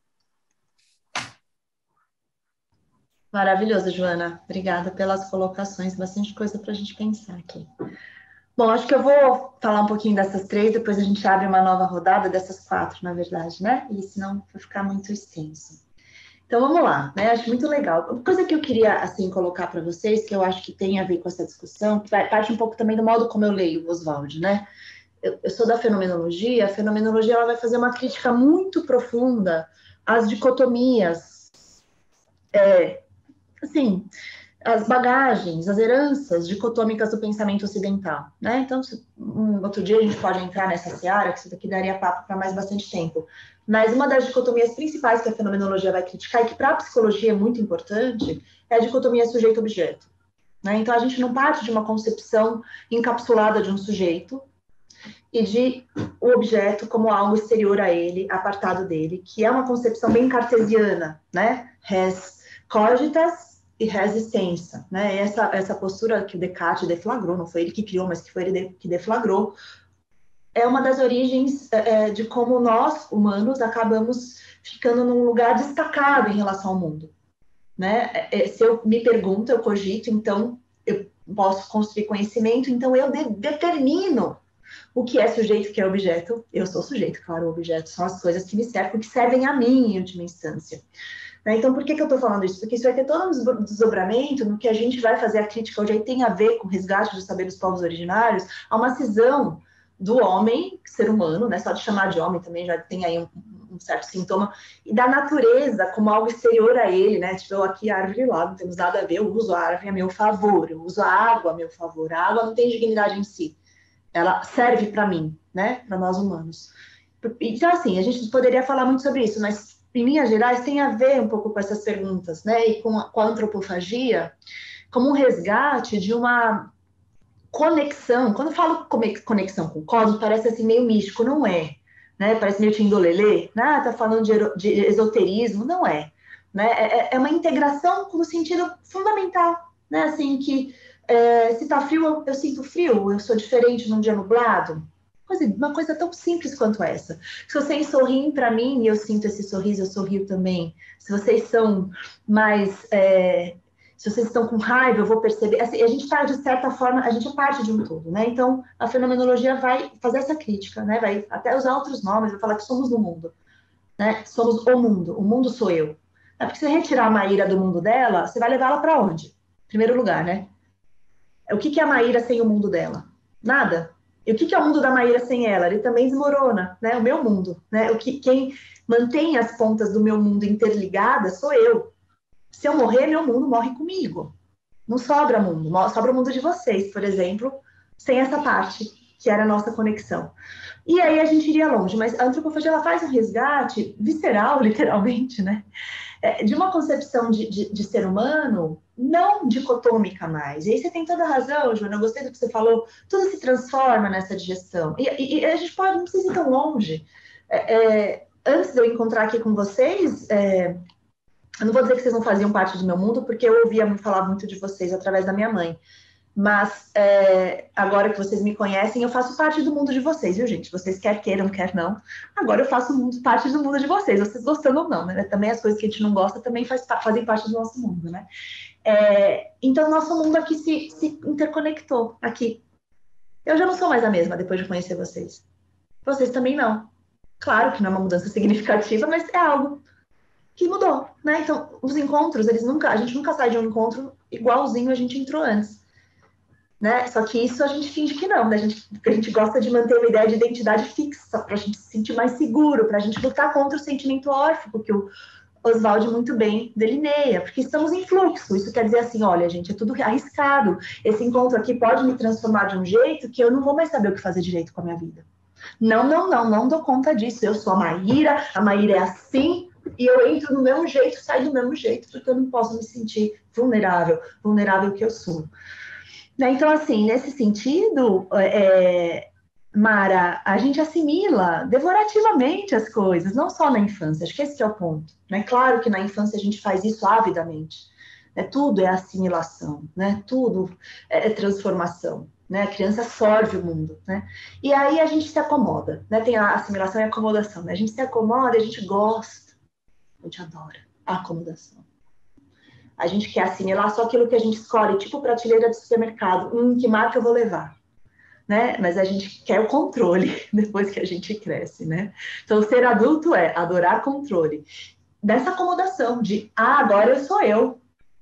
S4: Maravilhoso, Joana. Obrigada pelas colocações, bastante coisa para a gente pensar aqui. Bom, acho que eu vou falar um pouquinho dessas três, depois a gente abre uma nova rodada dessas quatro, na verdade, né? E senão vai ficar muito extenso. Então, vamos lá, né? Acho muito legal. Uma coisa que eu queria, assim, colocar para vocês, que eu acho que tem a ver com essa discussão, que vai, parte um pouco também do modo como eu leio o Oswald, né? Eu, eu sou da fenomenologia, a fenomenologia ela vai fazer uma crítica muito profunda às dicotomias, é, assim, as bagagens, as heranças dicotômicas do pensamento ocidental, né? Então, um outro dia a gente pode entrar nessa seara, que isso daqui daria papo para mais bastante tempo. Mas uma das dicotomias principais que a fenomenologia vai criticar, e que para a psicologia é muito importante, é a dicotomia sujeito-objeto, né? Então, a gente não parte de uma concepção encapsulada de um sujeito e de o objeto como algo exterior a ele, apartado dele, que é uma concepção bem cartesiana, né? Res cogitas e resistência, né? Essa, essa postura que o Descartes deflagrou, não foi ele que criou, mas que foi ele que deflagrou, é uma das origens é, de como nós, humanos, acabamos ficando num lugar destacado em relação ao mundo, né? Se eu me pergunto, eu cogito, então eu posso construir conhecimento, então eu de determino o que é sujeito, o que é objeto. Eu sou sujeito, claro, o objeto são as coisas que me servem, que servem a mim em última instância. Então, por que, que eu estou falando isso? Porque isso vai ter todo um desdobramento no que a gente vai fazer a crítica hoje, aí tem a ver com o resgate do saber dos povos originários, a uma cisão do homem, ser humano, né? Só de chamar de homem também já tem aí um, um certo sintoma, e da natureza como algo exterior a ele, né? Tipo, eu aqui, árvore lá, não temos nada a ver, eu uso a árvore a meu favor, eu uso a água a meu favor, a água não tem dignidade em si, ela serve para mim, né? Para nós humanos. Então, assim, a gente poderia falar muito sobre isso, mas em linhas gerais, tem a ver um pouco com essas perguntas, né? E com a, com a antropofagia, como um resgate de uma conexão. Quando eu falo conexão com o cosmos, parece assim meio místico, não é, né? Parece meio tindolelê, né? Tá falando de, de esoterismo, não é, né? É, é uma integração no sentido fundamental, né? Assim, que é, se tá frio, eu, eu sinto frio, eu sou diferente num dia nublado. Uma coisa tão simples quanto essa. Se vocês sorriem para mim e eu sinto esse sorriso, eu sorrio também. Se vocês são mais... É, se vocês estão com raiva, eu vou perceber. Assim, a gente está, de certa forma, a gente é parte de um todo, né? Então, a fenomenologia vai fazer essa crítica, né? Vai até usar outros nomes, vai falar que somos do mundo, né? Somos o mundo, o mundo sou eu. É porque se você retirar a Maíra do mundo dela, você vai levá-la para onde? Em primeiro lugar, né? O que, que é a Maíra sem o mundo dela? Nada. E o que é o mundo da Maíra sem ela? Ele também desmorona, né? O meu mundo, né? O que, quem mantém as pontas do meu mundo interligadas sou eu. Se eu morrer, meu mundo morre comigo. Não sobra mundo, sobra o mundo de vocês, por exemplo, sem essa parte, que era a nossa conexão. E aí a gente iria longe, mas a antropofagia ela faz um resgate visceral, literalmente, né? É, de uma concepção de, de, de ser humano não dicotômica mais. E aí você tem toda a razão, Joana, eu gostei do que você falou, tudo se transforma nessa digestão. E, e, e a gente pode, não precisa ir tão longe. É, é, antes de eu encontrar aqui com vocês, é, eu não vou dizer que vocês não faziam parte do meu mundo, porque eu ouvia falar muito de vocês através da minha mãe. Mas é, agora que vocês me conhecem, eu faço parte do mundo de vocês, viu, gente? Vocês quer queiram, quer não. Agora eu faço mundo, parte do mundo de vocês, vocês gostando ou não, né? Também as coisas que a gente não gosta também faz, fazem parte do nosso mundo, né? É, então, nosso mundo aqui se, se interconectou, aqui. Eu já não sou mais a mesma depois de conhecer vocês. Vocês também não. Claro que não é uma mudança significativa, mas é algo que mudou, né? Então, os encontros, eles nunca, a gente nunca sai de um encontro igualzinho a gente entrou antes. Né? Só que isso a gente finge que não, né? A gente, porque a gente gosta de manter uma ideia de identidade fixa, para a gente se sentir mais seguro, para a gente lutar contra o sentimento órfão, que o Oswald muito bem delineia, porque estamos em fluxo. Isso quer dizer assim, olha, gente, é tudo arriscado. Esse encontro aqui pode me transformar de um jeito que eu não vou mais saber o que fazer direito com a minha vida. Não, não, não, não dou conta disso. Eu sou a Maíra, a Maíra é assim, e eu entro do mesmo jeito, saio do mesmo jeito, porque eu não posso me sentir vulnerável, vulnerável que eu sou. Então, assim, nesse sentido, é, Mara, a gente assimila devorativamente as coisas, não só na infância, acho que esse que é o ponto. Né? Claro que na infância a gente faz isso avidamente, né? Tudo é assimilação, né? Tudo é transformação, né? A criança absorve o mundo, né? E aí a gente se acomoda, né? Tem a assimilação e a acomodação, né? A gente se acomoda, a gente gosta, a gente adora a acomodação. A gente quer assimilar só aquilo que a gente escolhe, tipo prateleira de supermercado. Hum, que marca eu vou levar? Né? Mas a gente quer o controle depois que a gente cresce, né? Então, ser adulto é adorar controle. Dessa acomodação de, ah, agora eu sou eu.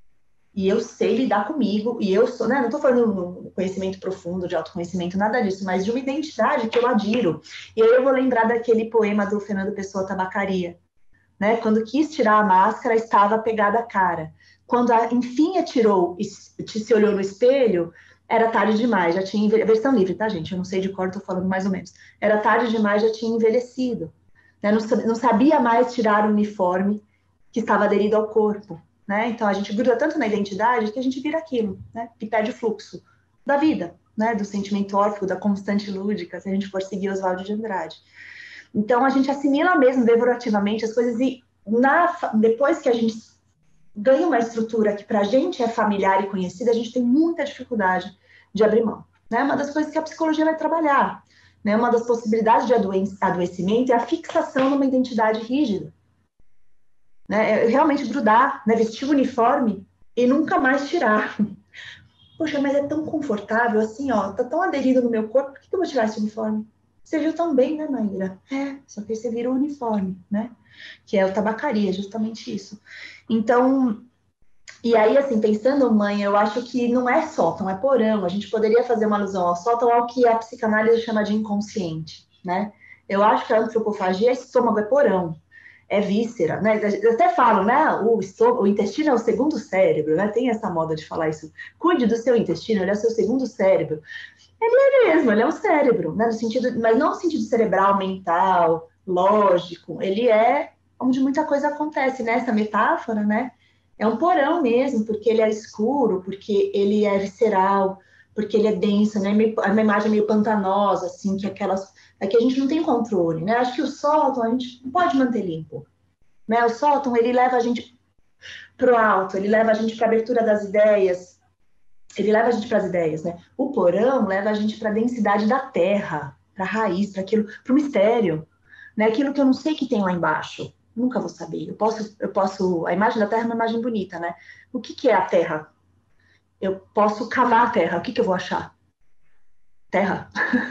S4: E eu sei lidar comigo. E eu sou, né? Não estou falando no conhecimento profundo, de autoconhecimento, nada disso, mas de uma identidade que eu adiro. E aí eu vou lembrar daquele poema do Fernando Pessoa, Tabacaria. Né? Quando quis tirar a máscara, estava pegada a cara. Quando, a, enfim, a tirou e se olhou no espelho, era tarde demais, já tinha envelhecido. Versão livre, tá, gente? Eu não sei de cor, estou falando mais ou menos. Era tarde demais, já tinha envelhecido. Né? Não, não sabia mais tirar o uniforme que estava aderido ao corpo. Né? Então, a gente gruda tanto na identidade que a gente vira aquilo, né? Que perde o fluxo da vida, né? Do sentimento órfico, da constante lúdica, se a gente for seguir Oswald de Andrade. Então, a gente assimila mesmo devorativamente as coisas e na, depois que a gente ganha uma estrutura que para a gente é familiar e conhecida, a gente tem muita dificuldade de abrir mão. Né? Uma das coisas que a psicologia vai trabalhar, né? Uma das possibilidades de adoecimento é a fixação numa identidade rígida. Né? É realmente grudar, né? Vestir o uniforme e nunca mais tirar. Poxa, mas é tão confortável assim, ó, tá tão aderido no meu corpo, por que eu vou tirar esse uniforme? Você viu tão bem, né, Maíra? É, só que aí você vira o uniforme, né? Que é o tabacaria, justamente isso. Então, e aí, assim, pensando, mãe, eu acho que não é sótão, é porão. A gente poderia fazer uma alusão ao sótão, ao que a psicanálise chama de inconsciente, né? Eu acho que a antropofagia, estômago é porão, é víscera, né? Eu até falo, né? O, estômago, o intestino é o segundo cérebro, né? Tem essa moda de falar isso. Cuide do seu intestino, ele é o seu segundo cérebro. Ele é mesmo, ele é um cérebro, né? No sentido, mas não no sentido cerebral, mental, lógico. Ele é onde muita coisa acontece, né? Essa metáfora, né? É um porão mesmo, porque ele é escuro, porque ele é visceral, porque ele é denso, né? É uma imagem meio pantanosa, assim, que aquelas... É que a gente não tem controle, né? Acho que o sótão a gente não pode manter limpo, né? O sótão, ele leva a gente pro alto, ele leva a gente para a abertura das ideias, ele leva a gente para as ideias, né? O porão leva a gente para a densidade da terra, para a raiz, para aquilo, para o mistério, né? Aquilo que eu não sei que tem lá embaixo, nunca vou saber. Eu posso, eu posso. A imagem da terra é uma imagem bonita, né? O que que é a terra? Eu posso cavar a terra. O que que eu vou achar? Terra.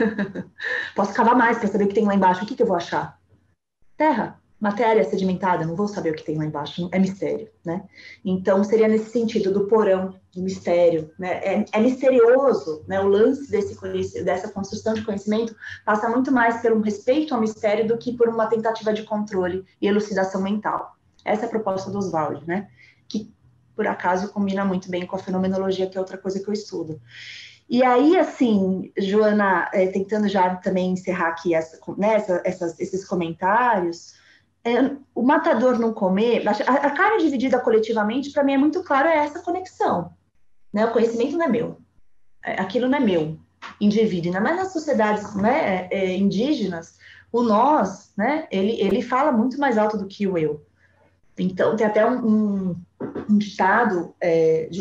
S4: Posso cavar mais para saber o que tem lá embaixo. O que que eu vou achar? Terra. Matéria sedimentada, não vou saber o que tem lá embaixo, é mistério, né? Então, seria nesse sentido, do porão, do mistério, né? É, é misterioso, né? O lance desse, dessa construção de conhecimento passa muito mais por um respeito ao mistério do que por uma tentativa de controle e elucidação mental. Essa é a proposta do Oswald, né? Que, por acaso, combina muito bem com a fenomenologia, que é outra coisa que eu estudo. E aí, assim, Joana, é, tentando já também encerrar aqui essa, né, essa, essas, esses comentários... É, o matador não comer, a, a carne dividida coletivamente, para mim é muito claro, é essa conexão, né? O conhecimento não é meu, aquilo não é meu, indivíduo, ainda mais nas sociedades, né, é, indígenas, o nós, né, ele, ele fala muito mais alto do que o eu. Então, tem até um, um, um ditado é, de uma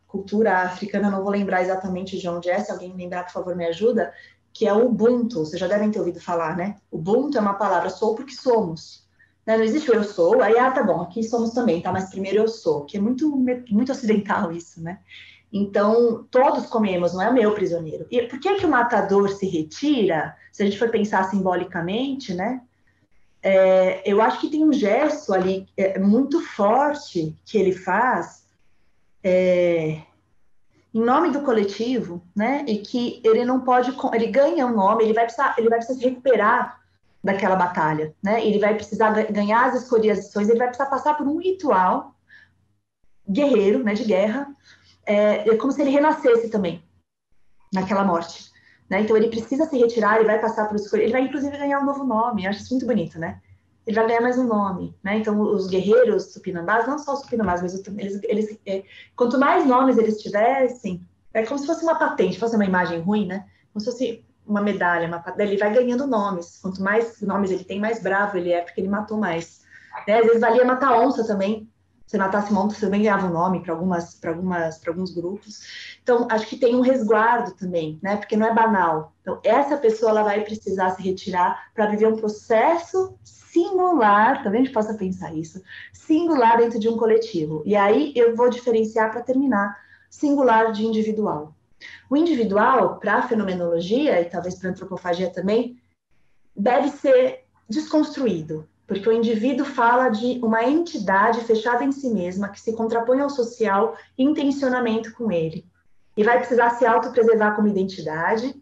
S4: cultura africana, não vou lembrar exatamente de onde é, se alguém lembrar, por favor, me ajuda, que é o Ubuntu, vocês já devem ter ouvido falar, né? Ubuntu é uma palavra, sou porque somos. Né? Não existe o eu sou, aí, ah, tá bom, aqui somos também, tá? Mas primeiro eu sou, que é muito, muito ocidental isso, né? Então, todos comemos, não é o meu prisioneiro. E por que que o matador se retira? Se a gente for pensar simbolicamente, né? É, eu acho que tem um gesto ali é, muito forte que ele faz é, em nome do coletivo, né? E que ele não pode, ele ganha um nome, ele vai precisar, ele vai precisar se recuperar daquela batalha, né? Ele vai precisar ganhar as escoriações, ele vai precisar passar por um ritual guerreiro, né? De guerra. É, é como se ele renascesse também naquela morte, né? Então ele precisa se retirar, ele vai passar por escolha, ele vai inclusive ganhar um novo nome. Eu acho isso muito bonito, né? Ele vai ganhar mais um nome, né? Então os guerreiros tupinambás, não só os tupinambás, mas eles, eles é, quanto mais nomes eles tivessem, é como se fosse uma patente, fosse uma imagem ruim, né? Como se fosse uma medalha, uma patente, ele vai ganhando nomes. Quanto mais nomes ele tem, mais bravo ele é, porque ele matou mais. Né? Às vezes valia matar onça também. Se matasse uma onça, você também ganhava um nome para algumas, para algumas, para alguns grupos. Então, acho que tem um resguardo também, né? Porque não é banal. Então, essa pessoa ela vai precisar se retirar para viver um processo singular, talvez a gente possa pensar isso, singular dentro de um coletivo. E aí eu vou diferenciar para terminar, singular de individual. O individual, para a fenomenologia, e talvez para a antropofagia também, deve ser desconstruído. Porque o indivíduo fala de uma entidade fechada em si mesma, que se contrapõe ao social em tensionamento com ele. E vai precisar se autopreservar como identidade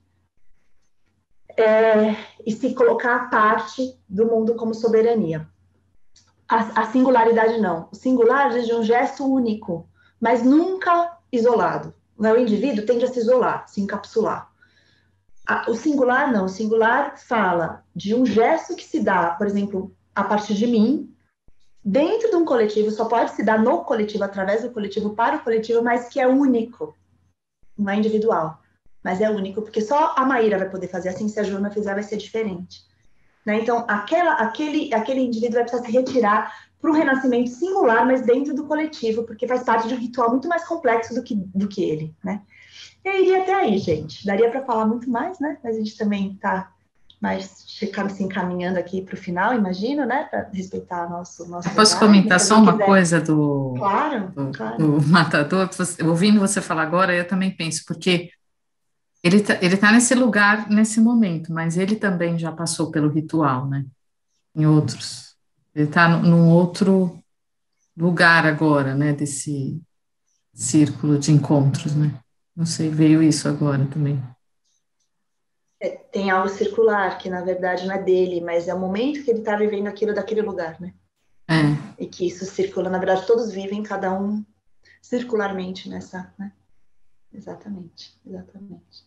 S4: é, e se colocar à parte do mundo como soberania. A, a singularidade não. O singular é de um gesto único, mas nunca isolado. O indivíduo tende a se isolar, se encapsular. A, o singular não. O singular fala de um gesto que se dá, por exemplo, a partir de mim, dentro de um coletivo, só pode se dar no coletivo, através do coletivo, para o coletivo, mas que é único, não é individual, mas é único, porque só a Maíra vai poder fazer assim, se a Joana fizer vai ser diferente. Né? Então, aquela, aquele, aquele indivíduo vai precisar se retirar para um renascimento singular, mas dentro do coletivo, porque faz parte de um ritual muito mais complexo do que, do que ele. Né? E eu iria até aí, gente. Daria para falar muito mais, né? Mas a gente também está... mas ficar se encaminhando aqui para o final, imagino, né, para respeitar nosso nosso.
S6: Posso
S4: lugar,
S6: comentar só uma
S4: quiser.
S6: coisa do,
S4: claro,
S6: do,
S4: claro.
S6: do matador? Ouvindo você falar agora, eu também penso, porque ele tá, ele tá nesse lugar, nesse momento, mas ele também já passou pelo ritual, né, em outros. Ele está num outro lugar agora, né, desse círculo de encontros, né. Não sei, veio isso agora também.
S4: É, tem algo circular, que na verdade não é dele, mas é o momento que ele está vivendo aquilo daquele lugar, né?
S6: É.
S4: E que isso circula, na verdade todos vivem, cada um circularmente nessa, né? Exatamente, exatamente.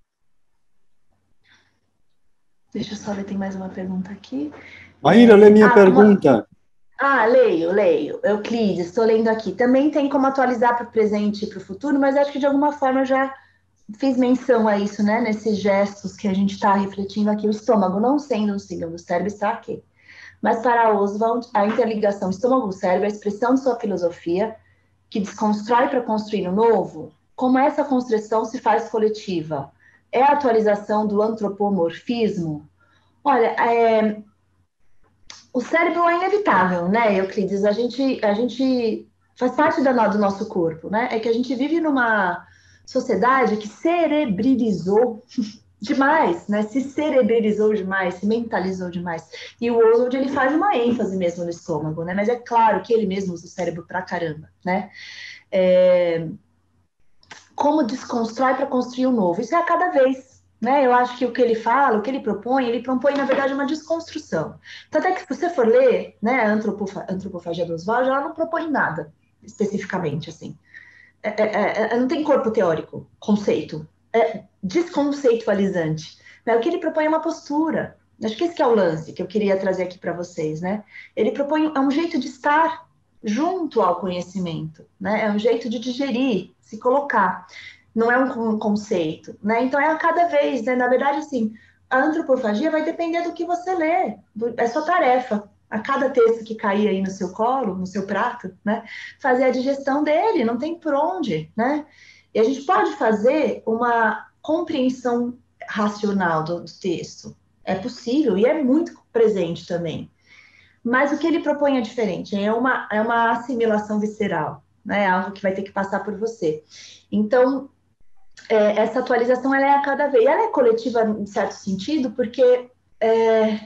S4: Deixa eu só ver, tem mais uma pergunta aqui.
S7: Maíra, lê minha
S4: ah,
S7: pergunta.
S4: Uma... Ah, leio, leio. Euclides, estou lendo aqui. Também tem como atualizar para o presente e para o futuro, mas acho que de alguma forma eu já fiz menção a isso, né? Nesses gestos que a gente está refletindo aqui. O estômago não sendo um símbolo do cérebro está aqui. Mas para Oswald, a interligação estômago-cérebro é a expressão de sua filosofia que desconstrói para construir o novo. Como essa construção se faz coletiva? É a atualização do antropomorfismo? Olha, é... o cérebro é inevitável, né, Euclides? A gente, a gente faz parte da, do nosso corpo, né? É que a gente vive numa sociedade que cerebrilizou demais, né? Se cerebrilizou demais, se mentalizou demais. E o Oswald, ele faz uma ênfase mesmo no estômago, né? Mas é claro que ele mesmo usa o cérebro pra caramba, né? É... Como desconstrói para construir um novo? Isso é a cada vez, né? Eu acho que o que ele fala, o que ele propõe, ele propõe, na verdade, uma desconstrução. Tanto é que, se você for ler, né, a antropofa antropofagia do Oswald, ela não propõe nada, especificamente, assim. É, é, é, não tem corpo teórico, conceito. É desconceitualizante. Né? O que ele propõe é uma postura. Acho que esse que é o lance que eu queria trazer aqui para vocês, né? Ele propõe é um jeito de estar junto ao conhecimento, né? É um jeito de digerir, se colocar. Não é um conceito, né? Então é a cada vez, né? Na verdade, assim, a antropofagia vai depender do que você lê, é sua tarefa, a cada texto que cair aí no seu colo, no seu prato, né? Fazer a digestão dele, não tem por onde, né? E a gente pode fazer uma compreensão racional do, do texto. É possível e é muito presente também. Mas o que ele propõe é diferente, é uma, é uma assimilação visceral, né? É algo que vai ter que passar por você. Então, é, essa atualização ela é a cada vez. Ela é coletiva em certo sentido, porque é,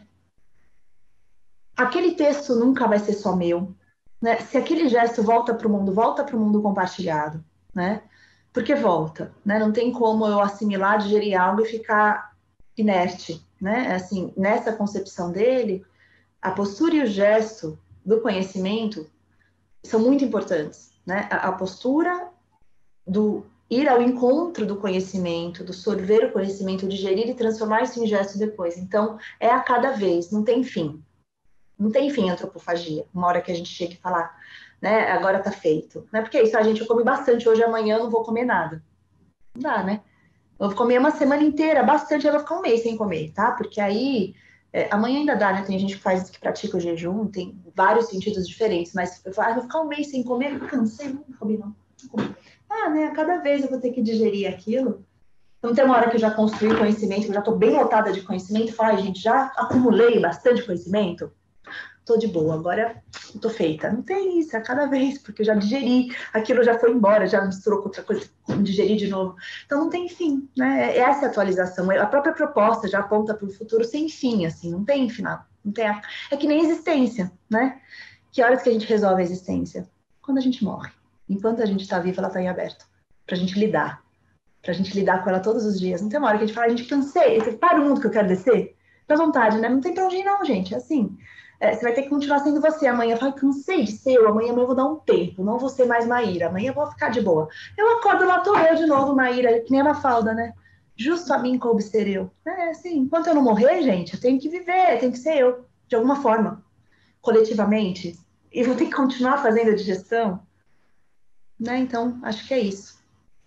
S4: aquele texto nunca vai ser só meu, né? Se aquele gesto volta para o mundo, volta para o mundo compartilhado, né? Porque volta, né? Não tem como eu assimilar, digerir algo e ficar inerte, né? Assim, nessa concepção dele, a postura e o gesto do conhecimento são muito importantes, né? A, a postura do ir ao encontro do conhecimento, do sorver o conhecimento, digerir e transformar isso em gesto depois. Então, é a cada vez, não tem fim. Não tem fim a antropofagia. Uma hora que a gente chega e falar, né? Agora tá feito. Não é porque isso, a gente, eu come bastante hoje, amanhã eu não vou comer nada. Não dá, né? Eu vou comer uma semana inteira, bastante, eu vou ficar um mês sem comer, tá? Porque aí, é, amanhã ainda dá, né? Tem gente que faz, que pratica o jejum, tem vários sentidos diferentes, mas eu falo, ah, vou ficar um mês sem comer, cansei, não comi não. não comi. Ah, né? Cada vez eu vou ter que digerir aquilo. Então tem uma hora que eu já construí conhecimento, que eu já tô bem lotada de conhecimento, e falo, ai, gente, já acumulei bastante conhecimento, tô de boa, agora eu tô feita. Não tem isso, é cada vez, porque eu já digeri, aquilo já foi embora, já misturou com outra coisa, digeri de novo. Então não tem fim, né? Essa atualização, a própria proposta já aponta para o futuro sem fim, assim, não tem final. Não tem a... É que nem existência, né? Que horas que a gente resolve a existência? Quando a gente morre. Enquanto a gente está vivo, ela está em aberto. Pra gente lidar. Pra gente lidar com ela todos os dias. Não tem uma hora que a gente fala, a gente cansei, para o mundo que eu quero descer. Dá vontade, né? Não tem pra onde ir não, gente. É assim. É, você vai ter que continuar sendo você amanhã. Fala, cansei de ser eu, amanhã, amanhã eu vou dar um tempo, não vou ser mais Maíra, amanhã eu vou ficar de boa. Eu acordo lá, tô eu de novo, Maíra, que nem a Mafalda, né? Justo a mim coube ser eu. É assim, enquanto eu não morrer, gente, eu tenho que viver, eu tenho que ser eu, de alguma forma, coletivamente. E vou ter que continuar fazendo a digestão, né? Então, acho que é isso.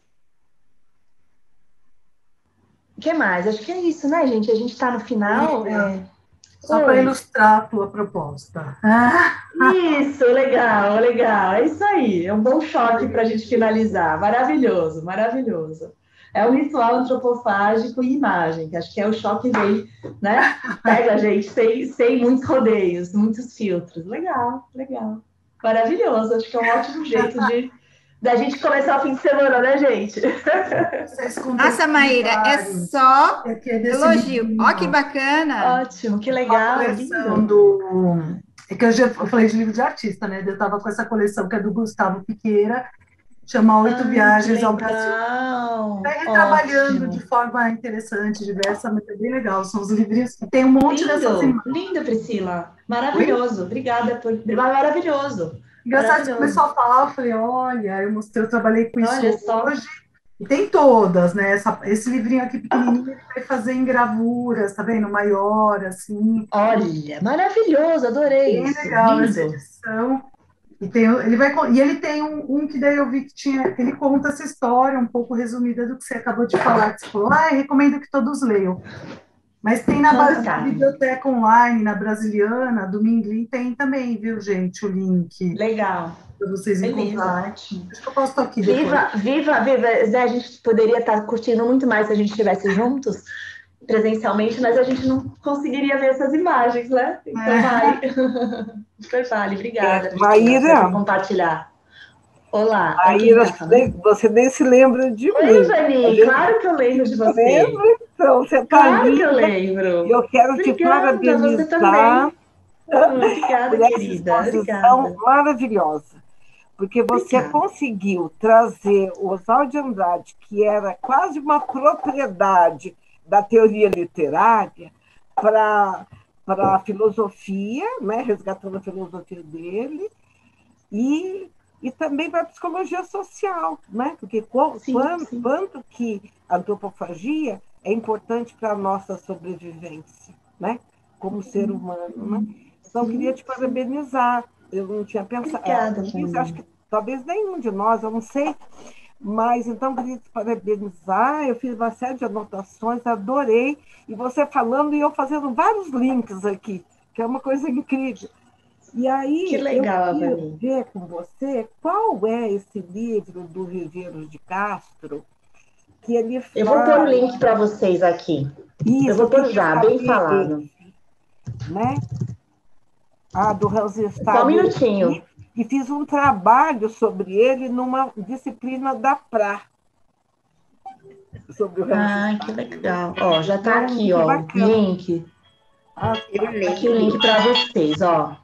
S4: O que mais? Acho que é isso, né, gente? A gente tá no final. É...
S7: Só para ilustrar a tua proposta.
S4: Isso, legal, legal. É isso aí. É um bom choque para a gente finalizar. Maravilhoso, maravilhoso. É um ritual antropofágico e imagem, que acho que é o choque vem, né? Pega a gente sem, sem muitos rodeios, muitos filtros. Legal, legal. Maravilhoso. Acho que é um ótimo jeito de da gente começar o fim de semana, né, gente?
S1: Nossa, Maíra, é só elogio. Ó, que bacana.
S4: Ótimo, que legal.
S7: A coleção do... É que hoje eu falei de livro de artista, né? Eu estava com essa coleção que é do Gustavo Piqueira, chama Oito ah, Viagens ao Brasil. Vai retrabalhando ótimo. De forma interessante, diversa, mas é bem legal. São os livrinhos que tem um monte
S4: lindo,
S7: dessas imagens.
S4: Lindo, Priscila. Maravilhoso. Oi? Obrigada por... Maravilhoso.
S7: Engraçado que começou a falar, eu falei, olha, eu mostrei, eu trabalhei com isso
S4: olha só.
S7: hoje, e tem todas, né? Essa, esse livrinho aqui pequenininho, ele vai fazer em gravuras, tá vendo? Maior, assim.
S4: Olha, maravilhoso, adorei
S7: bem
S4: isso.
S7: legal essa edição. E, tem, ele vai, e ele tem um, um que daí eu vi que tinha, ele conta essa história um pouco resumida do que você acabou de falar, que você falou, ah, eu recomendo que todos leiam. Mas tem na, na biblioteca online, na Brasiliana, do Minglin, tem também, viu, gente, o link.
S4: Legal.
S7: Para vocês encontrarem. Acho que eu posto aqui
S4: viva,
S7: depois.
S4: Viva, viva, Zé, a gente poderia estar curtindo muito mais se a gente estivesse juntos, presencialmente, mas a gente não conseguiria ver essas imagens, né? Então, é. Vai. Super vale, obrigada.
S8: É, Maíra.
S4: Por compartilhar. Olá.
S8: Maíra, você nem se lembra de
S4: Oi,
S8: mim.
S4: Oi, Vani, claro que eu lembro de você.
S8: Lembra? Então, você está
S4: claro
S8: linda.
S4: Que eu lembro.
S8: Eu quero
S4: obrigada,
S8: te parabenizar.
S4: Você também. Obrigada,
S8: por essa
S4: querida.
S8: exposição
S4: Obrigada.
S8: maravilhosa. Porque você obrigada. Conseguiu trazer o Oswald de Andrade, que era quase uma propriedade da teoria literária, para a filosofia, né? Resgatando a filosofia dele, e e também para a psicologia social, né? Porque sim, quanto, sim. quanto que a antropofagia é importante para a nossa sobrevivência, né? Como ser humano, né? Então, sim, queria te parabenizar. Eu não tinha pensado
S4: Obrigada,
S8: nisso, acho que talvez nenhum de nós, eu não sei, mas então queria te parabenizar. Eu fiz uma série de anotações, adorei, e você falando e eu fazendo vários links aqui, que é uma coisa incrível. E aí,
S4: Que legal,
S8: eu queria
S4: Vani.
S8: ver com você qual é esse livro do Viveiros de Castro que ele fala...
S4: Eu vou pôr o link para vocês aqui.
S8: Isso,
S4: eu vou pôr já, bem
S8: saber,
S4: falado.
S8: Né? Ah, do Hansestad.
S4: Só um minutinho.
S8: E fiz um trabalho sobre ele numa disciplina da P R A. Sobre o
S4: Ah, que legal. Ó, já está aqui, ó, o link.
S8: Ah,
S4: aqui o link para vocês, ó.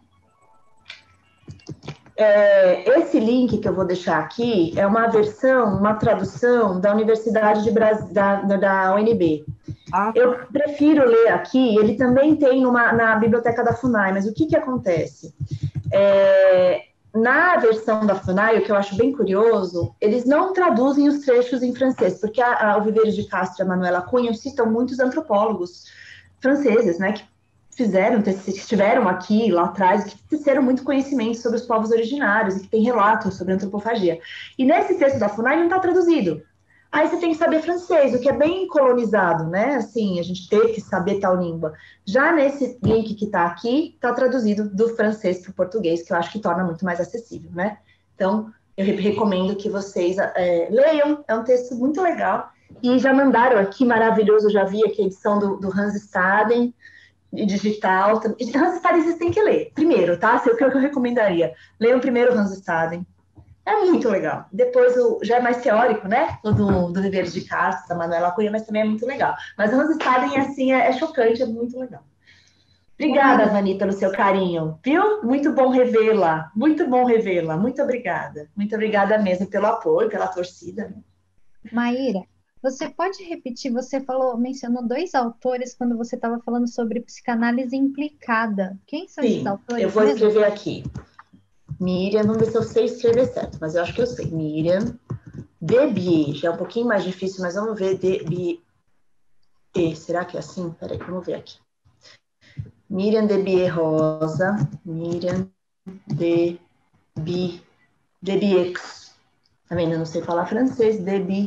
S4: É, esse link que eu vou deixar aqui é uma versão, uma tradução da Universidade de Brasília, da, da U N B.
S8: Ah,
S4: eu prefiro ler aqui, ele também tem numa, na biblioteca da FUNAI, mas o que que acontece? É, na versão da FUNAI, o que eu acho bem curioso, eles não traduzem os trechos em francês, porque a, a, o Viveiros de Castro e a Manuela Cunha citam muitos antropólogos franceses, né, que fizeram, que estiveram aqui, lá atrás, que fizeram muito conhecimento sobre os povos originários e que tem relatos sobre antropofagia. E nesse texto da FUNAI não está traduzido. Aí você tem que saber francês, o que é bem colonizado, né? Assim, a gente teve que saber tal língua. Já nesse link que está aqui, está traduzido do francês para o português, que eu acho que torna muito mais acessível, né? Então, eu recomendo que vocês é, leiam, é um texto muito legal. E já mandaram aqui, maravilhoso, já vi aqui a edição do, do Hans Staden, digital. Hans Staden vocês têm que ler, primeiro, tá? Esse é o que eu recomendaria. Leiam primeiro Hans Staden. É muito legal. Depois, o, já é mais teórico, né? O do, do Viveiros de Castro, da Manuela Cunha, mas também é muito legal. Mas o Hans Staden, assim, é, é chocante, é muito legal. Obrigada, Vani, pelo seu carinho, viu? Muito bom revê-la, muito bom revê-la. Muito obrigada. Muito obrigada mesmo pelo apoio, pela torcida. Né?
S3: Maíra, você pode repetir, você falou, mencionou dois autores quando você estava falando sobre psicanálise implicada. Quem são
S4: Sim,
S3: esses autores?
S4: Eu vou
S3: mesmo?
S4: escrever aqui. Miriam, vamos ver se eu sei escrever certo, mas eu acho que eu sei. Miriam Debier, já é um pouquinho mais difícil, mas vamos ver. Debier. Será que é assim? Peraí, vamos ver aqui. Miriam Debier Rosa. Miriam Debier. Debier. Tá vendo? Eu não sei falar francês. Debier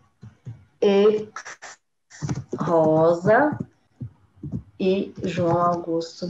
S4: Rosa e João Augusto.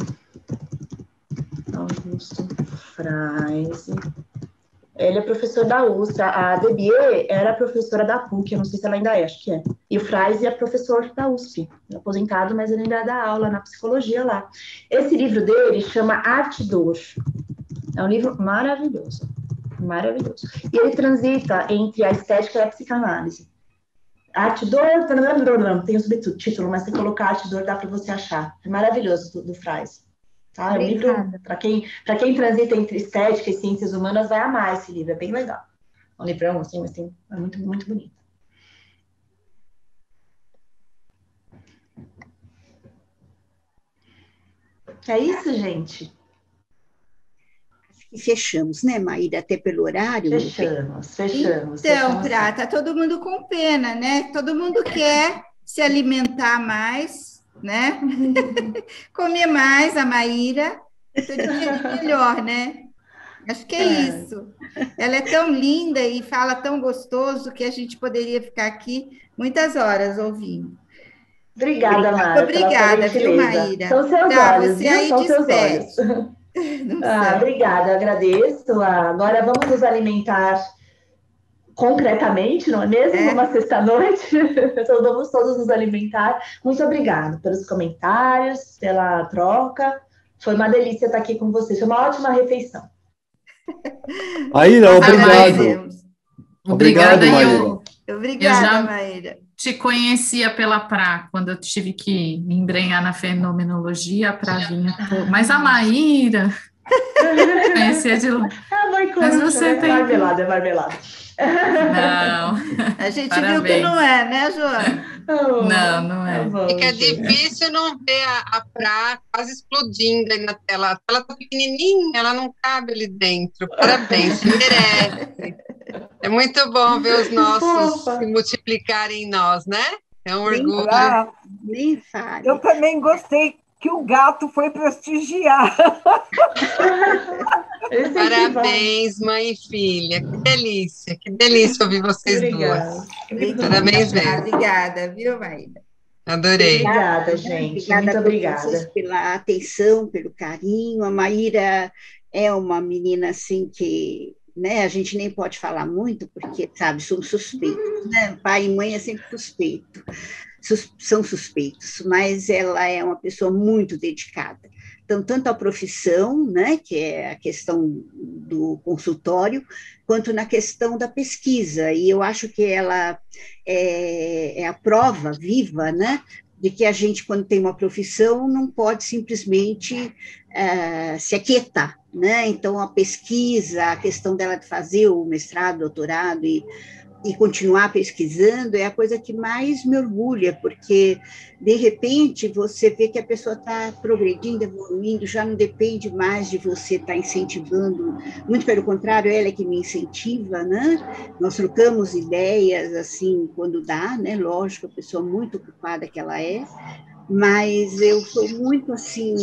S4: Augusto Freise. Ele é professor da U S P. A Debier era professora da P U C, eu não sei se ela ainda é, acho que é. E o Freise é professor da U S P, aposentado, mas ele ainda dá aula na psicologia lá. Esse livro dele chama Arte e Dor. É um livro maravilhoso, maravilhoso. E ele transita entre a estética e a psicanálise. Arte e Dor, tem o subtítulo, mas se colocar Arte e Dor dá para você achar. É maravilhoso, do, do Freise. Tá? É um livro, para quem, para quem transita entre estética e ciências humanas, vai amar esse livro, é bem legal. É um livrão, assim, mas tem, é muito, muito bonito. É isso, gente?
S2: E fechamos, né, Maíra? Até pelo horário.
S4: Fechamos, fechamos.
S1: Então,
S4: fechamos.
S1: Pra, tá todo mundo com pena, né? Todo mundo quer se alimentar mais, né? Comer mais, a Maíra, todo dia melhor, né? Acho que é, é isso. Ela é tão linda e fala tão gostoso que a gente poderia ficar aqui muitas horas ouvindo.
S4: Obrigada, Mara.
S1: Obrigada, viu, Maíra?
S4: São seus
S1: tá,
S4: olhos,
S1: você
S4: viu?
S1: aí
S4: São seus
S1: despede.
S4: olhos. Ah, obrigada, agradeço. Agora vamos nos alimentar concretamente, não é mesmo? É. Uma sexta-noite, então vamos todos nos alimentar. Muito obrigada pelos comentários, pela troca. Foi uma delícia estar aqui com vocês. Foi uma ótima refeição.
S9: Maíra, obrigado.
S6: Obrigada,
S9: Maíra.
S1: Eu, obrigada, eu já Maíra.
S6: Te conhecia pela Pra, quando eu tive que me embrenhar na fenomenologia, a Pra vinha. Mas a Maíra conhecia de lá.
S4: Mas você é tem... marmelada, é marmelada.
S1: Não. A gente Parabéns. Viu que não é, né, Joana?
S6: Oh, não, não é.
S10: Bom, Fica gente. Difícil não ver a, a Pra quase explodindo aí na tela. Ela tá pequenininha, ela não cabe ali dentro. Parabéns, se merece. É muito bom ver os nossos se multiplicarem em nós, né? É um orgulho.
S2: Nem fale.
S8: Eu também gostei que o gato foi prestigiar.
S10: Parabéns, mãe e filha. Que delícia, que delícia ouvir vocês
S4: Obrigada.
S10: duas. Parabéns mesmo.
S1: Obrigada, viu, Maíra?
S10: Adorei.
S4: Obrigada, gente.
S2: Obrigada
S4: Muito
S2: a
S4: obrigada.
S2: vocês pela atenção, pelo carinho. A Maíra é uma menina assim que, né, a gente nem pode falar muito, porque, sabe, somos suspeitos, né? Pai e mãe é sempre suspeito, sus, são suspeitos, mas ela é uma pessoa muito dedicada. Então, tanto a profissão, né, que é a questão do consultório, quanto na questão da pesquisa. E eu acho que ela é, é a prova viva, né, de que a gente, quando tem uma profissão, não pode simplesmente uh, se aquietar, né? Então, a pesquisa, a questão dela de fazer o mestrado, doutorado e, e continuar pesquisando é a coisa que mais me orgulha, porque, de repente, você vê que a pessoa está progredindo, evoluindo, já não depende mais de você estar tá incentivando, muito pelo contrário, ela é que me incentiva, né? Nós trocamos ideias, assim, quando dá, né? Lógico, a pessoa muito ocupada que ela é, mas eu sou muito, assim,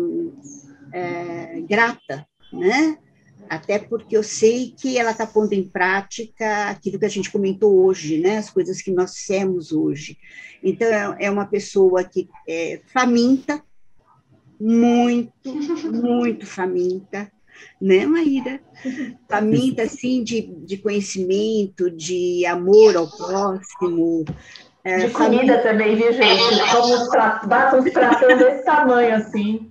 S2: é, grata, né? Até porque eu sei que ela está pondo em prática aquilo que a gente comentou hoje, né? As coisas que nós dissemos hoje. Então, é uma pessoa que é faminta, muito, muito faminta, né, Maíra? Faminta, assim, de, de conhecimento, de amor ao próximo.
S4: É, de comida faminta... também, viu, gente? Como os pratos, bata uns pratão desse tamanho, assim.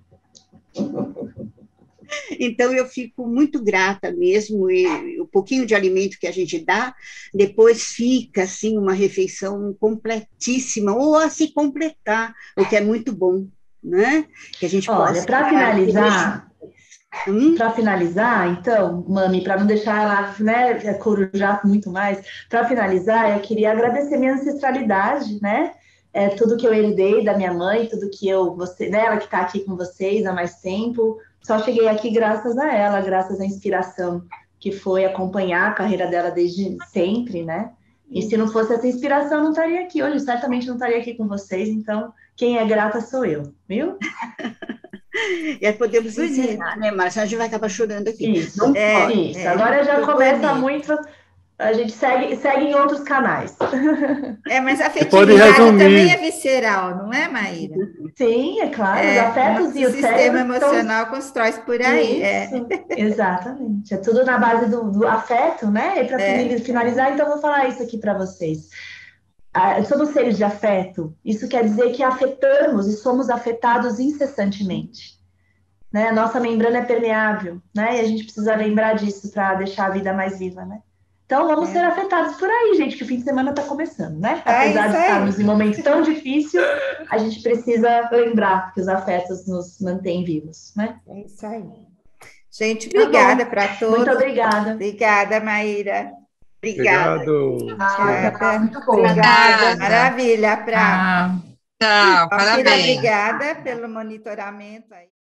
S2: Então, eu fico muito grata mesmo, e o pouquinho de alimento que a gente dá, depois fica, assim, uma refeição completíssima, ou a se completar, o que é muito bom, né? Que a gente
S4: Olha, para finalizar, hum? para finalizar, então, Mami, para não deixar ela, né, corujar muito mais, para finalizar, eu queria agradecer minha ancestralidade, né? É, tudo que eu herdei da minha mãe, tudo que eu, você, né, ela que está aqui com vocês há mais tempo, só cheguei aqui graças a ela, graças à inspiração que foi acompanhar a carreira dela desde sempre, né? E se não fosse essa inspiração, eu não estaria aqui hoje, certamente não estaria aqui com vocês, então quem é grata sou eu, viu?
S2: E aí podemos encerrar, né, Márcia? A gente vai acabar chorando aqui.
S4: Isso, é, isso. É, agora já começa muito... A gente segue, segue em outros canais.
S1: É, mas a afetividade também é visceral, não é, Maíra?
S4: Sim, é claro. É, os afetos e o
S1: sistema emocional estão... constrói por aí.
S4: Isso, é. Exatamente. É tudo na base do, do afeto, né? E para é. finalizar, então, eu vou falar isso aqui para vocês. Ah, somos seres de afeto. Isso quer dizer que afetamos e somos afetados incessantemente. Né? A nossa membrana é permeável, né? E a gente precisa lembrar disso para deixar a vida mais viva, né? Então, vamos é. ser afetados por aí, gente, que o fim de semana está começando, né? Apesar é de estarmos em um momento tão difícil, a gente precisa lembrar que os afetos nos mantêm vivos, né?
S1: É isso aí. Gente, obrigada para todos.
S4: Muito obrigada.
S1: Obrigada, Maíra.
S2: Obrigada.
S7: Obrigada.
S1: Muito bom. Obrigada. Maravilha, Pra.
S10: Tchau, parabéns.
S1: Obrigada pelo monitoramento aí.